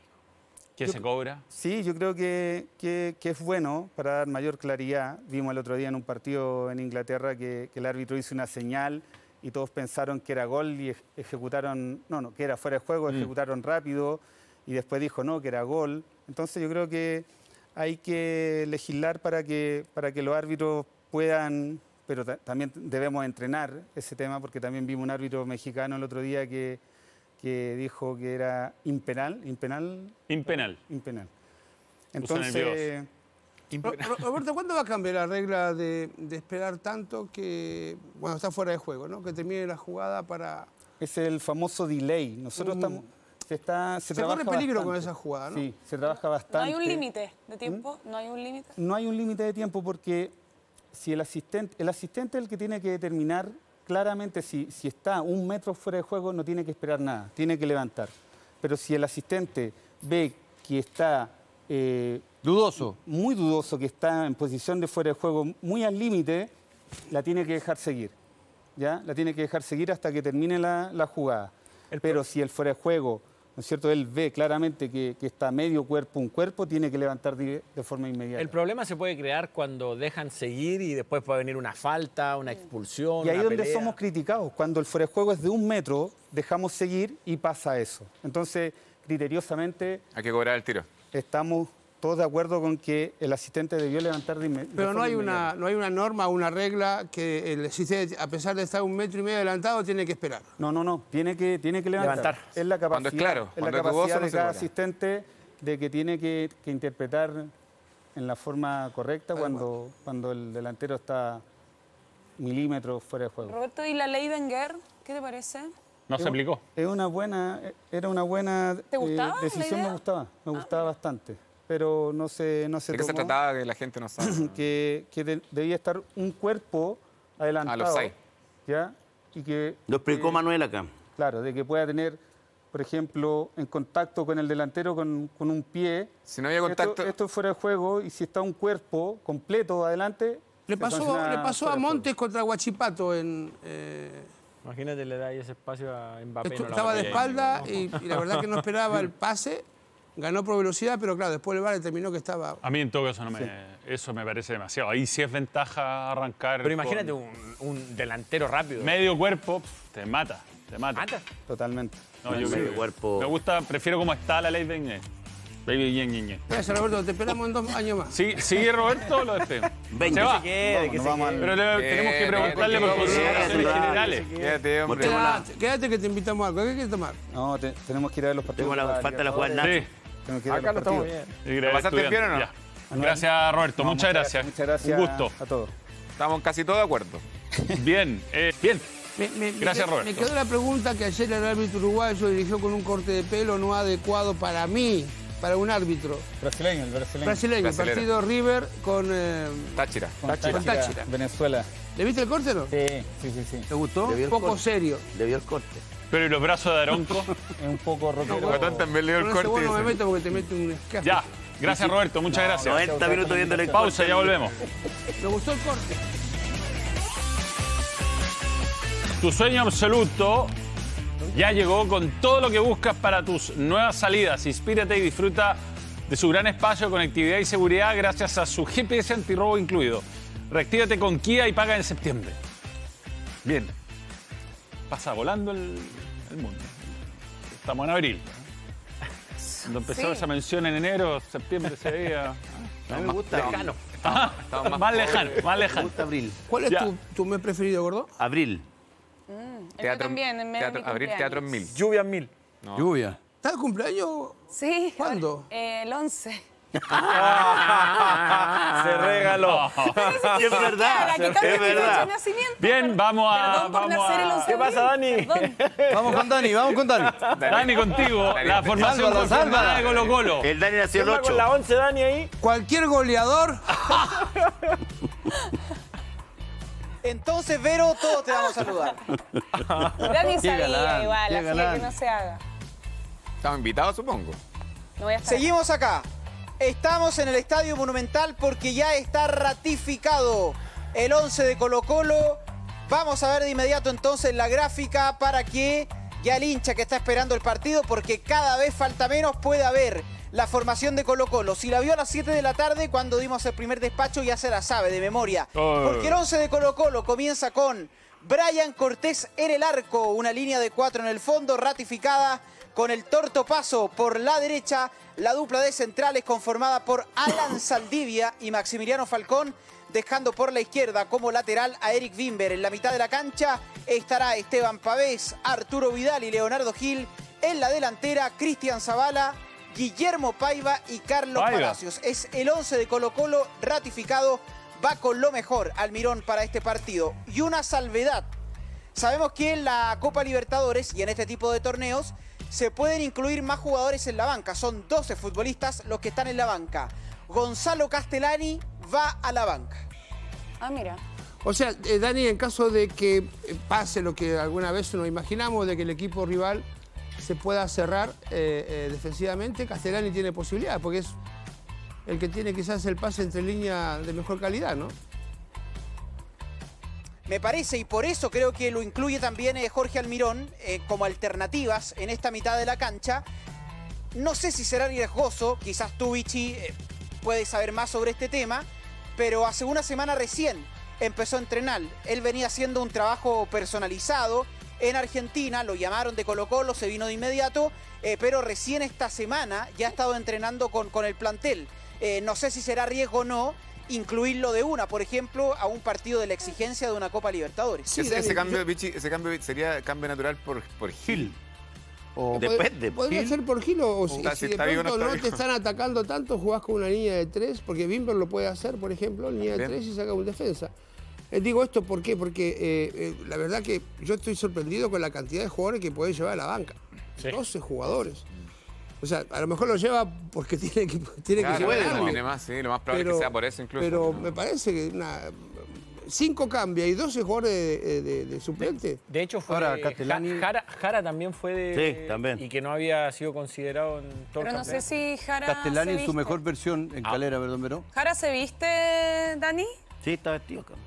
qué Yo- se cobra. Sí, yo creo que, que- que es bueno para dar mayor claridad. Vimos el otro día en un partido en Inglaterra que, que el árbitro hizo una señal y todos pensaron que era gol y ej- ejecutaron, no, no, que era fuera de juego, Mm. ejecutaron rápido y después dijo no, que era gol. Entonces yo creo que hay que legislar para que, para que los árbitros puedan, pero ta- también debemos entrenar ese tema porque también vimos un árbitro mexicano el otro día que, que dijo que era impenal, impenal, Impenal. impenal. Puso Entonces, Ro- Ro- Roberto, ¿cuándo va a cambiar la regla de, de esperar tanto que, bueno, está fuera de juego, ¿no? Que termine la jugada para... es el famoso delay. Nosotros Mm. estamos, Se, está, se, se trabaja corre peligro bastante. con esa jugada, ¿no? Sí, se trabaja bastante. ¿No hay un límite de tiempo? ¿No hay un límite? No hay un límite de tiempo porque si el asistente, el asistente es el que tiene que determinar claramente si, si está un metro fuera de juego, no tiene que esperar nada, tiene que levantar. Pero si el asistente ve que está... Eh, dudoso. Muy dudoso, que está en posición de fuera de juego, muy al límite, la tiene que dejar seguir. ¿Ya? La tiene que dejar seguir hasta que termine la, la jugada. Pero si el fuera de juego, ¿no es cierto?, él ve claramente que, que está medio cuerpo, un cuerpo, tiene que levantar de, de forma inmediata. El problema se puede crear cuando dejan seguir y después puede venir una falta, una expulsión, Y ahí es una donde pelea. somos criticados. Cuando el fuera de juego es de un metro, dejamos seguir y pasa eso. Entonces, criteriosamente... Hay que cobrar el tiro. Estamos todos de acuerdo con que el asistente debió levantar de inmediato. Pero no hay, una, no hay una norma, una regla que el asistente, a pesar de estar un metro y medio adelantado, tiene que esperar. No, no, no. Tiene que, tiene que levantar. Levantar. Es la capacidad, Cuando es claro, es la cuando es capacidad dudoso, no de se cada cobra. asistente de que tiene que, que interpretar en la forma correcta cuando, cuando el delantero está milímetros fuera de juego. Roberto, ¿y la ley Wenger? ¿Qué te parece? No se Es- aplicó. Es una buena, era una buena ¿Te gustaba la decisión, idea? me gustaba, me gustaba bastante. Pero no se, no se ¿De qué se tomó. trataba que la gente no sabe? que, que de- debía estar un cuerpo adelantado. Ah, los seis. ¿Ya? Y que, Lo explicó que- Manuel acá. Claro, de que pueda tener, por ejemplo, en contacto con el delantero con, con un pie. Si no había Esto- contacto- Esto, es fuera de juego y si está un cuerpo completo adelante. Le se pasó, sanciona le pasó fuera a de juego. Montes contra Guachipato en... eh, Imagínate, le da ahí ese espacio a Mbappé. estu- no la estaba de marca. espalda y, y la verdad que no esperaba el pase. Ganó por velocidad, pero claro, después el V A R determinó que estaba... A mí en todo caso no me, eso me parece demasiado. Ahí sí es ventaja arrancar. Pero imagínate con un, un delantero rápido. medio cuerpo, pf, te mata, te mata. ¿Mata? Totalmente. No, yo Medio creo que- cuerpo. Me gusta, prefiero cómo está la ley de Ñe. Baby Ñe, Ñe, Ñe. Gracias, Roberto, te esperamos en dos años más. Sí, ¿sigue Roberto o lo despedimos? Venga. Se va. Que se quede, que se vamos quede. Pero le- tenemos que Eh, preguntarle por eh, consideraciones eh, generales. Quédate, hombre. Quédate, quédate que te invitamos a algo. ¿Qué quieres tomar? No, te- tenemos que ir a ver los partidos. Tengo la- de falta la jugada del Libertadores. Sí. Tenemos que ir a ver Acá lo los estamos partidos. bien. Y ¿Lo pasaste estudiante, bien o no? ya. Gracias, Roberto. No, muchas gracias. Muchas gracias. Un gusto. A todos. Estamos casi todos de acuerdo. Bien, eh, bien. Me, me- me Gracias, qued- Roberto. Me quedó la pregunta que ayer el árbitro uruguayo dirigió con un corte de pelo no adecuado para mí, para un árbitro. Brasileño, el brasileño. Brasileño, Brasilero. partido River con... eh, Táchira. Con Táchira. Táchira, Táchira. Venezuela. ¿Le viste el corte o no? Sí, sí, sí. sí. ¿Te gustó? Le vio Un el poco corte. serio. Le vio el corte. Pero ¿y los brazos de Aronco? Es un poco rockero. Guatón también le dio el Con ese corte. vos no me dice. meto porque te mete un escape. Ya. Gracias, Roberto. Muchas gracias. noventa minutos viendo el Pausa, ya volvemos. Me gustó el corte. Tu sueño absoluto ya llegó con todo lo que buscas para tus nuevas salidas. Inspírate y disfruta de su gran espacio de conectividad y seguridad gracias a su G P S antirrobo incluido. Reactívate con Kia y paga en septiembre. Bien. Pasa volando el, el mundo. Estamos en abril. Cuando empezó Sí. esa mención en enero, septiembre se veía... A mí me gusta. Lejano. Ah, Estamos más más pobres. lejano, más Me lejano. gusta abril. ¿Cuál es Ya. tu, tu mes preferido, gordo? Abril. Mm, el mío Teatro, también, en medio de teatro, mi abrir cumpleaños. teatro en mil. Lluvia en mil. No. Lluvia. ¿Está el cumpleaños? Sí. ¿Cuándo? Eh, el once. Se regaló. Sí, es verdad. Para que Es cambie mi fecha de verdad. nacimiento. Bien, vamos a... Perdón por vamos nacer el a... once ¿Qué de pasa, abril, Dani? perdón. Vamos con Dani, vamos con Dani. Dani, contigo, Dani. la formación Sálvala, confirmada sálvala. de Colo Colo. El Dani nació el ¿Quién va ocho. con la once, Dani, ahí? Cualquier goleador. Entonces, Vero, todos te vamos a saludar. Dani Qué sabía galán, igual, qué así galán. que no se haga. Estamos invitados, supongo. No voy a estar. Seguimos acá. Estamos en el Estadio Monumental porque ya está ratificado el once de Colo-Colo. Vamos a ver de inmediato entonces la gráfica para que ya el hincha que está esperando el partido, porque cada vez falta menos, pueda ver la formación de Colo-Colo. Si la vio a las siete de la tarde cuando dimos el primer despacho, ya se la sabe de memoria. Oh. Porque el once de Colo-Colo comienza con Brian Cortés en el arco, una línea de cuatro en el fondo, ratificada con el Torto Paso por la derecha, la dupla de centrales conformada por Alan Saldivia y Maximiliano Falcón, dejando por la izquierda como lateral a Eric Wimber. En la mitad de la cancha estará Esteban Pavés, Arturo Vidal y Leonardo Gil. En la delantera, Cristian Zavala, Guillermo Paiva y Carlos Paiva. Palacios. Es el once de Colo-Colo ratificado, va con lo mejor Almirón para este partido. Y una salvedad. Sabemos que en la Copa Libertadores y en este tipo de torneos se pueden incluir más jugadores en la banca. Son doce futbolistas los que están en la banca. Gonzalo Castellani va a la banca. Ah, mira. O sea, eh, Dani, en caso de que eh, pase lo que alguna vez nos imaginamos, de que el equipo rival se pueda cerrar eh, eh, defensivamente, Castellani tiene posibilidades, porque es el que tiene quizás el pase entre línea de mejor calidad, ¿no? Me parece, y por eso creo que lo incluye también eh, Jorge Almirón eh, como alternativas en esta mitad de la cancha. No sé si será riesgoso, quizás tú, Vichy, eh, puedes saber más sobre este tema, pero hace una semana recién empezó a entrenar. Él venía haciendo un trabajo personalizado en Argentina, lo llamaron de Colo-Colo, se vino de inmediato, eh, pero recién esta semana ya ha estado entrenando con, con el plantel. Eh, no sé si será riesgo o no incluirlo de una, por ejemplo, a un partido de la exigencia de una Copa Libertadores. Sí, ese, ese, cambio, Vichy, ese cambio sería cambio natural por, por Gil. O depende. Podría Gil. ser por Gil o, o si, Está, si si de está vivo, pronto no no, está te vivo. están atacando tanto, jugás con una línea de tres, porque Bimber lo puede hacer, por ejemplo, línea de Bien. tres y saca un defensa. Eh, digo esto ¿por qué? Porque eh, eh, la verdad que yo estoy sorprendido con la cantidad de jugadores que puede llevar a la banca. Sí. doce jugadores. O sea, a lo mejor lo lleva porque tiene que, tiene Claro, que llevar no algo. tiene más, sí, lo más probable es que sea por eso incluso. Pero me parece que una, cinco cambia y doce jugadores de, de, de suplente. De hecho, fue Ahora, Ja- Castellani- Jara, Jara también fue de... Sí, también. Y que no había sido considerado en todo Pero el no sé campeonato. si Jara Castellani se en su viste. mejor versión en Calera, perdón, pero ¿Jara se viste, Dani? Sí, está vestido acá.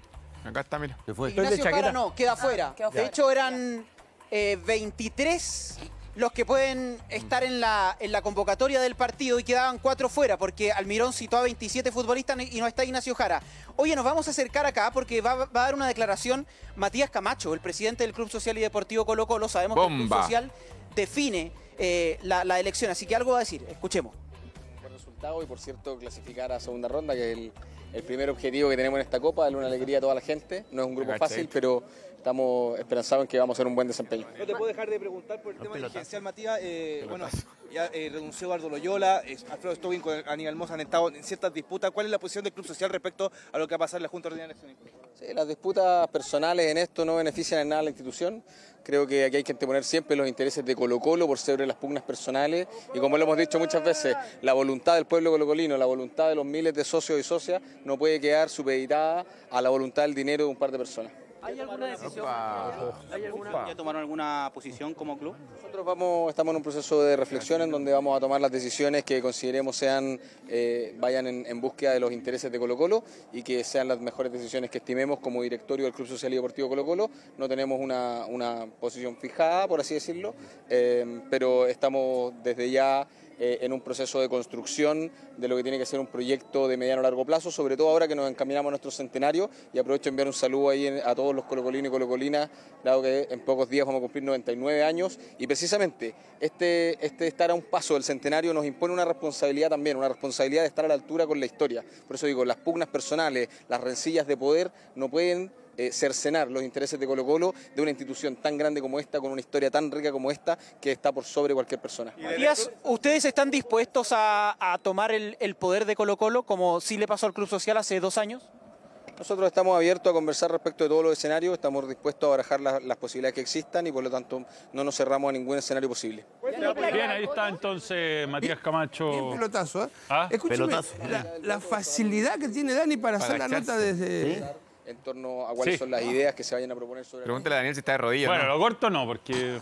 Acá está, mira. se fue. Ignacio Jara no, queda fuera. quedó De fuera. hecho, eran eh, veintitrés los que pueden estar en la, en la convocatoria del partido y quedaban cuatro fuera, porque Almirón citó a veintisiete futbolistas y no está Ignacio Jara. Oye, nos vamos a acercar acá porque va, va a dar una declaración Matías Camacho, el presidente del Club Social y Deportivo Colo-Colo. Sabemos que el Club Bomba. Social define eh, la, la elección, así que algo va a decir. Escuchemos. Buen resultado y, por cierto, clasificar a segunda ronda, que es el, el primer objetivo que tenemos en esta Copa, darle una alegría a toda la gente. No es un grupo Agachadito. fácil, pero estamos esperanzados en que vamos a hacer un buen desempeño. No te puedo dejar de preguntar por el tema dirigencial, Matías. Eh, bueno, ya eh, renunció Eduardo Loyola, eh, Alfredo Stobin con Aníbal Mosa han estado en ciertas disputas. ¿Cuál es la posición del Club Social respecto a lo que va a pasar en la Junta Ordinaria de Acción? Sí, las disputas personales en esto no benefician en nada a la institución. Creo que aquí hay que anteponer siempre los intereses de Colo-Colo por sobre las pugnas personales. Y como lo hemos dicho muchas veces, la voluntad del pueblo colocolino, la voluntad de los miles de socios y socias no puede quedar supeditada a la voluntad del dinero de un par de personas. ¿Hay alguna decisión? ¿Hay alguna, ¿Ya tomaron alguna posición como club? Nosotros vamos, estamos en un proceso de reflexión en donde vamos a tomar las decisiones que consideremos sean, eh, vayan en, en búsqueda de los intereses de Colo-Colo y que sean las mejores decisiones que estimemos como directorio del Club Social y Deportivo Colo-Colo. No tenemos una, una posición fijada, por así decirlo, eh, pero estamos desde ya eh, en un proceso de construcción de lo que tiene que ser un proyecto de mediano a largo plazo, sobre todo ahora que nos encaminamos a nuestro centenario, y aprovecho a enviar un saludo ahí en- a todos los colocolinos y colocolinas, dado que en pocos días vamos a cumplir noventa y nueve años, y precisamente este, este estar a un paso del centenario nos impone una responsabilidad también, una responsabilidad de estar a la altura con la historia. Por eso digo, las pugnas personales, las rencillas de poder no pueden eh, cercenar los intereses de Colo-Colo, de una institución tan grande como esta, con una historia tan rica como esta, que está por sobre cualquier persona. Matías, ¿ustedes están dispuestos a, a tomar el, el poder de Colo-Colo como sí le pasó al Club Social hace dos años? Nosotros estamos abiertos a conversar respecto de todos los escenarios, estamos dispuestos a barajar las, las posibilidades que existan y por lo tanto no nos cerramos a ningún escenario posible. Bien, ahí está entonces Matías Camacho. Bien pelotazo, ¿eh? ¿Ah? Escúchame, Pelotazo. la, la facilidad que tiene Dani para, Para hacer la nota echarse. desde... En torno a cuáles Sí. son las ideas que se vayan a proponer sobre... Pregúntale a Daniel si está de rodillas. Bueno, ¿no? lo corto no, porque.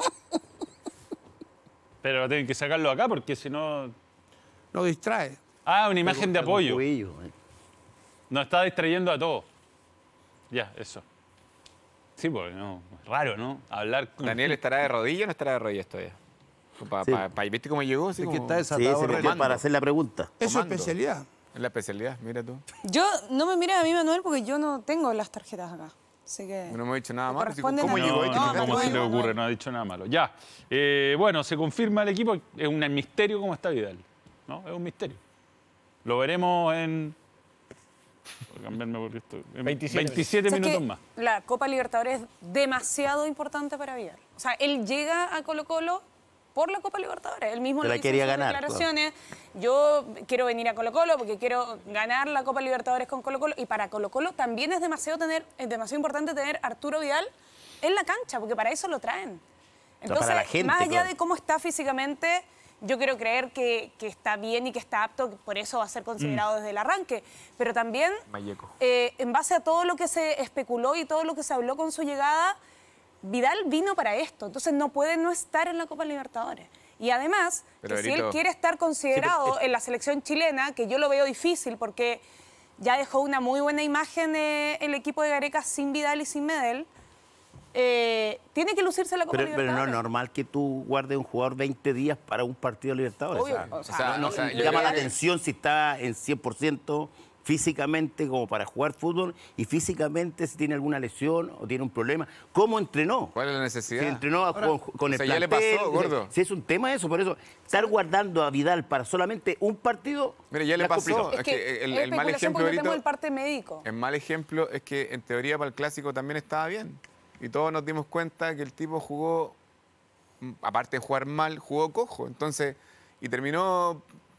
Pero tienen que sacarlo acá porque si no. Lo distrae. Ah, una imagen de Algún apoyo. cuello, eh. Nos está distrayendo a todos. Ya, eso. Sí, porque no. Es raro, ¿no? Hablar con. ¿Daniel estará de rodillas o no estará de rodillas todavía? Pa, Sí. pa, pa- ¿Viste cómo llegó? Así Es que como- está Sí, desatado. se metió René. para hacer la pregunta. Es su Comando. especialidad. Es la especialidad, mira tú. Yo, no me mires a mí, Manuel, porque yo no tengo las tarjetas acá. Así que... No hemos dicho nada Me malo. así como, corresponden ¿Cómo a mí. llegó? No, ahí? No, no, Fíjate. ¿cómo se le Manuel. ocurre? No ha dicho nada malo. Ya. Eh, bueno, se confirma el equipo. Es un misterio cómo está Vidal. ¿No? Es un misterio. Lo veremos en. Voy a cambiarme porque esto. En veintisiete veintisiete ¿Sabes minutos que más. La Copa Libertadores es demasiado importante para Vidal? O sea, él llega a Colo-Colo por la Copa Libertadores. Él mismo Se lo la dice en quería sus ganar, declaraciones. Yo quiero venir a Colo-Colo porque quiero ganar la Copa Libertadores con Colo-Colo. Y para Colo-Colo también es demasiado, tener, es demasiado importante tener a Arturo Vidal en la cancha, porque para eso lo traen. Entonces, para la gente, más allá claro. de cómo está físicamente, yo quiero creer que, que está bien y que está apto, por eso va a ser considerado Mm. desde el arranque. Pero también, Mayeco. eh, en base a todo lo que se especuló y todo lo que se habló con su llegada, Vidal vino para esto. Entonces no puede no estar en la Copa Libertadores. Y además, Pero, que si Berito, él quiere estar considerado sí, pero- en la selección chilena, que yo lo veo difícil porque ya dejó una muy buena imagen eh, el equipo de Gareca sin Vidal y sin Medel, eh, tiene que lucirse en la Copa Pero, pero no Libertadores. es normal que tú guardes un jugador veinte días para un partido de Libertadores. Obvio, o sea, o sea, o sea, no- o sea, no- yo llama creo la que- atención si está en cien por ciento físicamente como para jugar fútbol y físicamente si tiene alguna lesión o tiene un problema. ¿Cómo entrenó? ¿Cuál es la necesidad? Si entrenó Ahora, con, con o el sea, ya le plantel, pasó, o sea, gordo. Si es un tema eso, por eso estar guardando a Vidal para solamente un partido. Mire, ya le es pasó. complicado. Es que el, es el mal especulación ejemplo, porque no tenemos Berito, el parte médico. el mal ejemplo es que en teoría para el clásico también estaba bien. Y todos nos dimos cuenta que el tipo jugó, mm, aparte de jugar mal, jugó cojo. Entonces, y terminó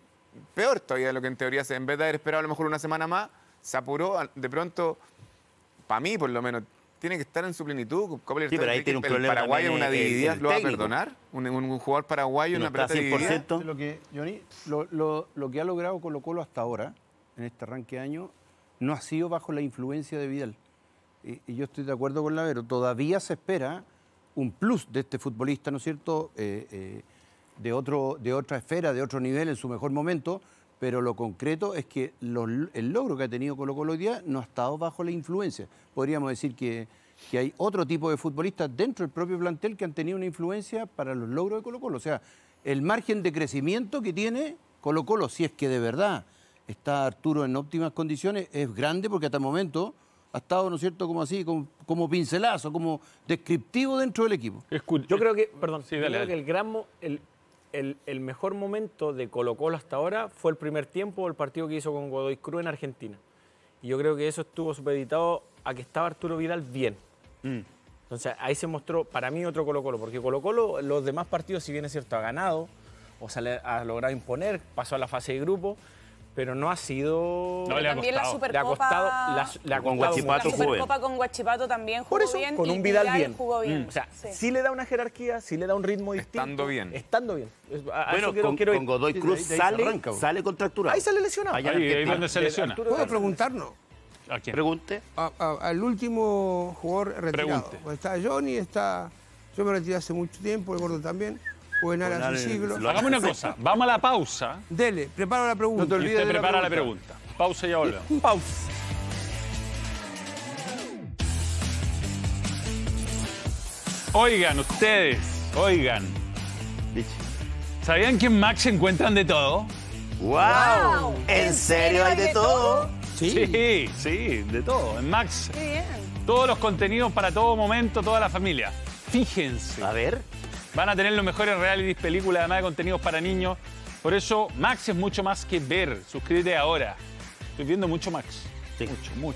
peor todavía de lo que en teoría se, en vez de haber esperado a lo mejor una semana más, se apuró. De pronto, para mí por lo menos, tiene que estar en su plenitud. Copa Sí, pero ahí Libertadores, tiene un el problema paraguayo en también una el- el- dividida, el ¿lo va a técnico. perdonar? Un, un- un jugador paraguayo en No una está pelota dividida. cien por ciento. Lo que, Johnny, lo, lo- lo que ha logrado Colo Colo hasta ahora, en este arranque de año, no ha sido bajo la influencia de Vidal. Y, y yo estoy de acuerdo con Lavero. Todavía se espera un plus de este futbolista, ¿no es cierto?, Eh, eh, de, otro, de otra esfera, de otro nivel en su mejor momento, pero lo concreto es que lo- el logro que ha tenido Colo Colo hoy día no ha estado bajo la influencia. Podríamos decir que, que hay otro tipo de futbolistas dentro del propio plantel que han tenido una influencia para los logros de Colo Colo. O sea, el margen de crecimiento que tiene Colo Colo, si es que de verdad está Arturo en óptimas condiciones, es grande porque hasta el momento ha estado, ¿no es cierto?, como así, como, como pincelazo, como descriptivo dentro del equipo. Yo creo que, perdón, Sí, yo dale, creo dale. que el gran mo- el, el- el mejor momento de Colo Colo hasta ahora fue el primer tiempo del partido que hizo con Godoy Cruz en Argentina. Y yo creo que eso estuvo supeditado a que estaba Arturo Vidal bien. Entonces ahí se mostró para mí otro Colo Colo, porque Colo Colo los demás partidos, si bien es cierto, ha ganado, o sea, le ha logrado imponer, pasó a la fase de grupo, pero no ha sido... No, le ha También la costado. Supercopa, Le ha costado, la- le ha Con costado Guachipato la mucho. Supercopa con Guachipato también jugó Por eso, bien con y un Vidal bien. jugó bien. Mm. O sea, Sí. sí le da una jerarquía, sí le da un ritmo distinto. Estando bien. Estando bien. Es- a- a Bueno, eso quiero- con, quiero ir. con Godoy Sí, Cruz de ahí- de ahí se sale, arranca, bro. sale contracturado. Ahí sale lesionado. Allá en Ahí, ahí Argentina. donde se De lesiona. Arturo ¿Puedo Vidal. preguntarnos? ¿A quién? Pregunte. A- a- al último jugador retirado. Pregunte. Pues está Johnny, está. Yo me retiré hace mucho tiempo, el gordo también. Juvenal Juvenal hace en- siglos. lo- Hagamos una cosa, vamos a la pausa Dele, prepara la pregunta. No te y olvides usted de la prepara la pregunta. pregunta. Pausa y ya volvemos. Pausa. Oigan, ustedes, oigan. ¿Sabían que en Max se encuentran de todo? ¡Wow! ¿En serio hay de todo? Sí, sí, de todo. En Max, Qué bien. todos los contenidos para todo momento, toda la familia. Fíjense. A ver. Van a tener los mejores realities, películas, además de contenidos para niños. Por eso, Max es mucho más que ver. Suscríbete ahora. Estoy viendo mucho Max. Mucho, mucho.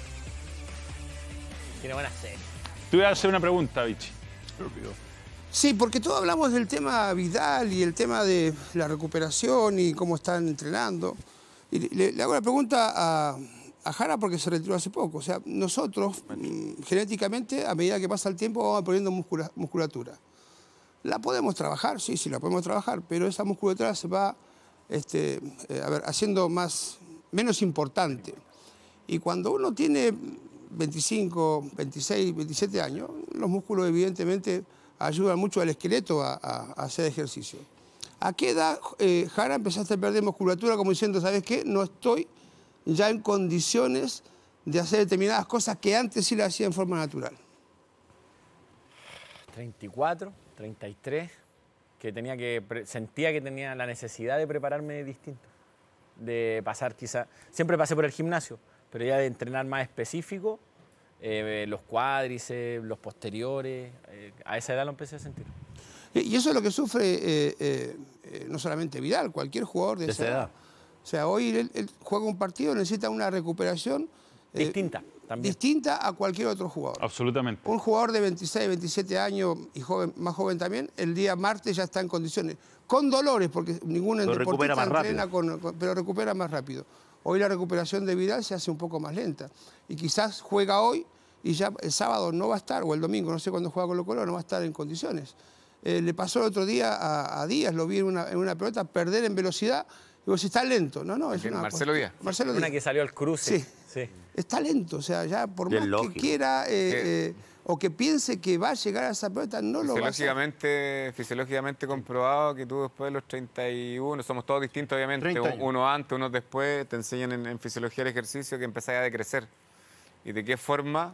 Tiene buena serie. Te voy a hacer una pregunta, Vichy. Sí, porque todos hablamos del tema Vidal y el tema de la recuperación y cómo están entrenando. Y le, le hago la pregunta a, a Jara porque se retiró hace poco. O sea, nosotros mm, genéticamente, a medida que pasa el tiempo, vamos poniendo muscula- musculatura. La podemos trabajar, sí, sí, la podemos trabajar, pero esa musculatura se va este, eh, a ver, haciendo más, menos importante. Y cuando uno tiene veinticinco, veintiséis, veintisiete años, los músculos evidentemente ayudan mucho al esqueleto a, a- a hacer ejercicio. ¿A qué edad, eh, Jara, empezaste a perder musculatura como diciendo, ¿sabes qué? No estoy ya en condiciones de hacer determinadas cosas que antes sí las hacía en forma natural? treinta y cuatro, treinta y tres, que tenía que pre- sentía que tenía la necesidad de prepararme distinto, de pasar quizá, siempre pasé por el gimnasio, pero ya de entrenar más específico, eh, los cuádriceps, los posteriores, eh, a esa edad lo empecé a sentir. Y eso es lo que sufre eh, eh, eh, no solamente Vidal, cualquier jugador de, De esa esa edad. edad. O sea, hoy él, él juega un partido, necesita una recuperación eh, Distinta, también. distinta a cualquier otro jugador. Absolutamente. Un jugador de veintiséis, veintisiete años y joven, más joven también, el día martes ya está en condiciones, con dolores, porque ningún Pero recupera deportista más rápido. entrena, con, con- pero recupera más rápido. Hoy la recuperación de Vidal se hace un poco más lenta. Y quizás juega hoy y ya el sábado no va a estar, o el domingo, no sé cuándo juega Colo Colo, no va a estar en condiciones. Eh, le pasó el otro día a, a Díaz, lo vi en una, en una pelota, perder en velocidad. Digo, si está lento. No, no, es una Marcelo Díaz. Marcelo Díaz. Una que salió al cruce. Sí. Sí. Está lento, o sea, ya por Bien más lógico. que quiera eh, eh, o que piense que va a llegar a esa pelota, no lo va a hacer. Fisiológicamente, fisiológicamente comprobado que tú después de los treinta y uno, somos todos distintos obviamente, treinta años. uno antes, uno después, te enseñan en, en fisiología del ejercicio que empezáis a decrecer. ¿Y de qué forma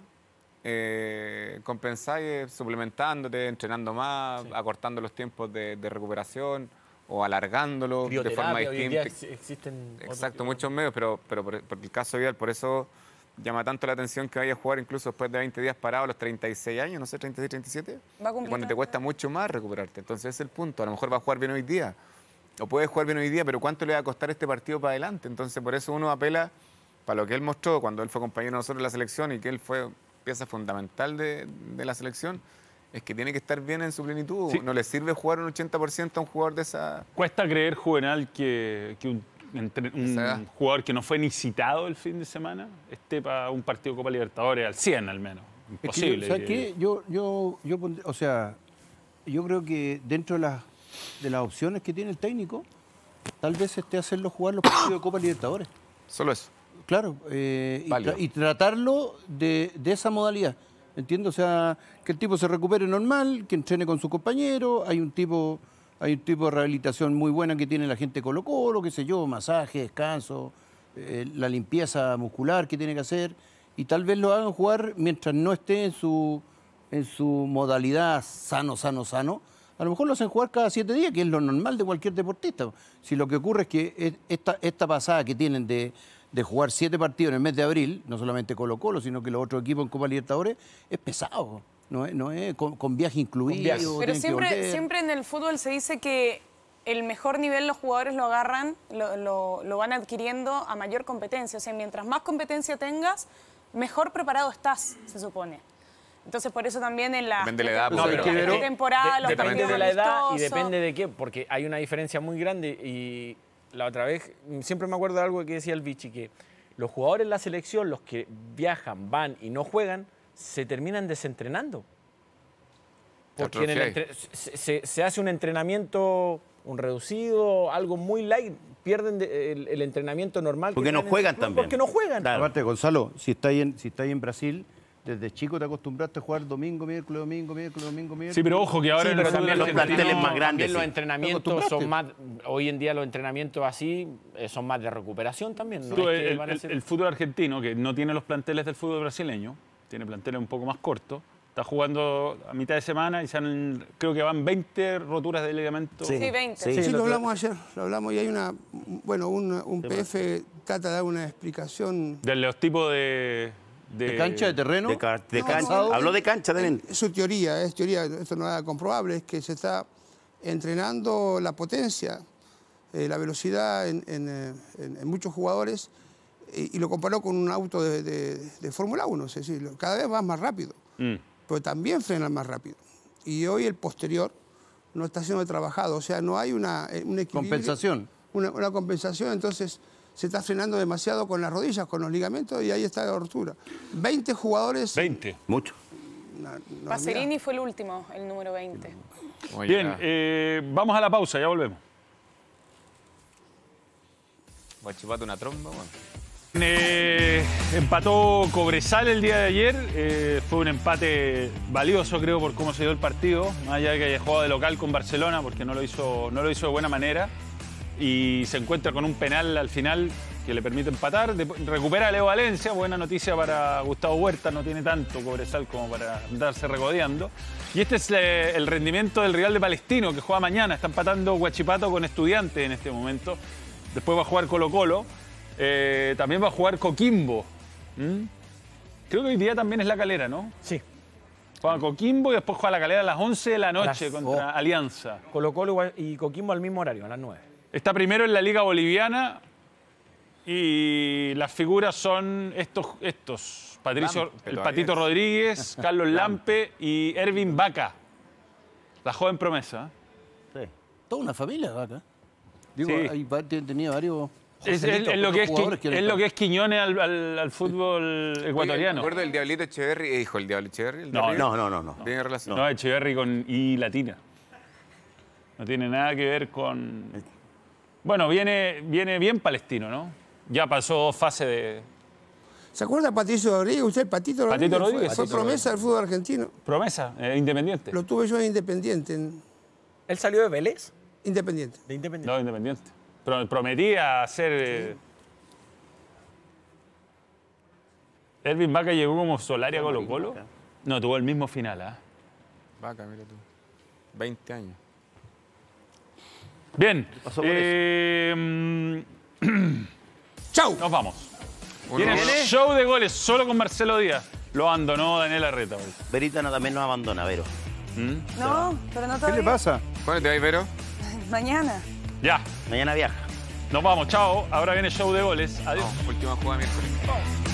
eh, compensáis? Suplementándote, entrenando más, sí. acortando los tiempos de, de recuperación o alargándolo de forma distinta. Hoy en día existen Exacto, muchos medios, pero, pero por, por el caso Vidal, por eso llama tanto la atención que vaya a jugar incluso después de veinte días parado a los treinta y seis años, no sé, treinta y seis, treinta y siete, Va a cumplir cuando te cuesta mucho más recuperarte. Entonces ese es el punto. A lo mejor va a jugar bien hoy día, o puede jugar bien hoy día, pero ¿cuánto le va a costar este partido para adelante? Entonces por eso uno apela para lo que él mostró cuando él fue compañero de nosotros en la selección y que él fue pieza fundamental de, de la selección, es que tiene que estar bien en su plenitud. Sí. No le sirve jugar un ochenta por ciento a un jugador de esa... Cuesta creer, Juvenal, que, que un Entre un jugador que no fue ni citado el fin de semana esté para un partido de Copa Libertadores al cien al menos. Imposible. Es que yo, ¿sabes qué? Yo, yo, yo, o sea, yo creo que dentro de las, de las opciones que tiene el técnico, tal vez esté hacerlo jugar los partidos de Copa Libertadores. Solo eso. Claro, eh, y, tra y tratarlo de, de esa modalidad. Entiendo, o sea, que el tipo se recupere normal, que entrene con su compañero, hay un tipo... Hay un tipo de rehabilitación muy buena que tiene la gente Colo-Colo, qué sé yo, masaje, descanso, eh, la limpieza muscular que tiene que hacer. Y tal vez lo hagan jugar mientras no esté en su, en su modalidad sano, sano, sano. A lo mejor lo hacen jugar cada siete días, que es lo normal de cualquier deportista. Si lo que ocurre es que esta, esta pasada que tienen de, de jugar siete partidos en el mes de abril, no solamente Colo-Colo, sino que los otros equipos en Copa Libertadores, es pesado. No es, no es con, con viaje incluido. Viaje. Pero siempre, siempre en el fútbol se dice que el mejor nivel los jugadores lo agarran, lo, lo, lo van adquiriendo a mayor competencia. O sea, mientras más competencia tengas, mejor preparado estás, se supone. Entonces, por eso también en la, depende de la edad, no, pero pero pero temporada, de, los depende partidos de la edad y amistosos. depende de qué, porque hay una diferencia muy grande. Y la otra vez, siempre me acuerdo de algo que decía el Vichy, que los jugadores en la selección, los que viajan, van y no juegan, se terminan desentrenando. Porque en el entre, se, se, se hace un entrenamiento, un reducido, algo muy light, pierden de, el, el entrenamiento normal. Porque no juegan también. Porque no juegan. Claro. Aparte, Gonzalo, si estáis en, si estáis en Brasil, desde chico te acostumbraste a jugar domingo, miércoles, domingo, miércoles, domingo, miércoles. Sí, pero ojo que ahora sí, en pero el también los planteles más grandes. También los entrenamientos son más, hoy en día los entrenamientos así son más de recuperación también. ¿No? Tú, es que el, van a el, ser... el fútbol argentino, que no tiene los planteles del fútbol brasileño, tiene planteles un poco más cortos. Está jugando a mitad de semana y se han, creo que van veinte roturas de ligamento. Sí, veinte. Sí, sí, lo hablamos ayer, lo hablamos y hay una, bueno, un, un P F trata de dar una explicación. De los tipos de... ¿De, ¿De cancha, de terreno? De, ca de no, cancha. No, Habló de cancha también. Es su teoría, es teoría, esto no es comprobable, es que se está entrenando la potencia, eh, la velocidad en, en, en, en muchos jugadores y, y lo comparó con un auto de, de, de Fórmula uno, es decir, cada vez va más rápido. Mm. Pero también frenan más rápido. Y hoy el posterior no está siendo trabajado, o sea, no hay una, un equilibrio. Compensación. Una, una compensación, entonces se está frenando demasiado con las rodillas, con los ligamentos, y ahí está la rotura. veinte jugadores... veinte. Mucho. Pacerini fue el último, el número veinte. Bien, eh, vamos a la pausa, ya volvemos. Voy a chuparte una tromba, bueno. Eh, empató Cobresal el día de ayer, eh, fue un empate valioso creo por cómo se dio el partido, más allá de que haya jugado de local con Barcelona porque no lo hizo, no lo hizo de buena manera y se encuentra con un penal al final que le permite empatar, de, recupera a Leo Valencia, buena noticia para Gustavo Huerta, no tiene tanto Cobresal como para andarse regodeando. Y este es eh, el rendimiento del Real de Palestino que juega mañana, está empatando Huachipato con Estudiantes en este momento, después va a jugar Colo-Colo. Eh, también va a jugar Coquimbo. ¿Mm? Creo que hoy día también es La Calera, ¿no? Sí. Juega Coquimbo y después juega La Calera a las once de la noche las... contra oh. Alianza. Colo-Colo y Coquimbo al mismo horario, a las nueve. Está primero en la Liga Boliviana y las figuras son estos, estos Patricio, Lampe, el Patito es. Rodríguez, Carlos Lampe y Ervin Vaca. La joven promesa. Sí. Toda una familia, Vaca. Digo, sí. hay, tenía varios... Es, es, es, lo que es, es lo que es Quiñones al, al, al fútbol ecuatoriano. ¿Me acuerdo del Diablito Echeverri? ¿Dijo el Diablo Echeverri? No, no, no, no, no. ¿Tiene relación? No, Echeverri con I latina. No tiene nada que ver con... Bueno, viene, viene bien Palestino, ¿no? Ya pasó fase de... ¿Se acuerda Patricio Rodríguez? ¿Usted, Patito Rodríguez? Patito Rodríguez. Fue, fue Patito promesa del fútbol argentino. Promesa, eh, Independiente. Lo tuve yo en Independiente. En... ¿Él salió de Vélez? Independiente. De Independiente. No, Independiente. Pero prometía hacer... Eh... Ervin Vaca llegó como Solari a Colo Colo. No, tuvo el mismo final, ¿ah? ¿eh? Vaca, mira tú. veinte años. Bien. Eh, ¡Chau! Nos vamos. Uno, Viene uno. show de goles solo con Marcelo Díaz. Lo abandonó Daniel Arreta hoy. Verita no, también nos abandona, Vero. ¿Mm? No, pero no todavía. ¿Qué le pasa? ¿Cuándo te vas, Vero? Mañana. Ya. Mañana viaja. Nos vamos, chao. Ahora viene show de goles. Adiós. No, última jugada miércoles.